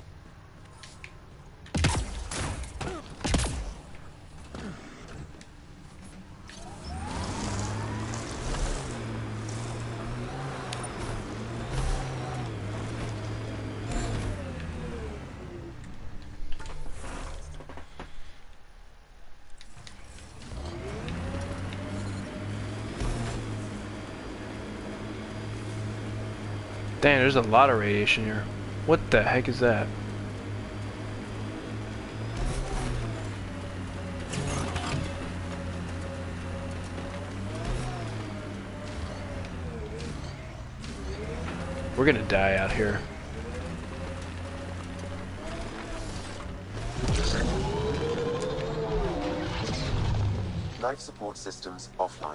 Damn, there's a lot of radiation here. What the heck is that? We're gonna die out here. Life support systems offline.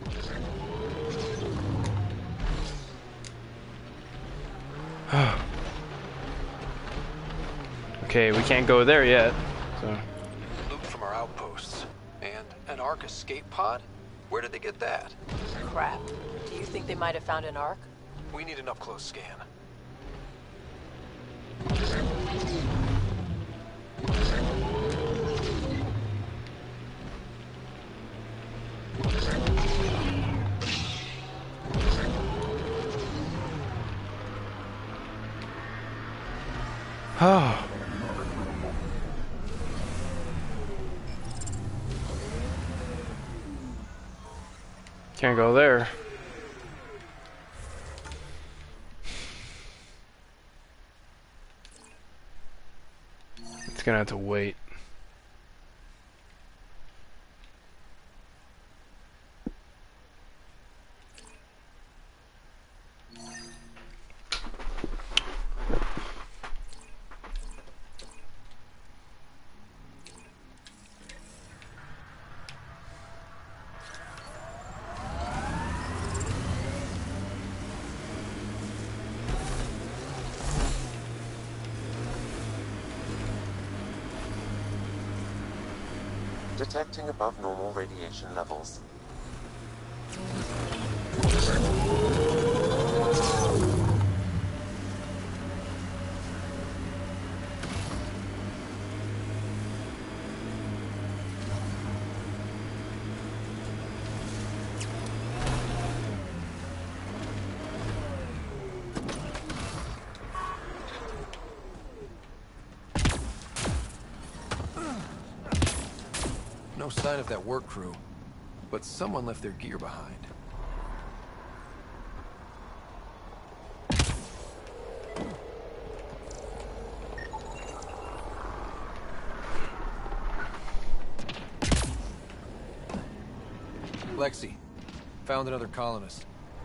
Okay, we can't go there yet. So. Loot from our outposts. And an Ark escape pod? Where did they get that? Crap. Do you think they might have found an Ark? We need an up-close scan. Oh. Can't go there. It's gonna have to wait. Detecting above normal radiation levels. No sign of that work crew, but someone left their gear behind. Lexi, found another colonist.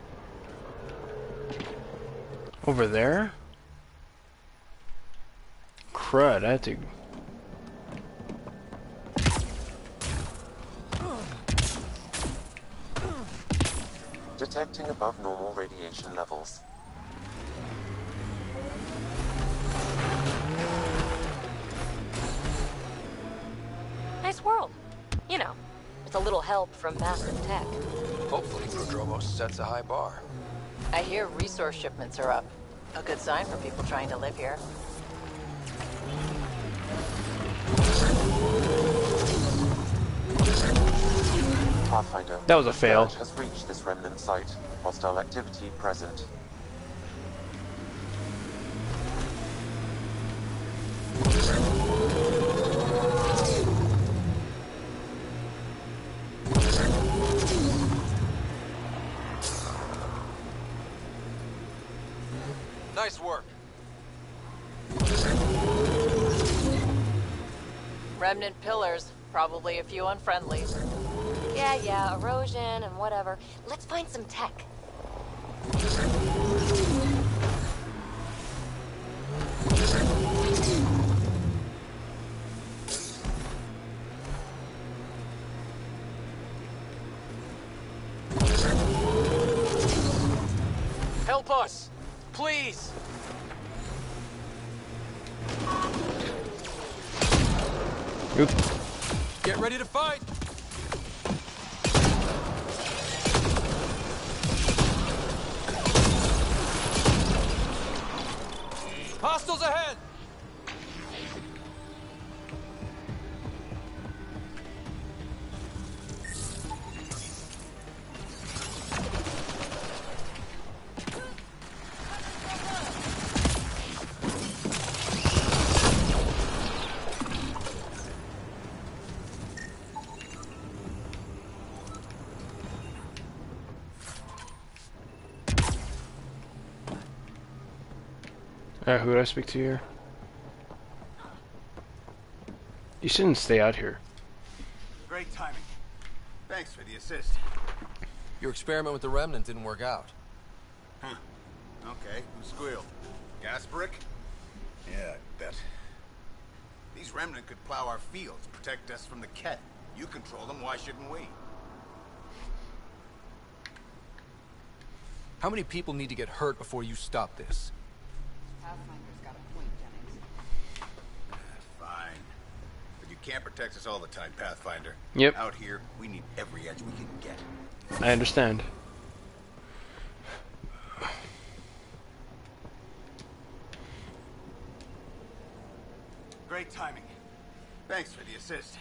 Over there? Crud, I had to... detecting above normal radiation levels. Nice world. You know, with a little help from massive tech. Hopefully, Prodromos sets a high bar. I hear resource shipments are up. A good sign for people trying to live here. Pathfinder. That was a fail. Surge has reached this remnant site. Hostile activity present. Nice work. Remnant pillars, probably a few unfriendlies. Yeah, erosion and whatever. Let's find some tech. Help us, please. Oops. Get ready to fight. Hostiles ahead. Who do I speak to here? You shouldn't stay out here. Great timing. Thanks for the assist. Your experiment with the remnant didn't work out. Huh. Okay, who squealed? Gas brick? Yeah, I bet. These remnant could plow our fields, protect us from the Ket. You control them, why shouldn't we? How many people need to get hurt before you stop this? Pathfinder's got a point, Jennings. Fine. But you can't protect us all the time, Pathfinder. Yep. Out here, we need every edge we can get. I understand. Great timing. Thanks for the assist.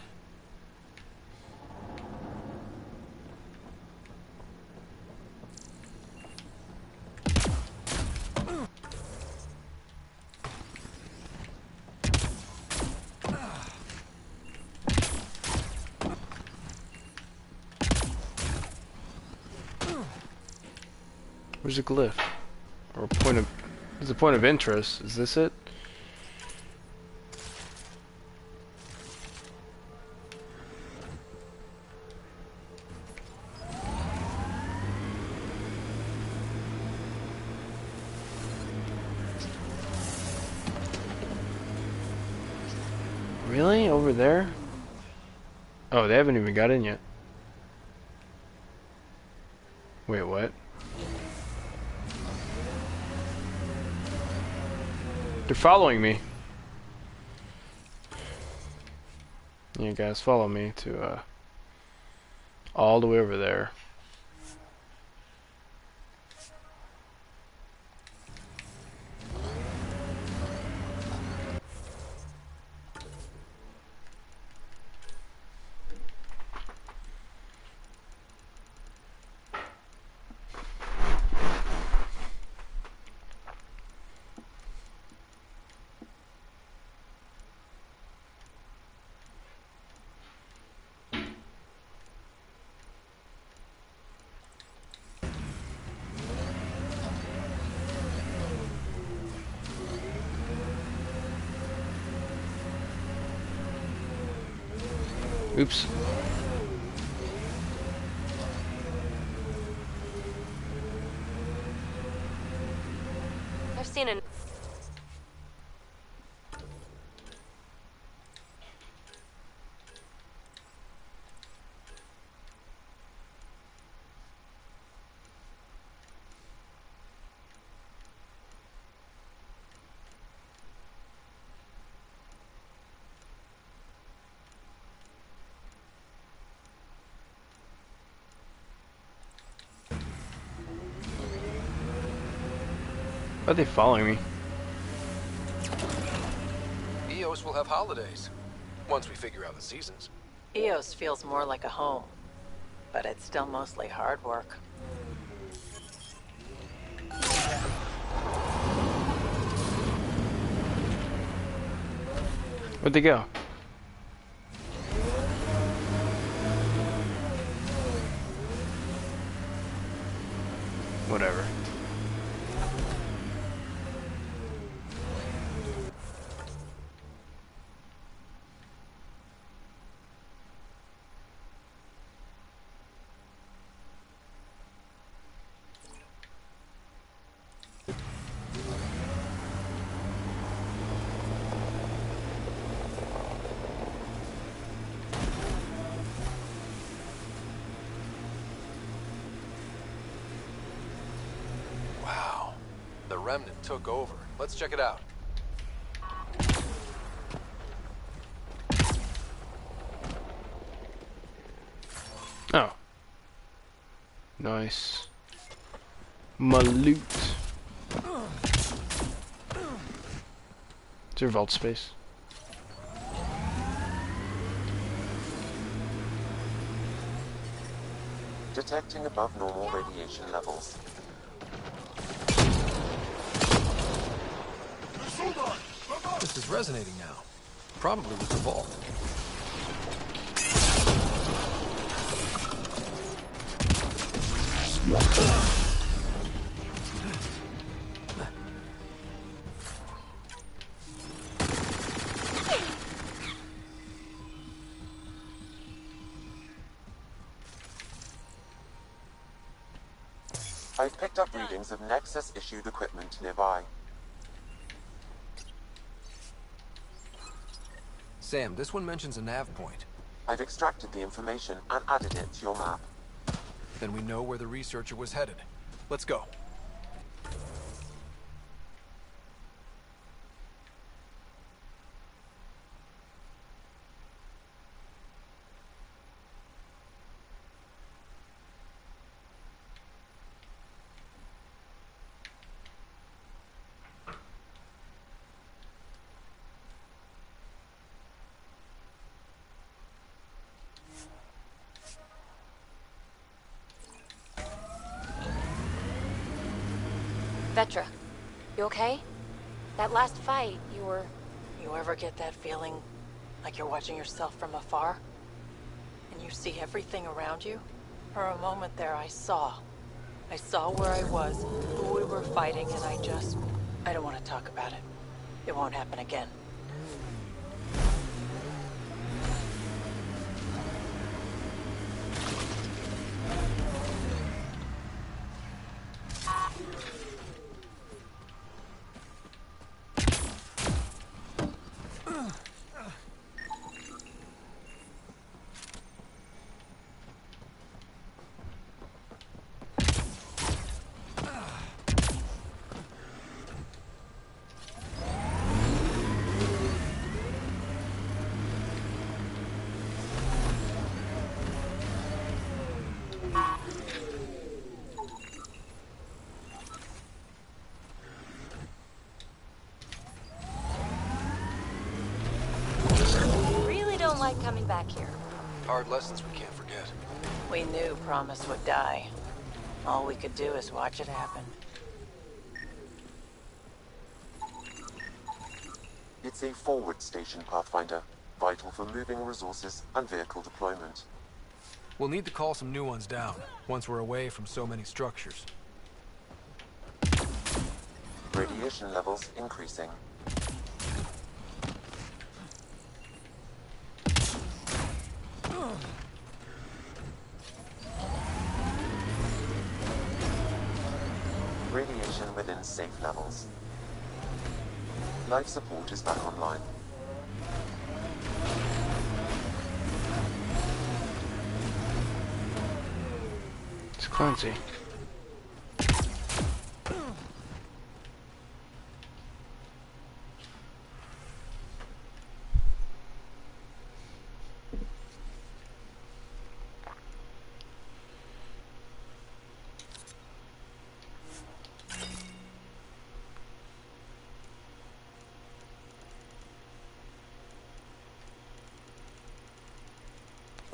Where's the glyph? Or point of... There's a point of interest. Is this it? Really? Over there? Oh, they haven't even got in yet. Wait, what? They're following me. You guys follow me to all the way over there. Oops. I've seen an... Why are they following me? EOS will have holidays, once we figure out the seasons. EOS feels more like a home, but it's still mostly hard work. Where'd they go? Whatever. Wow. The Remnant took over. Let's check it out. Oh. Nice. My loot. Is there vault space? Detecting above normal radiation levels. This is resonating now. Probably with the vault. I've picked up readings of Nexus-issued equipment nearby. Sam, this one mentions a nav point. I've extracted the information and added it to your map. Then we know where the researcher was headed. Let's go. Vetra, you okay? That last fight, you were... You ever get that feeling like you're watching yourself from afar? And you see everything around you? For a moment there, I saw. I saw where I was, who we were fighting, and I don't want to talk about it. It won't happen again. Really don't like coming back here. Hard lessons we can't forget. We knew Promise would die. All we could do is watch it happen. It's a forward station, Pathfinder, vital for moving resources and vehicle deployment. We'll need to call some new ones down, once we're away from so many structures. Radiation levels increasing. Radiation within safe levels. Life support is back online. It's Clancy.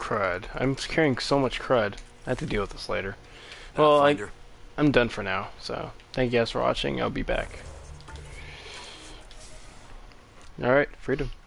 crud. I'm carrying so much crud. I have to deal with this later. Well, I'm done for now. So, thank you guys for watching. I'll be back. Alright, freedom.